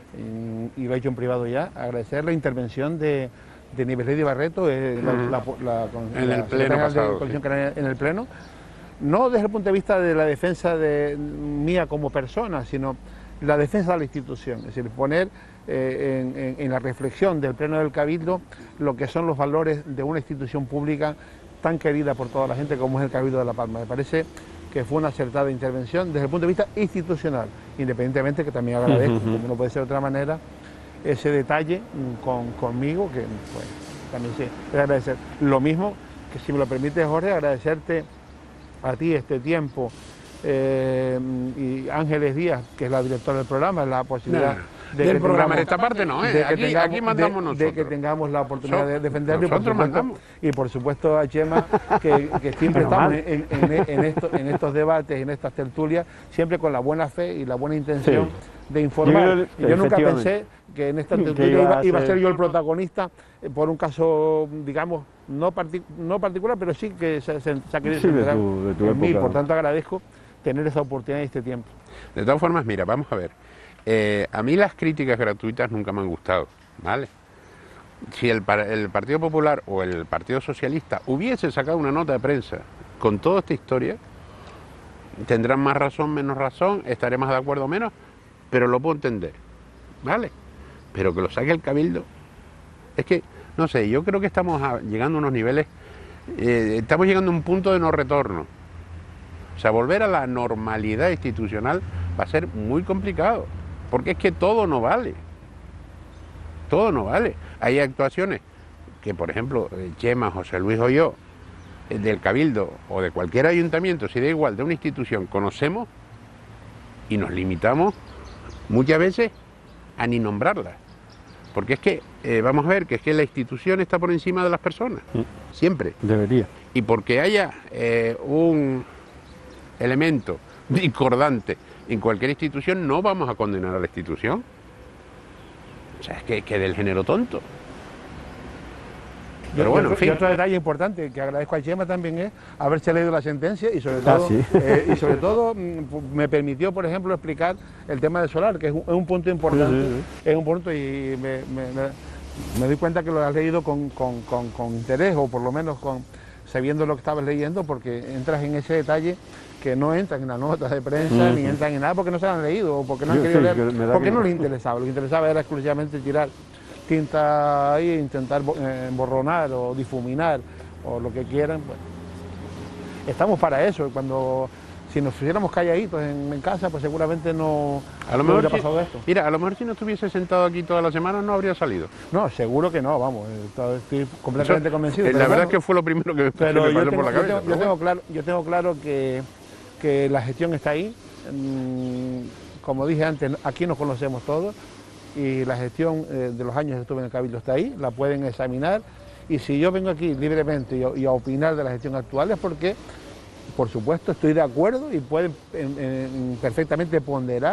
y lo he hecho en privado ya, agradecer la intervención de, de Nieves Lady Barreto, eh, la, Uh-huh. la, la, la, en la el pleno pasado, de sí. Canaria, en el pleno, no desde el punto de vista de la defensa de mía como persona, sino la defensa de la institución, es decir, poner eh, en, en, en la reflexión del pleno del Cabildo lo que son los valores de una institución pública tan querida por toda la gente como es el Cabildo de La Palma. Me parece que fue una acertada intervención desde el punto de vista institucional, independientemente que también agradezco, uh-huh. como no puede ser de otra manera, ese detalle con, conmigo, que bueno, también sí, es agradecer. Lo mismo, que si me lo permite Jorge, agradecerte a ti este tiempo, eh, y Ángeles Díaz, que es la directora del programa, la posibilidad... Nah. De del que programa, tengamos, de esta parte no, ¿eh? Aquí, tengamos, aquí mandamos de, nosotros. De que tengamos la oportunidad so, de defenderlo y por, supuesto, y por supuesto a Chema, que, que siempre estamos en, en, en, esto, en estos debates, en estas tertulias, siempre con la buena fe y la buena intención sí. de informar. Yo, creo, yo nunca pensé que en esta tertulia iba, iba, a iba a ser yo el protagonista eh, por un caso, digamos, no, partic no particular, pero sí que se, se, se ha querido sí, centrar en tu, mí, por tanto agradezco tener esa oportunidad y este tiempo. De todas formas, mira, vamos a ver. Eh, a mí las críticas gratuitas nunca me han gustado, ¿vale? Si el, el Partido Popular o el Partido Socialista hubiese sacado una nota de prensa con toda esta historia, tendrán más razón, menos razón, estaré más de acuerdo o menos, pero lo puedo entender, ¿vale? Pero que lo saque el Cabildo, es que, no sé, yo creo que estamos a, llegando a unos niveles, eh, estamos llegando a un punto de no retorno. O sea, volver a la normalidad institucional va a ser muy complicado. Porque es que todo no vale, todo no vale. Hay actuaciones que, por ejemplo, Chema, José Luis o yo, del Cabildo o de cualquier ayuntamiento, si da igual, de una institución, conocemos y nos limitamos muchas veces a ni nombrarlas. Porque es que, eh, vamos a ver, que es que la institución está por encima de las personas, siempre. Debería. Y porque haya eh, un elemento discordante en cualquier institución, no vamos a condenar a la institución. O sea, es que, que del género tonto. Pero bueno, en fin. Y otro detalle importante que agradezco a Chema también es haberse leído la sentencia y sobre todo, ah, ¿sí? eh, y sobre todo me permitió, por ejemplo, explicar el tema del solar, que es un, es un punto importante, sí, sí, sí. es un punto y me, me, me, me doy cuenta que lo has leído con, con, con, con interés, o por lo menos con sabiendo lo que estabas leyendo, porque entras en ese detalle que no entran en las notas de prensa, uh-huh. ni entran en nada porque no se han leído, o porque no han Yo, querido sí, leer, porque no les interesaba. Lo que interesaba era exclusivamente tirar tinta ahí e intentar emborronar o difuminar o lo que quieran. Bueno, estamos para eso. Cuando si nos pusiéramos calladitos en, en casa, pues seguramente no, a lo no mejor hubiera si, pasado esto. Mira, a lo mejor si no estuviese sentado aquí toda la semana no habría salido. No, seguro que no, vamos, estoy completamente Eso, convencido. La pero verdad bueno, es que fue lo primero que, pero que me pasó tengo, por la cabeza. Yo tengo, yo tengo claro, yo tengo claro que, que la gestión está ahí. Como dije antes, aquí nos conocemos todos. Y la gestión eh, de los años que estuve en el Cabildo está ahí, la pueden examinar, y si yo vengo aquí libremente y a, y a opinar de la gestión actual es porque, por supuesto, estoy de acuerdo y pueden en, en, perfectamente ponderar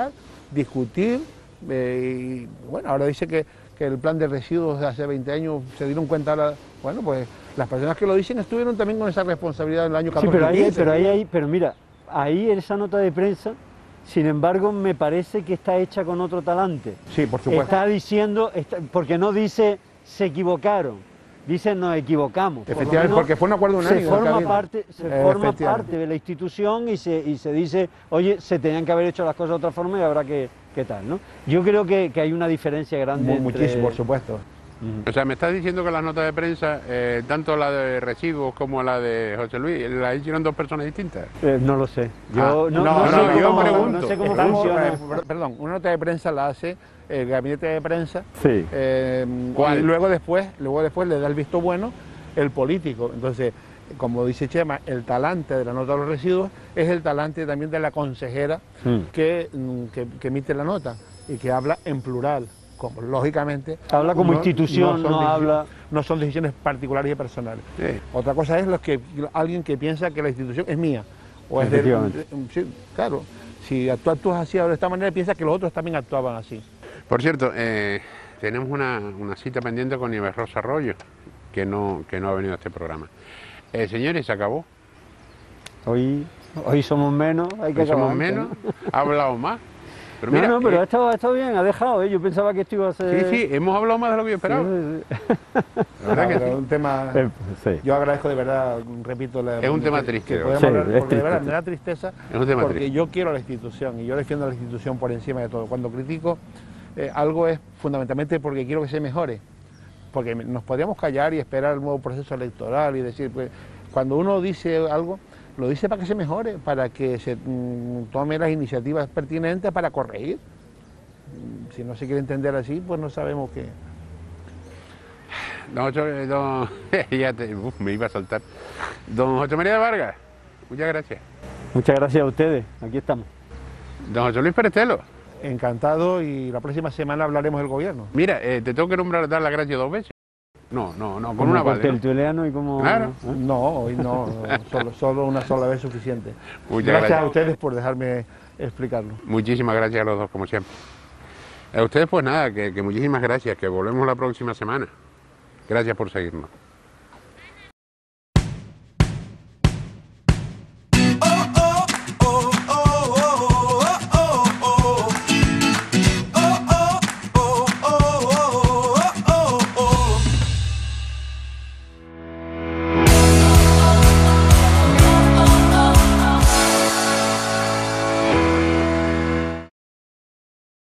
discutir, eh, y bueno, ahora dice que, que el plan de residuos de hace veinte años se dieron cuenta, ahora, bueno, pues las personas que lo dicen estuvieron también con esa responsabilidad en el año Sí, catorce. pero ahí, pero ahí, ahí, pero mira, ahí esa nota de prensa, sin embargo, me parece que está hecha con otro talante. Sí, por supuesto. Está diciendo, está, porque no dice se equivocaron, dice nos equivocamos. Por Efectivamente, porque fue un acuerdo unánime. Se forma, parte, se Eh, forma parte de la institución y se, y se dice, oye, se tenían que haber hecho las cosas de otra forma y habrá que, que tal, ¿no? Yo creo que, que hay una diferencia grande. Muy, entre... Muchísimo, por supuesto. O sea, me estás diciendo que las notas de prensa, eh, tanto la de residuos como la de José Luis, ¿la hicieron dos personas distintas? Eh, no lo sé. Yo Ah, no, no, no, no, sé no, yo cómo, pregunto. no sé cómo Estamos, funciona. eh, perdón, una nota de prensa la hace el gabinete de prensa. Sí. Eh, ¿Cuál? Y luego después, luego después le da el visto bueno el político. Entonces, como dice Chema, el talante de la nota de los residuos es el talante también de la consejera Mm. que, mm, que, que emite la nota y que habla en plural. Como, lógicamente... Habla como institución, son no deci- habla- No son decisiones particulares y personales. Sí. Otra cosa es los que, alguien que piensa que la institución es mía. O es de, Efectivamente. sí, claro, si tú actúas así de esta manera, piensa que los otros también actuaban así. Por cierto, eh, tenemos una, una cita pendiente con Nieves Rosa Arroyo, que no, que no ha venido a este programa. Eh, señores, ¿se acabó? Hoy, hoy somos menos, hay que Hoy somos acabar antes, menos, ¿no? ha hablado más. Pero No, mira, no, pero eh, ha, estado, ha estado bien, ha dejado, ¿eh? Yo pensaba que esto iba a ser... sí, sí, hemos hablado más de lo que yo esperaba. Sí, sí, La verdad que Pero sí. es un tema, Eh, sí. yo agradezco de verdad, repito, la, Es un tema que- triste, que ¿no? podemos Sí, hablar, es porque de verdad triste. me da tristeza, Es un tema porque triste. yo quiero a la institución y yo defiendo a la institución por encima de todo. Cuando critico eh, algo es fundamentalmente porque quiero que se mejore, porque nos podríamos callar y esperar el nuevo proceso electoral y decir, pues, cuando uno dice algo, lo dice para que se mejore, para que se mm, tome las iniciativas pertinentes para corregir. Mm, Si no se quiere entender así, pues no sabemos qué. Don José, eh, don, ya te- uf, me iba a saltar. Don José María de Vargas, muchas gracias. Muchas gracias a ustedes, aquí estamos. Don José Luis Perestelo, Encantado, y la próxima semana hablaremos del gobierno. mira, eh, te tengo que nombrar, dar las gracias dos veces. No, no, no, con Como una con vale, ¿no? tertuliano y como... Claro. ¿eh? No, hoy no, no, solo, solo una sola vez suficiente. Muchas gracias, gracias. a ustedes por dejarme explicarlo. Muchísimas gracias a los dos, como siempre. A ustedes, pues nada, que, que muchísimas gracias, que volvemos la próxima semana. Gracias por seguirnos.